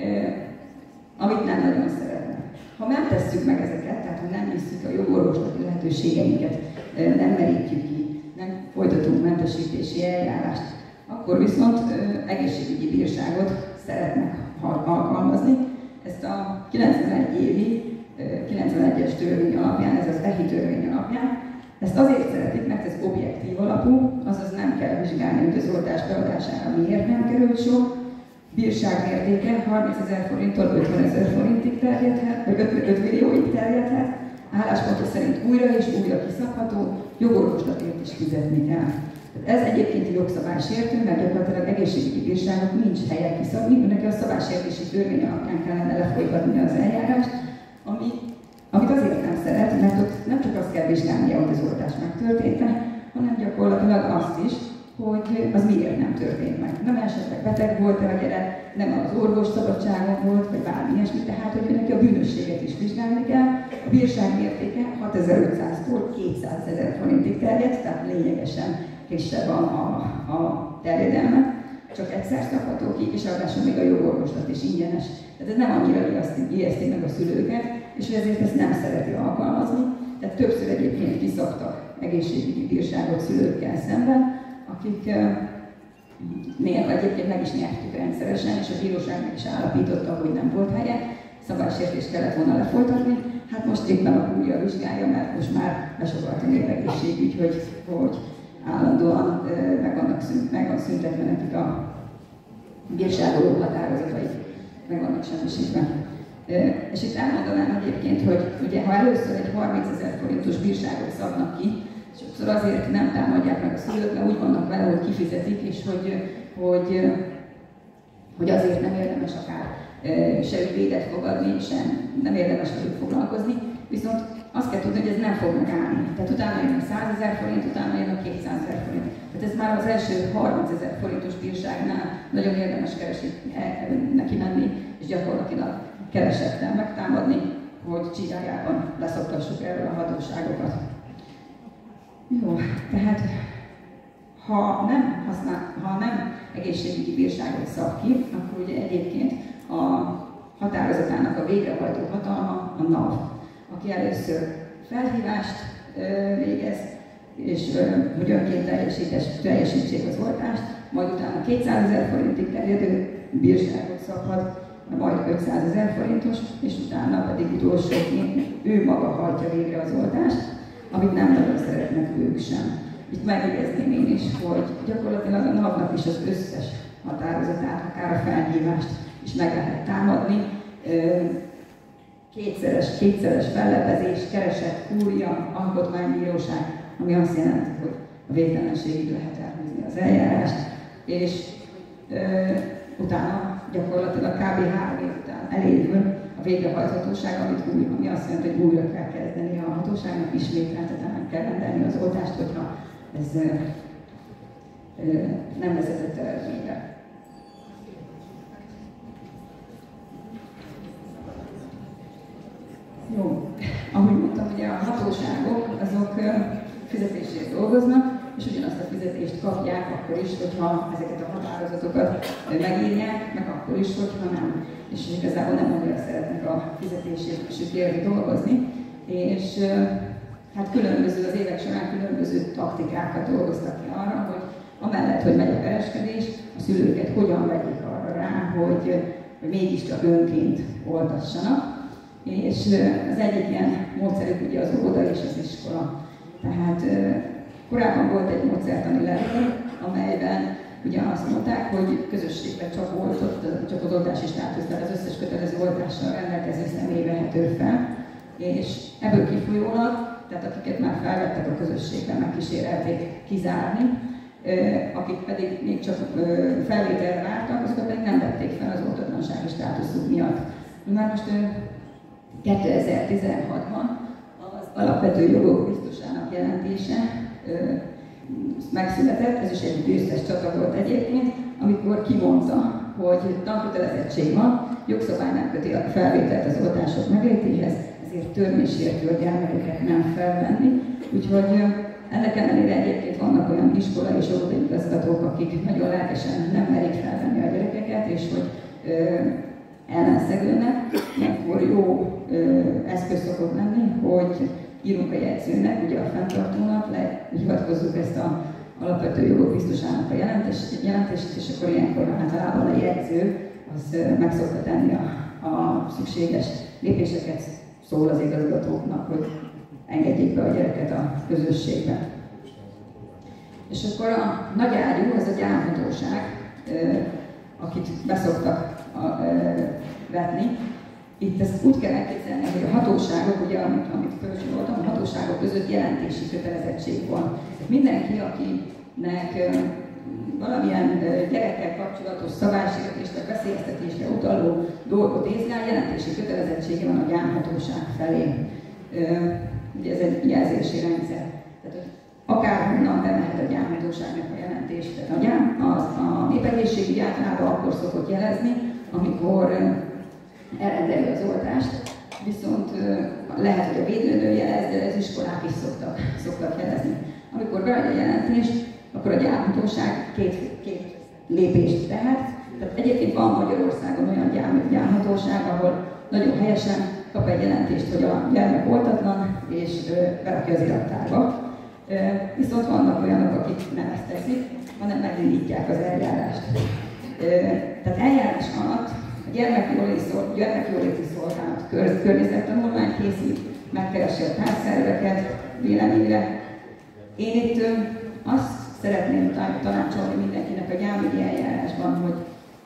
amit nem nagyon szeretnek. Ha nem tesszük meg ezeket, tehát ha nem visszük a jogorvoslati lehetőségeinket, nem merítjük ki, nem folytatunk mentesítési eljárást, akkor viszont ö, egészségügyi bírságot szeretnek alkalmazni. Ezt a kilencvenegy évi, kilencvenegyes törvény alapján, ez az e há i törvény alapján, ezt azért szeretik, mert ez objektív alapú, azaz nem kell vizsgálni, hogy az oltás beadására miért nem került sor. Bírságmértéke harmincezer forinttól ötvenezer forintig terjedhet, vagy öt millióig terjedhet. Álláspontok szerint újra és újra kiszabható, jogorvoslatért is fizetni kell. Ez egyébként jogszabálysértő, mert gyakorlatilag egészségügyi bírságnak nincs helye kiszabni, neki a szabálysértési törvény alapján kellene lefolytatni az eljárást, ami, amit azért nem szeret, mert ott nem csak azt kell vizsgálnia, hogy az oltás megtörtént-e, hanem gyakorlatilag azt is, hogy az miért nem történt meg. Nem esetleg beteg volt-e a gyerek, nem az orvos szabadságon volt, vagy bármi ilyesmi, tehát hogy neki a bűnösséget is vizsgálni kell. A bírság mértéke hatezer-ötszáztól kétszázezer forintig terjed, tehát lényegesen kisebb a, a, a terjedelme. Csak egyszer szabható ki, és ráadásul még a jogorvoslat is ingyenes. Tehát ez nem annyira ijeszti meg a szülőket, és ezért ezt nem szereti alkalmazni. Tehát többször egyébként kiszabtak egészségügyi bírságot szülőkkel szemben, akik néha egyébként meg is nyertük rendszeresen, és a bíróság meg is állapította, hogy nem volt helye, szabálysértést kellett volna lefolytatni. Hát most éppen a kúria vizsgálja, mert most már besorolt a népegészségügy, hogy, hogy állandóan meg vannak szünt, meg van szüntetve nekik a bírságoló határozatai, meg vannak semmisítve. És itt elmondanám egyébként, hogy ugye, ha először egy harmincezer forintos bírságot szabnak ki, sokszor azért nem támadják meg a szülők, mert úgy vannak vele, hogy kifizetik, és hogy, hogy, hogy azért nem érdemes akár se ügyvédet fogadni, sem nem érdemes velük foglalkozni. Viszont azt kell tudni, hogy ez nem fog megállni. Tehát utána jön a százezer forint, utána jön a kétszázezer forint. Tehát ez már az első harmincezer forintos bírságnál nagyon érdemes keresni, neki menni, és gyakorlatilag keresettel megtámadni, hogy csigájában leszoktassuk erről a hatóságokat. Jó, tehát Ha nem, használ, ha nem egészségügyi bírságot szab ki, akkor ugye egyébként a határozatának a végrehajtó hatalma a NAV, aki először felhívást végez, és hogy önként teljesítsék az oltást, majd utána kétszázezer forintig terjedő bírságot szabhat, majd ötszázezer forintos, és utána pedig utolsóként ő maga hajtja végre az oltást, amit nem nagyon szeretnek ők sem. Itt megjegyezném én is, hogy gyakorlatilag a NAV-nak is az összes határozatát, akár a felhívást is meg lehet támadni. Kétszeres, kétszeres fellepezés, keresett, kúria, alkotmánybíróság, ami azt jelenti, hogy a végtelenségig lehet elhúzni az eljárást, és ö, utána gyakorlatilag kb. három év után elévül a végrehajthatóság, amit új, ami azt jelenti, hogy újra kell kezdeni a hatóságnak, ismételten kell rendelni az oltást, hogyha ez ö, ö, nem vezetett eredményre. Jó, ahogy mondtam, ugye a hatóságok azok fizetésért dolgoznak, és ugyanazt a fizetést kapják akkor is, hogyha ezeket a határozatokat megírják, meg akkor is, hogyha nem. És igazából nem annyira szeretnek a fizetésért dolgozni. És hát különböző, az évek során különböző taktikákat dolgoztak ki arra, hogy amellett, hogy megy a pereskedés, a szülőket hogyan vegyék arra rá, hogy, hogy mégiscsak önként oltassanak. És az egyik ilyen módszerük ugye az óvoda és az iskola. Tehát korábban volt egy módszertani levél, amelyben ugye azt mondták, hogy közösségben csak oltott, csak az oltási státusz, tehát az összes kötelező oltással rendelkező személy vehető fel. És ebből kifolyólag, tehát akiket már felvettek a közösségben, megkísérelték kizárni, akik pedig még csak felvételre vártak, azokat pedig nem vették fel az oltatlansági státuszuk miatt. Már most kétezer-tizenhatban az alapvető jogok biztosának jelentése ö, megszületett, ez is egy győztes csata volt egyébként, amikor kimondta, hogy tankötelezettség van, jogszabály nem köti a felvételt az oltások meglétéhez, ezért törvénysértő a gyermekeket nem felvenni. Úgyhogy ö, ennek ellenére egyébként vannak olyan iskola és óvodaigazgatók, akik nagyon lelkesen nem merik felvenni a gyerekeket, és hogy ö, ellenszegülnek, ilyenkor jó ö, eszköz szokott lenni, hogy írunk a jegyzőnek, ugye a fenntartónak, le, hivatkozzuk ezt a alapvető jogok biztosának a jelentést, jelentést, és akkor ilyenkor általában a jegyző az ö, meg szokta tenni a, a szükséges lépéseket, szól az igazgatóknak, hogy engedjék be a gyereket a közösségbe. És akkor a nagy ágyú, az a gyámhatóság, ö, akit beszoktak a, ö, vetni. Itt ezt úgy kell elképzelni, hogy a hatóságok, ugye, amit, amit felsoroltam, a hatóságok között jelentési kötelezettség van. Tehát mindenki, akinek ö, valamilyen ö, gyerekkel kapcsolatos szabálysértésre, veszélyeztetésre utaló dolgot észlel, jelentési kötelezettsége van a gyámhatóság felé. Ö, ugye ez egy jelzési rendszer. Tehát, hogy akárhonnan bemehet a gyámhatóságnak a jelentés. Tehát a, gyám, a, a népegészségügy általában akkor szokott jelezni, amikor elrendeli az oltást, viszont lehet, hogy a védőnő jelez, de az iskolák is szoktak, szoktak jelezni. Amikor beadja a jelentést, akkor a gyámhatóság két, két lépést tehet. Tehát egyébként van Magyarországon olyan gyám, gyámhatóság, ahol nagyon helyesen kap egy jelentést, hogy a gyermek oltatlan, és berakja az irattárba. Viszont vannak olyanok, akik nem ezt teszik, hanem megindítják az eljárást. Tehát eljárás alatt a gyermekjóléti szolgálat kör, környezettanulmányt készít, megkeresi a társzerveket véleményre. Én itt azt szeretném tanácsolni mindenkinek a gyámügyi eljárásban, hogy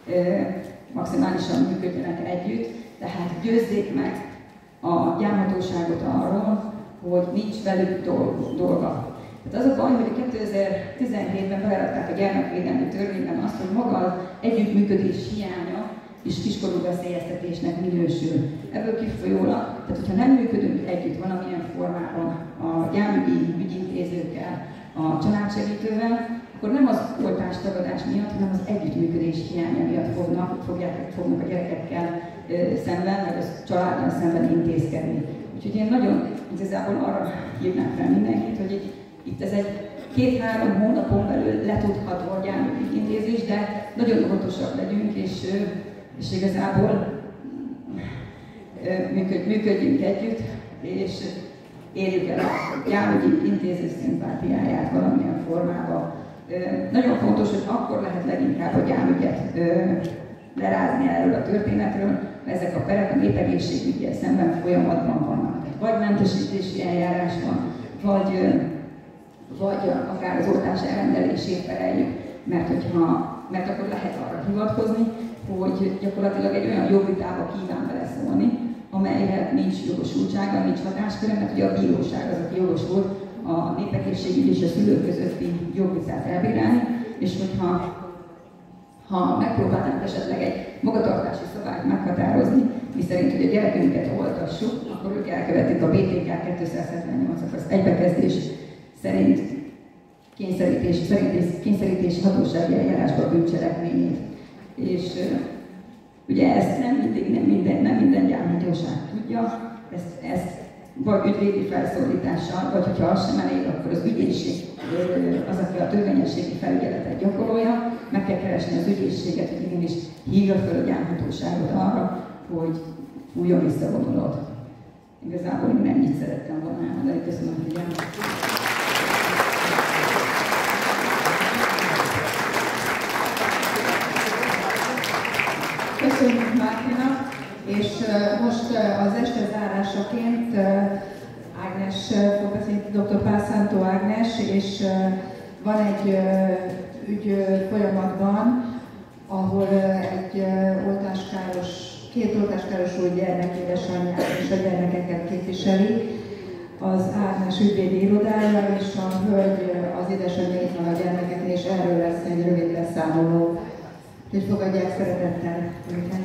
maximálisan működjenek együtt, tehát győzzék meg a gyámhatóságot arról, hogy nincs velük dolga. Tehát az a baj, hogy kétezer-tizenhétben belerakták a gyermekvédelmi törvényben azt, hogy maga az együttműködés hiánya és kiskorú veszélyeztetésnek minősül. Ebből kifolyólag, tehát hogyha nem működünk együtt valamilyen formában a gyámügyi ügyintézőkkel, a családsegítővel, akkor nem az oltástagadás miatt, hanem az együttműködés hiánya miatt fognak, fogják, fognak a gyerekekkel ö, szemben, vagy a családdal szemben intézkedni. Úgyhogy én nagyon igazából arra hívnám fel mindenkit, hogy itt, itt ez egy két-három hónapon belül letudható a gyámügyintézés, de nagyon óvatosak legyünk, és, és igazából működjünk együtt, és érjük el a gyámügyi intézés szimpátiáját valamilyen formában. Nagyon fontos, hogy akkor lehet leginkább a gyámügyet lerázni erről a történetről, mert ezek a perek a népegészségüggyel szemben folyamatban vannak. Vagy mentesítési eljárás van, vagy, vagy akár az oltás elrendelését pereljük, mert, hogyha, mert akkor lehet arra hivatkozni, hogy gyakorlatilag egy olyan jogvitába kíván beleszólni, amelyhez nincs jogosultsága, nincs hatásköre, mert ugye a bíróság az, aki jogos volt a népegészségügy és a szülők közötti jogvitát elbírálni, és hogyha ha megpróbálnánk esetleg egy magatartási szabályt meghatározni, miszerint, hogy a gyerekünket oltassuk, akkor ők elkövetik a bé té ká kétszázhetvennyolcas az egybekezdés szerint kényszerítés, szerint kényszerítési hatósági eljárásba bűncselekményét. És ugye ezt nem mindig, nem minden, nem minden gyámhatóság tudja, ezt, ezt vagy ügyvédi felszólítással, vagy hogyha az sem elég, akkor az ügyészség az, aki a törvényességi felügyeletet gyakorolja, meg kell keresni az ügyészséget, hogy igenis hívja fel a gyámhatóságot arra, hogy fújjon vissza vonulat. Igazából én ennyit szerettem volna elmondani. Köszönöm a figyelmet.
Köszönjük Mártinak, és most az este zárásaként Ágnes fog beszélni, doktor Pálszántó Ágnes, és van egy ügy folyamatban, ahol egy oltáskáros, két oltáskárosult gyermek édesanyját és a gyermekeket képviseli az Ágnes ügyvédi irodája, és a hölgy az édesanyja itt van a gyermekeknél, és erről lesz egy rövid beszámoló. Úgyhogy fogadják szeretettel őket.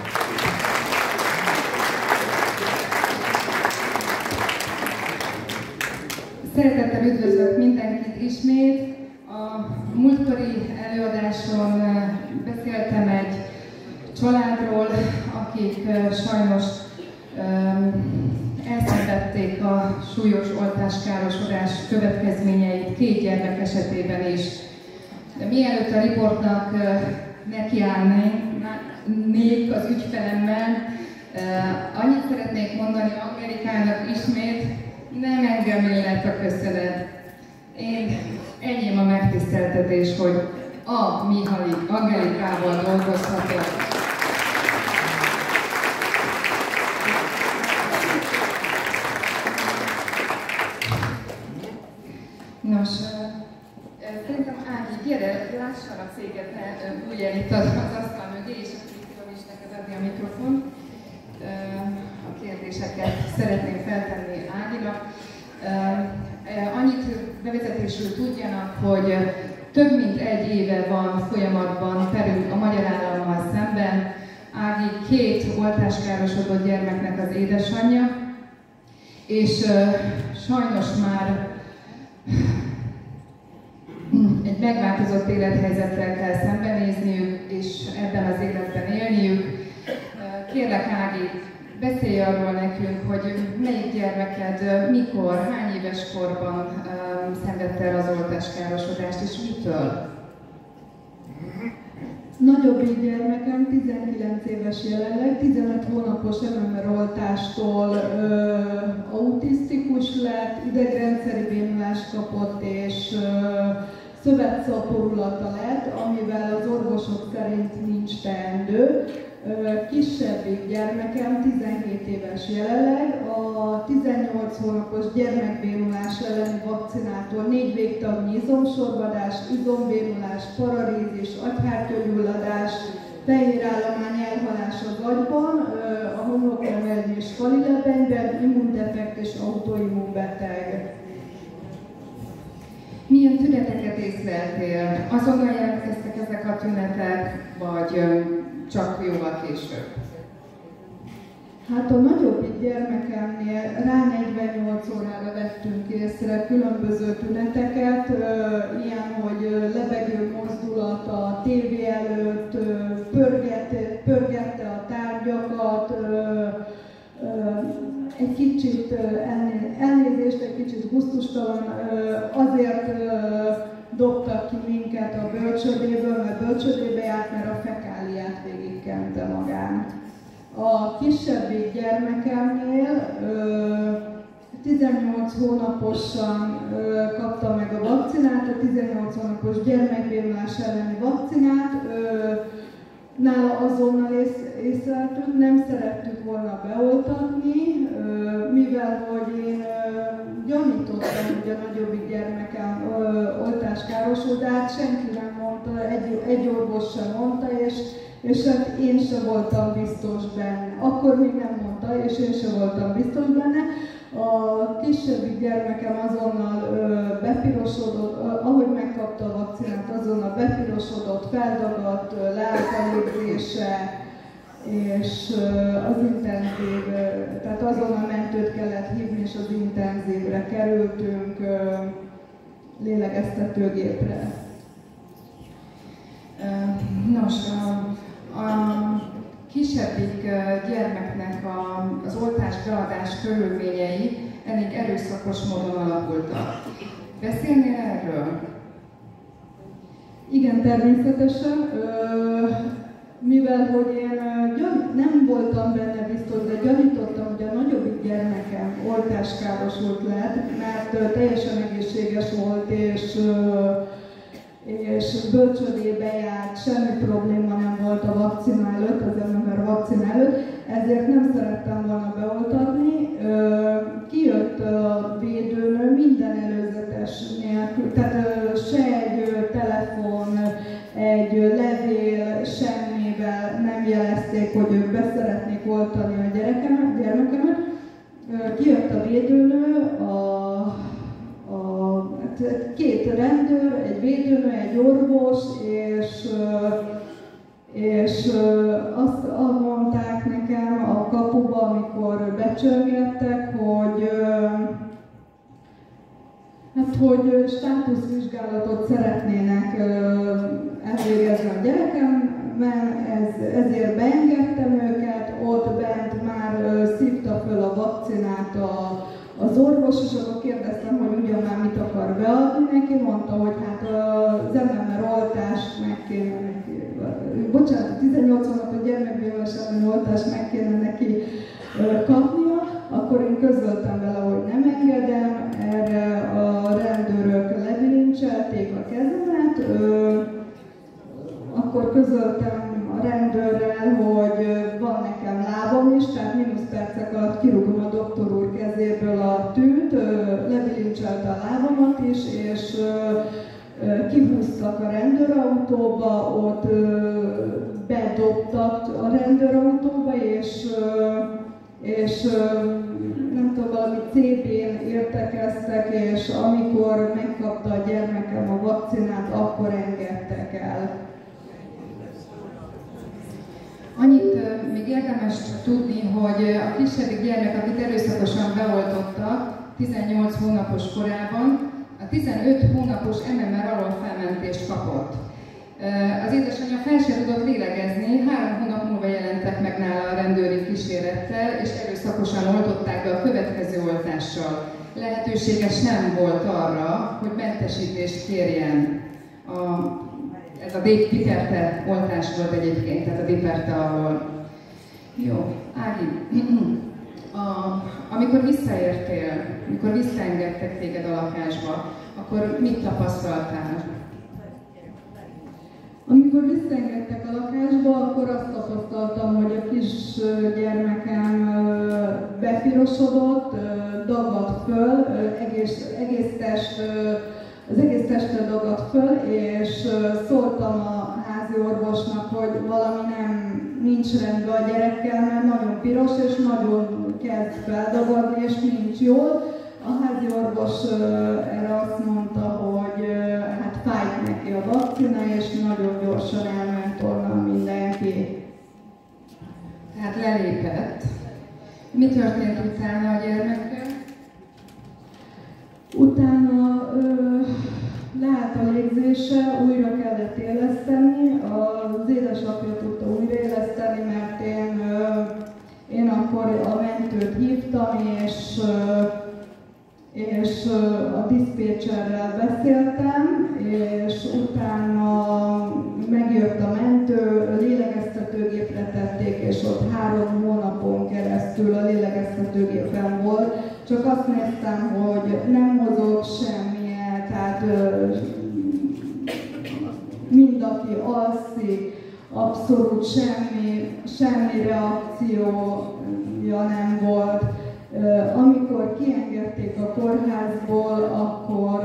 Szeretettel üdvözlök mindenkit ismét. A múltkori előadáson beszéltem egy családról, akik sajnos elszenvedték a súlyos oltáskárosodás következményeit két gyermek esetében is. De mielőtt a riportnak nekiállnék az ügyfelemmel, annyit szeretnék mondani Angelikának ismét, nem engem illet a köszönet. Én enyém a megtiszteltetés, hogy a Mihály Angelikával dolgozhatok. Nos, szerintem Ági, gyere, lással a céget, ne bújj el itt az asztal mögé, és akkor tudom is neked adni a mikrofont. A kérdéseket szeretném feltenni Áginak. Annyit bevezetésről tudjanak, hogy több mint egy éve van folyamatban perünk a magyar állammal szemben. Ági két oltáskárosodott gyermeknek az édesanyja, és sajnos már egy megváltozott élethelyzettel kell szembenézniük, és ebben az életben élniük. Kérlek Ági, beszélj arról nekünk, hogy melyik gyermeked, mikor, hány éves korban um, szenvedte el az oltáskárosodást, és mitől?
Nagyobbik gyermekem tizenkilenc éves jelenleg, tizenöt hónapos em em er oltástól ö, autisztikus lett, idegrendszeri bénulást kapott, és ö, szövetszaporulata lett, amivel az orvosok szerint nincs teendő. Kisebbik gyermekem tizenkét éves jelenleg, a tizennyolc hónapos gyermekbénulás elleni vakcinától négy végtagnyi izomsorvadás, izombénulás, pararízis, agyhártyagyulladás, fehérállomány elhalás az agyban, a homloklevelny és falilebenyben, immundefekt és autoimmunbeteg.
Milyen tüneteket észleltél? Azonnal jelentkeztek ezek a tünetek, vagy csak jóval később?
Hát a nagyobbik gyermekemnél rá negyvennyolc órára vettünk észre különböző tüneteket, ilyen, hogy lebegő mozdulata, tévé előtt, pörgette, pörgette a tárgyakat, egy kicsit elnézést, egy kicsit gusztustalan, azért gyermekemnél tizennyolc hónaposan kaptam meg a vakcinát, a tizennyolc hónapos gyermekbénulás elleni vakcinát. Nála azonnal ész, észleltük, nem szerettük volna beoltatni, mivel hogy én gyanítottam, hogy a nagyobbik gyermekem oltáskárosult, de hát senki nem mondta, egy, egy orvos sem mondta, és, és hát én sem voltam biztos benne. Akkor még nem mondta, és én sem voltam biztos benne. A kisebbik gyermekem azonnal ö, bepirosodott, ö, ahogy megkapta a vakcinát, azonnal bepirosodott, feldagadt, lelkelégzése, és ö, az intenzív, ö, tehát azonnal mentőt kellett hívni, és az intenzívre kerültünk ö, lélegeztetőgépre.
Nos, a, a kisebbik gyermeknek a, az oltás beadás körülményei elég erőszakos módon alakultak. Beszélnél erről?
Igen, természetesen. Mivel hogy én nem voltam benne biztos, de gyanítottam, hogy a nagyobbik gyermekem oltáskárosult lett, mert teljesen egészséges volt, és és bölcsődébe járt, semmi probléma nem volt a vakcina előtt, az em em er vakcina előtt, ezért nem szerettem volna beoltatni. Kijött a védőnő minden előzetes nélkül, tehát se egy telefon, egy levél, semmivel nem jelezték, hogy ők beszeretnék oltani a gyerekemet, gyermekemet. Kijött a védőnő, a A, két rendőr, egy védőnő, egy orvos, és, és azt mondták nekem a kapuba, amikor becsörgettek, hogy, hát, hogy státuszvizsgálatot szeretnének elvégezni a gyerekemben, ez, ezért beengedtem őket, ott bent már szívta föl a vakcinát a az orvos, és akkor kérdeztem, hogy ugyan már mit akar beadni neki, mondta, hogy hát az em em er oltást meg kéne neki, bocsánat, tizennyolc hónapos gyermekbénulás elleni oltást meg kéne neki kapnia, akkor én közöltem vele, hogy nem engedem, erre a rendőrök lebilincselték a kezemet, akkor közöltem a rendőrrel, hogy van nekem lábam is, tehát mínusz percek alatt kirúgom a doktor úr kezéből a tűt, lebilincselte a lábamat is, és kihúztak a rendőrautóba, ott bedobtak a rendőrautóba, és, és nem tudom, valami cé bén értekeztek, és amikor megkapta a gyermekem a vakcinát, akkor engedtek el.
Annyit még érdemes tudni, hogy a kisebbik gyermek, akit erőszakosan beoltottak tizennyolc hónapos korában, a tizenöt hónapos em em er alól felmentést kapott. Az édesanyja fel sem tudott lélegezni, három hónap múlva jelentek meg nála a rendőri kísérettel, és erőszakosan oltották be a következő oltással. Lehetőséges nem volt arra, hogy mentesítést kérjen. A Ez a Diperte oltás volt egyébként, tehát a Diperte alól. Jó, Ági, a, amikor visszaértél, amikor visszaengedtek téged a lakásba, akkor mit tapasztaltál?
Amikor visszaengedtek a lakásba, akkor azt tapasztaltam, hogy a kis gyermekem bepirosodott, dagadt föl, egész, egész test, az egész testre dagadt föl, és szóltam a házi orvosnak, hogy valami nem nincs rendben a gyerekkel, mert nagyon piros, és nagyon kezd feldagadni, és nincs jól. A házi orvos erre azt mondta, hogy hát fájt neki a vakcina, és nagyon gyorsan elment onnan mindenki.
Tehát lelépett. Mi történt utána a gyermekkel?
Utána ö, leállt a légzése, újra kellett éleszteni, az édesapja tudta újraéleszteni, mert én, ö, én akkor a mentőt hívtam, és, ö, és ö, a diszpécserrel beszéltem, és utána megjött a mentő, lélegeztetőgépre tették, és ott három hónapon keresztül a lélegeztetőgépen volt, csak azt néztem, hogy nem mozog semmilyen, tehát ö, mind aki alszik, abszolút semmi, semmi reakciója nem volt. Amikor kiengedték a kórházból, akkor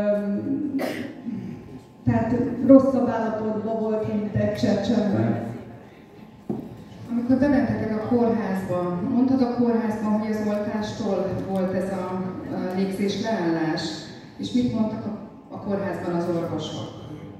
tehát rosszabb állapotban volt, mint egy csecsemő.
Amikor bementetek a kórházba, mondtad a kórházban, hogy az oltástól volt ez a légzés leállás, és mit mondtak a, a kórházban az orvosok?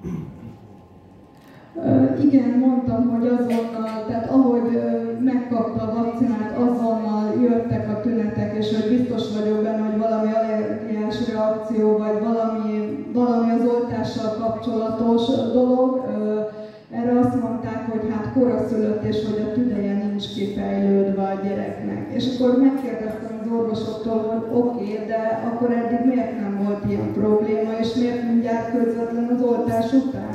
Uh, igen, mondtam, hogy azonnal, tehát ahogy uh, megkapta a vakcinát, azonnal jöttek a tünetek, és hogy biztos vagyok benne, hogy valami allergiás reakció, vagy valami, valami az oltással kapcsolatos dolog. Uh, erre azt mondták, hogy hát koraszülött, és hogy a tüdeje nincs kifejlődve a gyereknek. És akkor megkérdeztem az orvosoktól, hogy oké, okay, de akkor eddig miért nem volt ilyen probléma, és miért mindjárt közvetlen az oltás után?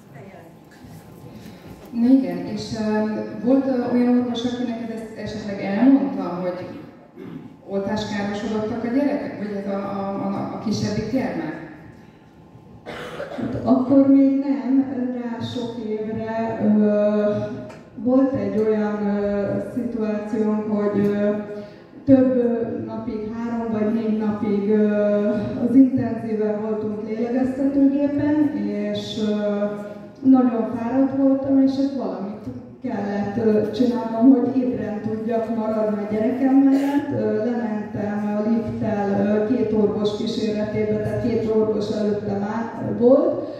Na igen, és uh, volt uh, olyan orvos, aki neked ezt esetleg elmondta, hogy oltáskárosodottak a gyerekek, vagy ez a, a, a, a kisebbik gyermek?
Hát akkor még nem, rá sok évre ö, volt egy olyan ö, szituációnk, hogy ö, több napig, három vagy négy napig ö, az intenzíven voltunk lélegeztetőgépen, és ö, nagyon fáradt voltam, és hát valamit kellett csinálnom, hogy ébren tudjak maradni a gyerekem mellett. Lementem a lifttel két orvos kíséretében, tehát két orvos előttem volt.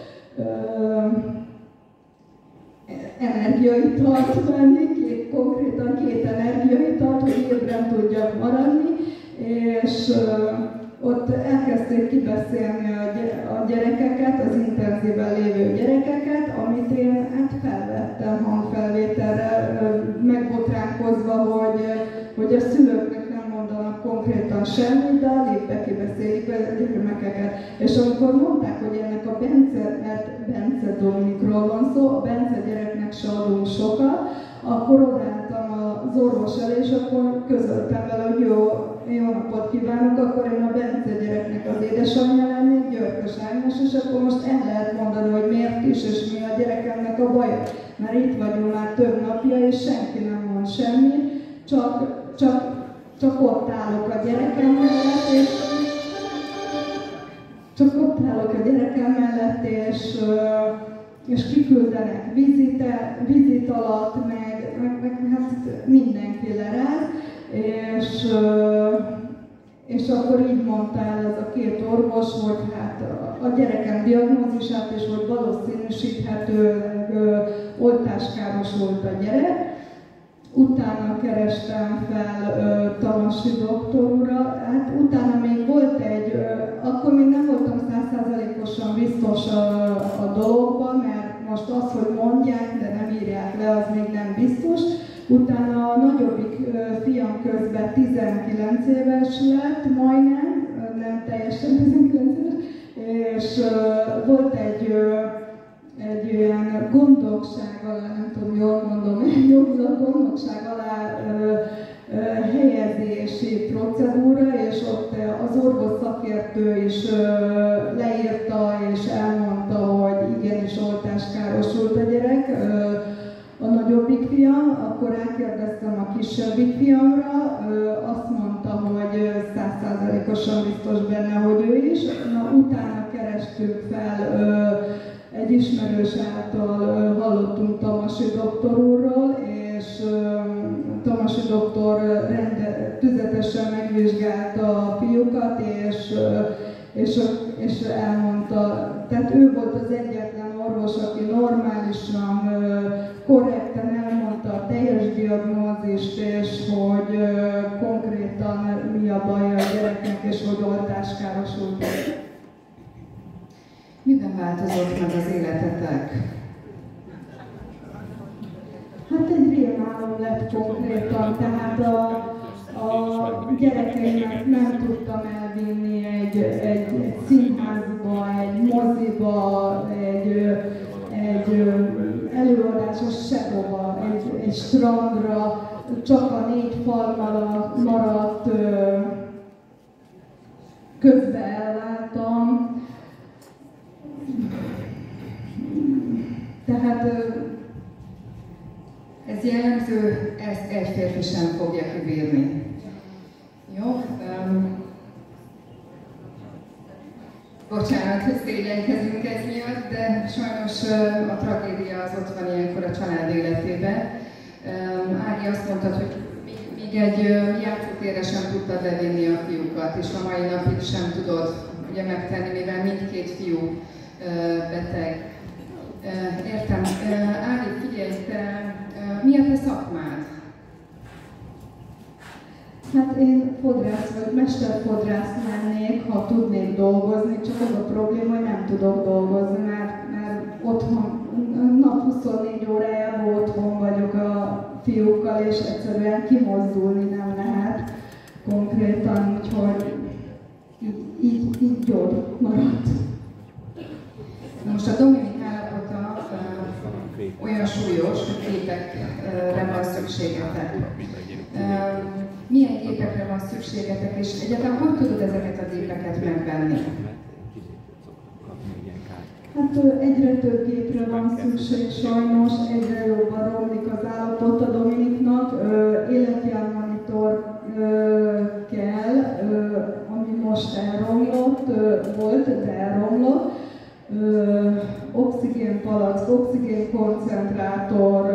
Energiaitalt venni, két, konkrétan két energiaitalt, hogy ébren tudjak maradni, és ott elkezdték kibeszélni a gyerekeket, az intenzíven lévő gyerekeket, amit én hát felvettem hangfelvételre, megbotránkozva, hogy, hogy a szülőknek nem mondanak konkrétan semmit, de a liftbe kibeszélik a gyermekeket. És amikor mondták, hogy ennek a Bence, mert Bence Dominikról van szó, a Bence gyereknek se adunk sokat, akkor odaálltam az orvos elé, és akkor közöltem vele, hogy jó, jó napot kívánok, akkor én a Bence gyereknek az édesanyja lennék, Györkös Ágnes, és akkor most el lehet mondani, hogy miért is, és mi a gyerekemnek a baja. Mert itt vagyunk már több napja, és senki nem mond semmit, csak, csak, csak ott állok a gyerekem mellett, és csak ott állok a gyerekem mellett, és és kiküldenek vizite, vizit alatt, meg, meg, meg hát mindenki leráz, és, és akkor így mondta el az a két orvos, hogy hát a gyerekem diagnózisát, és hogy valószínűsíthetőleg oltáskárosult a gyerek. Utána kerestem fel uh, Tamasi doktor urat, hát utána még volt egy, uh, akkor még nem voltam száz százalékosan biztos a, a dologban, mert most az, hogy mondják, de nem írják le, az még nem biztos. Utána a nagyobbik uh, fiam közben tizenkilenc éves lett, majdnem, uh, nem teljesen tizenkilenc éves, és uh, volt egy uh, egy olyan gondokság alá, nem tudom, jól mondom, jogilag gondokság alá ö, ö, helyezési procedúra, és ott az orvos szakértő is ö, leírta és elmondta, hogy igenis oltáskárosult a gyerek, ö, a nagyobbik fiam, akkor rákérdeztem a kisebbik fiamra, ö, azt mondta, hogy száz százalékosan biztos benne, hogy ő is. Na, utána kerestünk fel, ö, egy ismerős által hallottunk Tamasi doktor úrról, és Tamasi doktor rende, tüzetesen megvizsgálta a fiúkat, és, és, és elmondta, tehát ő volt az egyetlen orvos, aki normálisan, korrekten elmondta a teljes diagnózist, és hogy konkrétan mi a baj a gyereknek, és hogy oltáskárosult.
Miben változott meg az életetek?
Hát egy rémálom lett konkrétan, tehát a, a gyerekeimet nem tudtam elvinni egy, egy, egy színházba, egy moziba, egy, egy előadásra, sehova, egy, egy strandra, csak a négy fal maradt, közben elváltam. Tehát
ez jellemző, ezt egy férfi sem fogja kibírni. Jó? Um, bocsánat, hogy szégyenkezünk ez miatt, de sajnos uh, a tragédia az ott van ilyenkor a család életében. Um, Ági azt mondta, hogy még, még egy uh, játszótérre sem tudtad levinni a fiúkat, és a mai napig sem tudod ugye megtenni, mivel mindkét fiú uh, beteg. Uh, értem. Uh, Ági, figyelj, te, uh, mi a te szakmád?
Hát én fodrász vagy mesterfodrász lennék, ha tudnék dolgozni, csak az a probléma, hogy nem tudok dolgozni, mert, mert otthon, nap huszonnégy órájában otthon vagyok a fiúkkal, és egyszerűen kimozdulni nem lehet konkrétan, úgyhogy így, így, így jól maradt.
Most a Dominik állapota uh, olyan súlyos, hogy képekre van szükségetek. Uh, milyen gépekre van szükségetek, és egyáltalán hogy tudod ezeket a gépeket megvenni?
Hát egyre több gépre van szükség sajnos, egyre jobban romlik az állapot a Dominiknak. Életjelmonitor kell, ami most elromlott, volt, de elromlott. Oxigénpalack, oxigénkoncentrátor,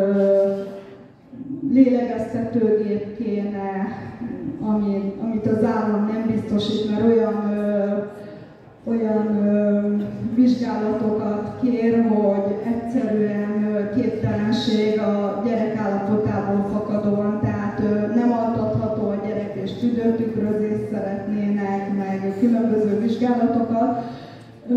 lélegeztetőgép kéne, ami, amit az állam nem biztosít, mert olyan, ö, olyan ö, vizsgálatokat kér, hogy egyszerűen ö, képtelenség a gyerek állapotából fakadóan, tehát ö, nem altatható a gyerek és tüdőtükrözést szeretnének, meg különböző vizsgálatokat. Ö,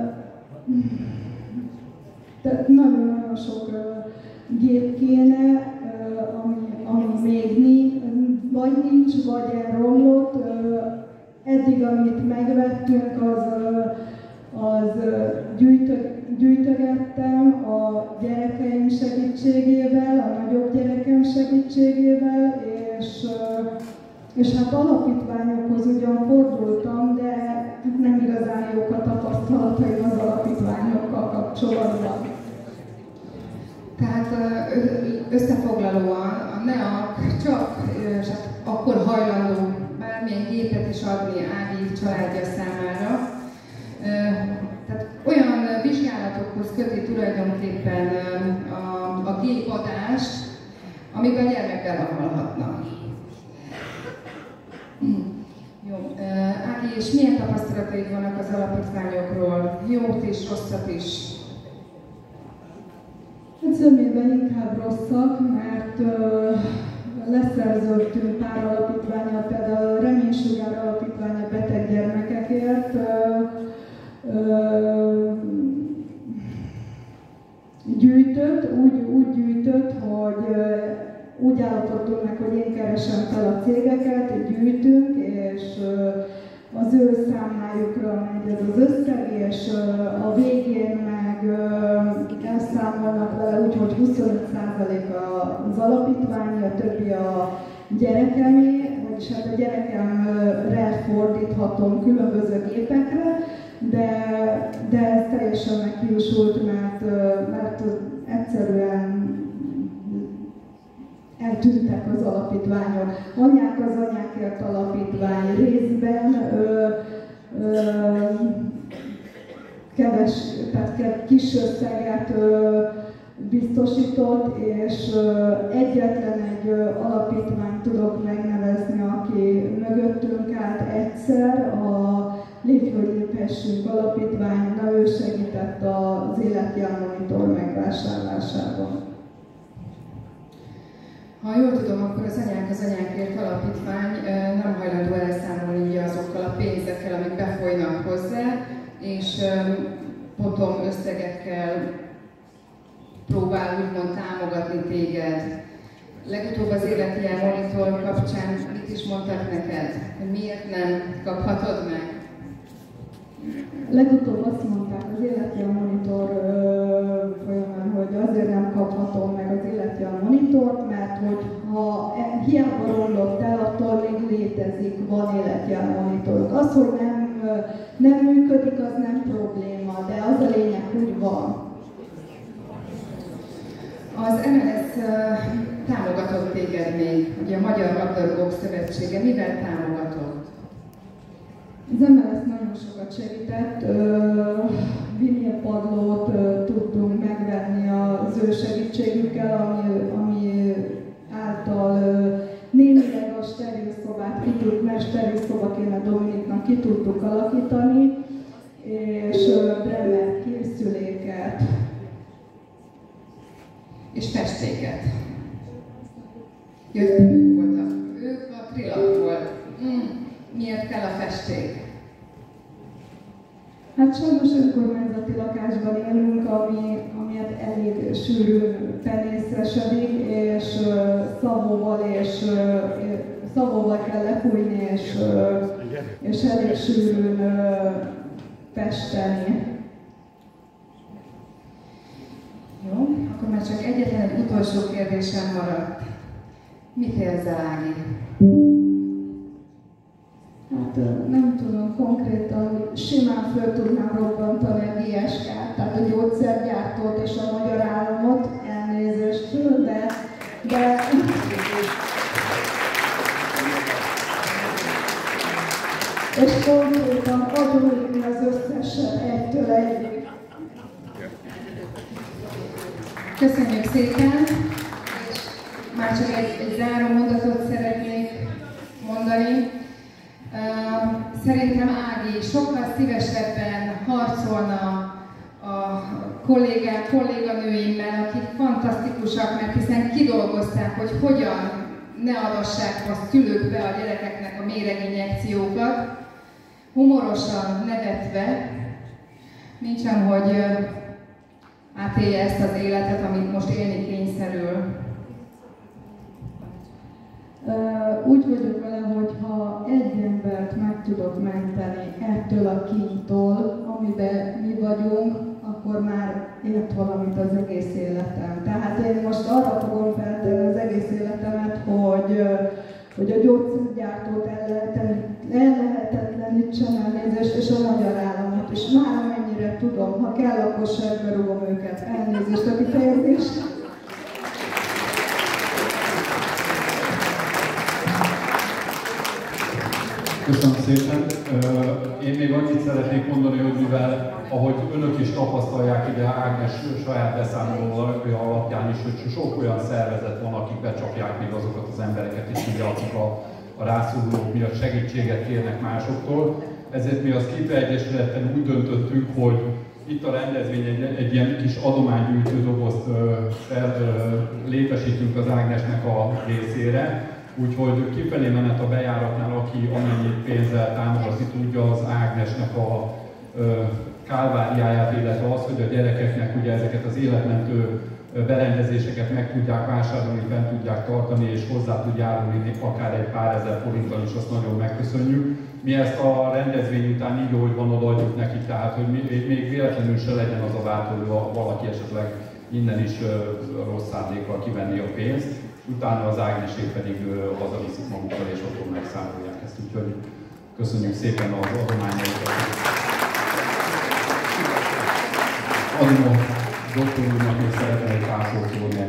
tehát nagyon-nagyon sok ö, gép kéne, ami, ami még nincs, vagy nincs, vagy elromlott. Eddig, amit megvettünk, az, az gyűjtö, gyűjtögettem a gyerekeim segítségével, a nagyobb gyerekem segítségével, és, és hát alapítványokhoz ugyan fordultam, de nem igazán jók a tapasztalataim az alapítványokkal kapcsolatban.
Tehát összefoglalóan a NEAK csak akkor hajlandó bármilyen gépet is adni Ági családja számára. Tehát olyan vizsgálatokhoz köti tulajdonképpen a, a gépadást, amiben a gyermek belehalhatna. Jó. Ági, és milyen tapasztalataid vannak az alapítványokról? Jót és rosszat is?
Hát zömében inkább rosszak, mert uh, leszerződtünk pár alapítvánnyal, például a Reménysugár alapítvány a beteg gyermekekért. Uh, uh, gyűjtött, úgy, úgy gyűjtött, hogy uh, úgy állapodtunk meg, hogy én keresem fel a cégeket, gyűjtünk, és uh, az ő számlájukra megy ez az összeg, és uh, a végén meg uh, elszámolnak vele, úgyhogy huszonöt százalék az alapítvány, a többi a gyerekemé, vagyis hát a gyerekemre fordíthatom különböző gépekre, de, de ez teljesen meghiúsult, mert, mert egyszerűen eltűntek az alapítványok. Anyák az Anyákért Alapítvány részben ö, ö, keves, tehát kis összeget ö, biztosított, és ö, egyetlen egy ö, alapítványt tudok megnevezni, aki mögöttünk állt egyszer, a Lépj, hogy léphessünk alapítvány, na ő segített az életjelmonitor megvásárlásában.
Ha jól tudom, akkor az Anyák az Anyákért Alapítvány nem hajlandó elszámolni azokkal a pénzekkel, amik befolynak hozzá, és potom összegekkel próbál úgymond támogatni téged. Legutóbb az életjelmonitor kapcsán mit is mondtak neked? Hogy miért nem kaphatod meg?
Legutóbb azt mondták az életjelmonitor folyamán, hogy azért nem kaphatom meg az életjelmonitort, mert hogy ha hiába romlott el, attól még létezik, van életjelmonitor. Az, hogy nem nem működik, az nem probléma, de az a lényeg, hogy van.
Az em el es támogatott téged még, ugye a Magyar Labdarúgók Szövetsége, mivel támogatott?
Az em el es nagyon sokat segített, vinilpadlót tudtunk megvenni az ő segítségükkel, ami, ami által némileg a steril szobát, ki tud, mert steril szoba kéne Dominiknak, ki tudtuk alakítani, és Bremer készüléket.
És festéket. Jöttek, ők voltak. Ők a trilak volt. Mm. Miért kell a festék?
Hát sajnos önkormányzati lakásban élünk, ami, ami elég sűrűn penészesedik, és szavóval, és szavóval kell lefújni, és, és elég sűrűn festeni.
Jó, akkor már csak egyetlen egy utolsó kérdésem maradt. Mit érzel, Ági?
Hát nem tudom konkrétan, simán föl tudnám robbantani a gé es ká-t, tehát a gyógyszergyártót és a magyar államot, elnézést, de, de és konkrétan agyonülni az összeset egytől egyig.
Köszönjük szépen, és már csak egy, egy záró mondatot szeretnék mondani. Szerintem Ági sokkal szívesebben harcolna a kollégák, kolléganőimmel, akik fantasztikusak, mert hiszen kidolgozták, hogy hogyan ne adassák a szülők be a gyerekeknek a méreginjekciókat, humorosan nevetve, mintsem, hogy átélje ezt az életet, amit most élni kényszerül.
Úgy vagyok vele, hogy ha egy embert meg tudok menteni ettől a kíntól, amiben mi vagyunk, akkor már ért valamit az egész életem. Tehát én most arra fogom feltenni az egész életemet, hogy, hogy a gyógyszergyártót ellehetetlenítsem, elnézést, és a magyar államot. És már amennyire tudom, ha kell, akkor segbe rúgom őket. Elnézést a kifejezést.
Köszönöm szépen. Én még annyit szeretnék mondani, hogy mivel, ahogy önök is tapasztalják ide Ágnes saját beszámolója alapján is, hogy sok olyan szervezet van, akik becsapják még azokat az embereket is, ugye, akik a, a rászorulók miatt segítséget kérnek másoktól. Ezért mi az Képe Egyesületben úgy döntöttünk, hogy itt a rendezvény egy, egy ilyen kis adománygyűjtő dobozt fel, létesítünk az Ágnesnek a részére. Úgyhogy kifelé menet a bejáratnál, aki amennyi pénzzel támogatni tudja az Ágnesnek a ö, kálváriáját, illetve az, hogy a gyerekeknek ugye ezeket az életmentő berendezéseket meg tudják vásárolni, fent tudják tartani, és hozzá tud járulni akár egy pár ezer forinttal is, azt nagyon megköszönjük. Mi ezt a rendezvény után így, ahogy van, odaadjuk neki, tehát hogy még véletlenül se legyen az a vált, hogy valaki esetleg innen is rossz szándékkal kivenni a pénzt. Utána az Ágnesék pedig hazaviszik magukkal, és otthon megszámolják ezt. Úgyhogy köszönjük szépen az adományaikat. Adom a doktor úrnak, még szeretne egy pár szót szólni.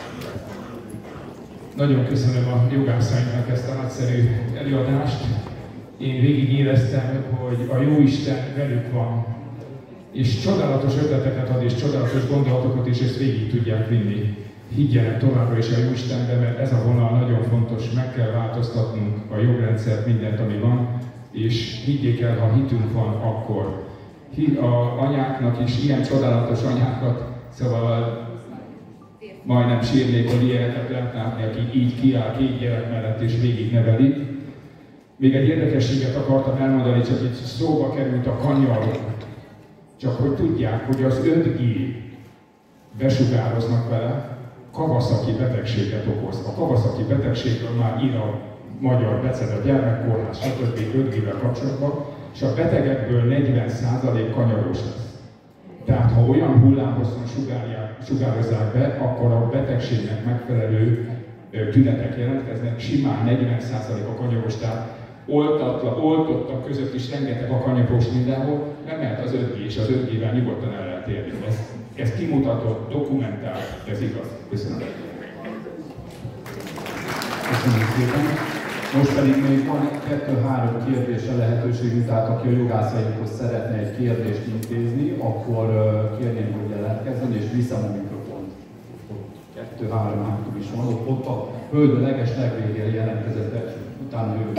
Nagyon köszönöm a jogászainknak ezt a nagyszerű előadást. Én végig éreztem, hogy a Jóisten velük van, és csodálatos ötleteket ad, és csodálatos gondolatokat, és ezt végig tudják vinni. Higgyenek továbbra is a Jóistenbe, mert ez a vonal nagyon fontos, meg kell változtatnunk a jogrendszert, mindent, ami van, és higgyék el, ha hitünk van, akkor. A anyáknak is ilyen csodálatos anyákat, szóval majdnem sírnék, hogy ilyeneket lehet látni, aki így kiáll két gyerek mellett és végig nevelik. Még egy érdekességet akartam elmondani, csak itt szóba került a kanyar, csak hogy tudják, hogy az öt G besugároznak vele, Kawasaki betegséget okoz. A Kawasaki betegségről már ír a magyar Beceda gyermekkórház, stb. öt G-vel kapcsolatban, és a betegekből negyven százalék kanyaros lesz. Tehát ha olyan hullámhosszon sugározzák be, akkor a betegségnek megfelelő tünetek jelentkeznek, simán negyven százalék a kanyaros. Tehát oltatla, oltottak között is rengeteg akanyapós mindenhol, nem lehet az öt G, és az öt G-vel nyugodtan el lehet érni. Ez, ez kimutatott, dokumentált, ez igaz. Köszönöm.
Köszönjük szépen. Most pedig még van kettő-három kérdésre lehetőségünk, tehát aki a jogászainkhoz szeretne egy kérdést intézni, akkor kérném, hogy jelentkezzen, és viszem a mikrofont. Kettő-három hátul is van, ott, ott a hölgy a leges legvégére jelentkezett, utána jövök.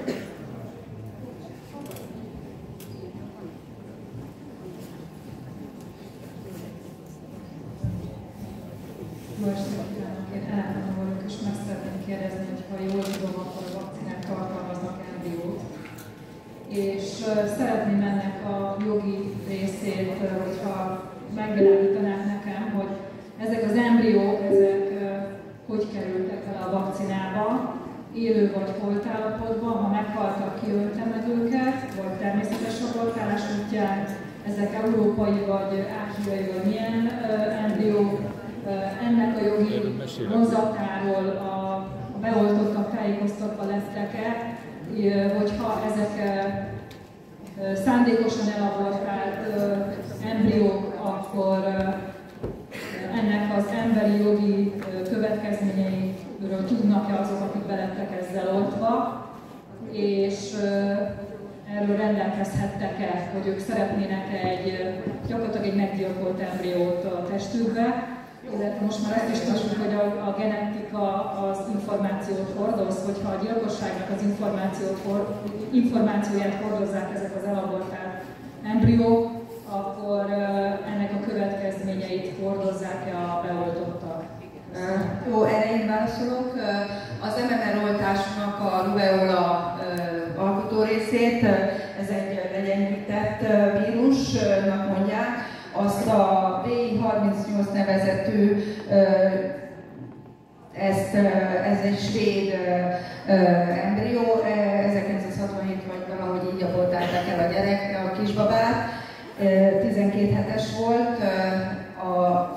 Én Ádámon vagyok, és meg szeretném kérdezni, hogy ha jól tudom, akkor a vakcinák tartalmaznak embriót. És szeretném ennek a jogi részét, hogyha megvilágítanák nekem, hogy ezek az embriók, ezek hogy kerültek el a vakcinába, élő vagy holt állapotban, ha meghaltak, kiöltem őket, vagy természetes abortálás útján, ezek európai vagy ázsiai vagy milyen embriók, ennek a jogi vonzatáról a beoltottak tájékoztatva lettek-e, hogyha ezek szándékosan elabortált embriók, akkor ennek az emberi jogi következményeiről tudnak-e azok, akik belettek ezzel oltva, és erről rendelkezhettek-e, hogy ők szeretnének egy, gyakorlatilag egy meggyilkolt embriót a testükbe, illetve most már ezt is tudjuk, hogy a, a genetika az információt hordoz, hogyha a gyilkosságnak az információt for, információját hordozzák ezek az elabortált embriók, akkor ennek a következményeit hordozzák-e a beoltottak?
Jó, erre én válaszolok. Az em em er oltásnak a rubeola alkotó részét, ez egy legyengített vírusnak mondják, azt a bé i harmincnyolc nevezetű, ezt, ez egy svéd embrió, ezerkilencszázhatvanhét vagy valahogy így abortálták el a gyerek, a kisbabát, tizenkét hetes volt, a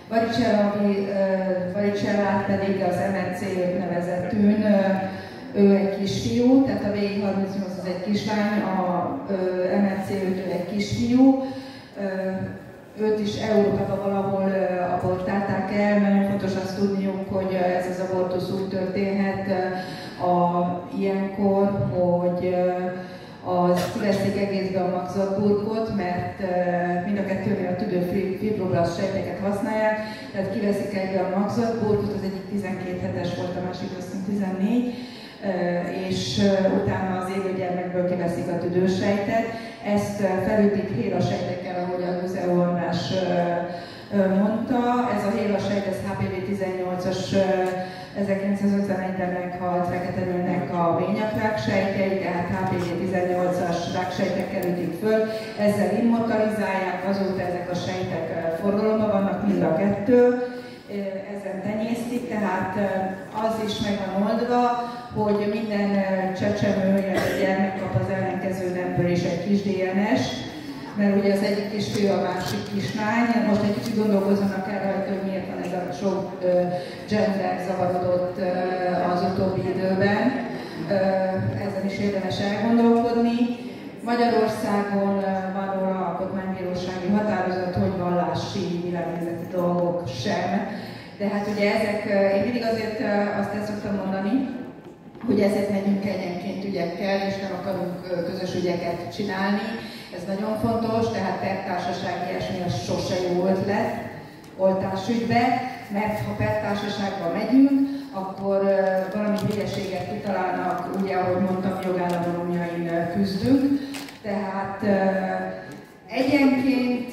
varicellát pedig az em er cé öt nevezetűn, ő egy kisfiú, tehát a bé i harmincnyolc az egy kislány, a em er cé öt ő egy kisfiú. Őt is Európában valahol abortálták el, nagyon fontos azt tudniuk, hogy ez az abortusz úgy történhet a, ilyenkor, hogy az kiveszik egészbe a magzatburkot, mert mind a kettőnél a tüdőfibroblaszt sejteket használják, tehát kiveszik egybe a magzatburkot, az egyik tizenkét hetes volt, a másik azt hiszem tizennégy, és utána az élő gyermekből kiveszik a tüdősejtet. Ezt felütik hélasejtekkel, ahogy a Guzeo András mondta. Ez a hélasejt, ez há pé vé tizennyolcas ezerkilencszázötvenegyben meghalt fekete nőnek a vényakrák sejtjei, tehát há pé vé tizennyolcas ráksejtekkel ütik föl, ezzel immortalizálják, azóta ezek a sejtek forgalomban vannak, mind a kettő, ezen tenyésztik, tehát az is meg van oldva, hogy minden csecsemő, illetve gyermek kap az ellenkező nemből is egy kis dé en es, mert ugye az egyik kisfiú, a másik kislány. Most egy kicsit gondolkozzanak erre, hogy miért van ez a sok gender zavarodott az utóbbi időben. Ezen is érdemes elgondolkodni. Magyarországon van róla alkotmánybírósági határozat, hogy vallási, világnézeti dolgok sem. De hát ugye ezek, én mindig azért azt el szoktam mondani, hogy ezért megyünk egyenként ügyekkel, és nem akarunk közös ügyeket csinálni. Ez nagyon fontos, tehát pertársaság ilyesmi az sose jó ötlet oltásügybe, mert ha pertársaságba megyünk, akkor valami hülyeséget kitalálnak, ugye, ahogy mondtam, jogállamolónyain küzdünk. Tehát egyenként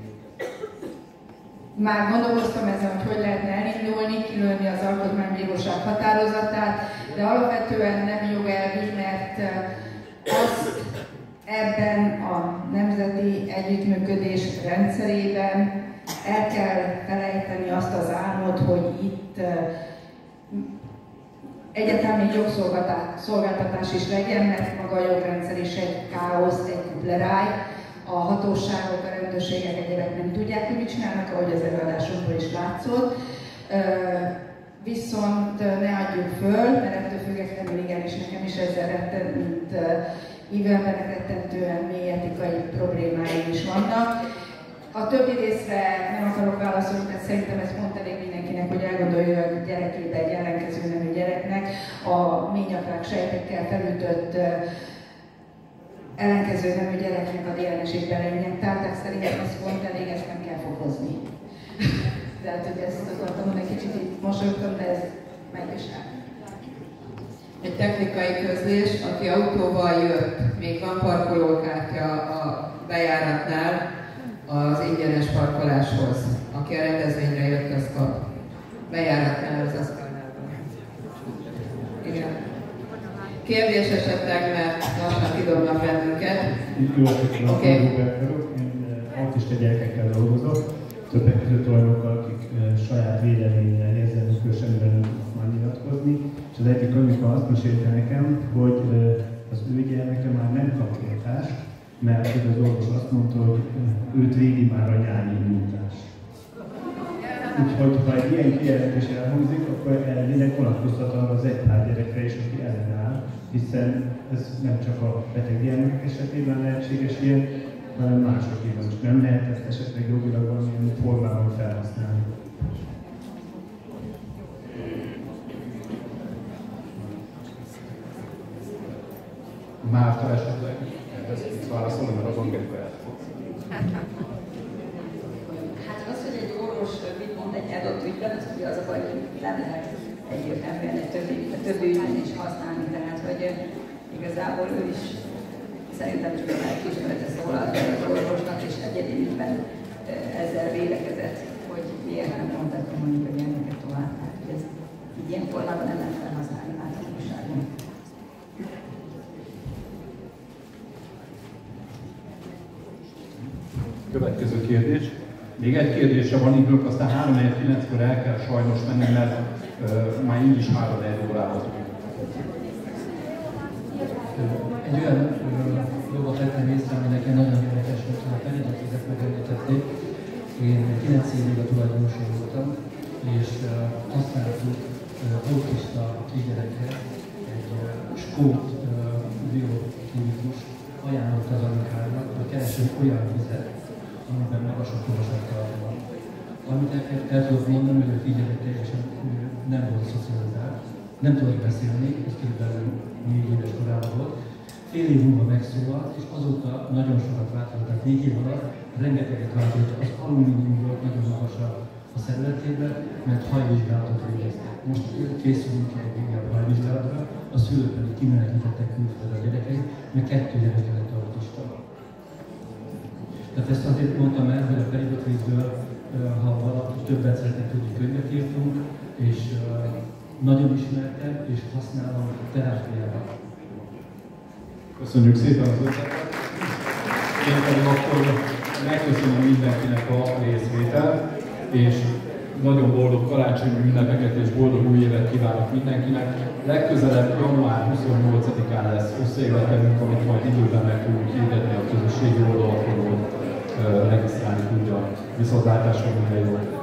már gondolkoztam ezen, hogy hogy lehetne elindulni, kilőni az Alkotmánybíróság határozatát, de alapvetően nem jogelvi, mert azt ebben a nemzeti együttműködés rendszerében el kell felejteni azt az álmot, hogy itt egyáltalán jogszolgáltatás is legyen, mert maga a jogrendszer is egy káosz, egy kubleráj. A hatóságok, a rendőrségek, egyébek nem tudják, hogy mit csinálnak, ahogy az előadásokból is látszott. Viszont ne adjuk föl, mert ettől függetlenül Kétségtelenül igen, és nekem is ezzel rettent, mint Ivelbennek rettentően mély etikai problémái is vannak. A többi részre nem akarok válaszolni, mert szerintem ez pont elég mindenkinek, hogy elgondolja a gyerekébe egy ellenkező nemű gyereknek a ményapák sejtekkel felütött ellenkező nemű gyereknek a dé en es-ét beleinjektálták, szerintem ez pont elég, ezt nem kell fokozni. Tehát, hogy ezt akartam mondani, kicsit így mosolyogtam, de ez megy is el.
Egy technikai közlés, aki autóval jött, még van parkolókártya a bejáratnál az ingyenes parkoláshoz. Aki a rendezvényre jött, az kap. Bejáratnál az asztalnál van. Igen. Kérdés esetleg, mert lassan kidobnak bennünket.
Jó, köszönöm, okay. Robert vagyok. Én autista gyerekekkel dolgozok. Többek között olyanokkal, akik saját véleménnyel érzelmükről semmiben nem tudnak már nyilatkozni. És az egyik anyuka azt mesélte nekem, hogy az ő gyermeke már nem kap oltást, mert az orvos azt mondta, hogy őt védi már a nyári-immunitás. Úgyhogy ha egy ilyen kijelentés elhangzik, akkor elvileg vonatkoztat az egy pár gyerekre is, aki ellenáll, hiszen ez nem csak a beteg gyermekek esetében lehetséges ilyen, hanem másokében is. Nem lehet ezt esetleg jogilag valamilyen formában felhasználni.
Márta esetleg ezt tudsz válaszolni, mert azon Gerika elfogsz.
Hát az, hogy egy orvos mit mond egy adott ügyben, az ugye az a baj, hogy nem lehet egyértelműen egy többi, a többi ügyben is használni, tehát hogy igazából ő is szerintem csak a lelkiismerete szólalt fel az orvosnak, és egyedi ügyben ezzel vélekezett, hogy miért nem mondták mondjuk a gyermeket tovább. Tehát ez így ilyen formában nem lehet felhasználni általánosságban.
Következő kérdés. Még egy kérdésre van időnk, aztán három negyven kilenckor el kell sajnos menni, mert uh, már így is három negyven órában.
Egy olyan dolgot vettem észre, ami nekem nagyon érdekes volt, hogy a feliratot megemlítették. Én kilenc évig a tulajdonosom voltam, és uh, használtuk uh, autista gyerekre egy uh, skót uh, biokémikus ajánlott az anyukának, hogy keresünk olyan vizet, amiben magasabb kivasattal van. Amit el, el tudok mondani, hogy a figyelmet teljesen nem volt szocializált, nem tudott beszélni, ez körülbelül négy éves korában volt. Fél év múlva megszólalt, és azóta nagyon sokat változott. Tehát négy év alatt rengeteget változott. Az alumínium volt nagyon magasabb a szervezetében, mert hajvizsgálatot végeztek. Most készülünk egy újabb hajvizsgálatra, a szülők pedig kimenekítettek külföldre a gyerekeit, mert kettő gyereke lett autista. Tehát ezt azért mondtam el, hogy a perigatrészből, ha valaki többet szeretne tudni, könyvet írtunk, és nagyon ismertem, és használom terápiában.
Köszönjük szépen az ötletet. Én pedig akkor megköszönöm mindenkinek a részvételt, és nagyon boldog karácsonyi ünnepeket és boldog új évet kívánok mindenkinek. Legközelebb január huszonnyolcadikán lesz összejövetelünk, amit majd időben meg tudunk hirdetni a közösségi oldalakon, hogy regisztrálni tudja. Viszontlátásra, minden jót!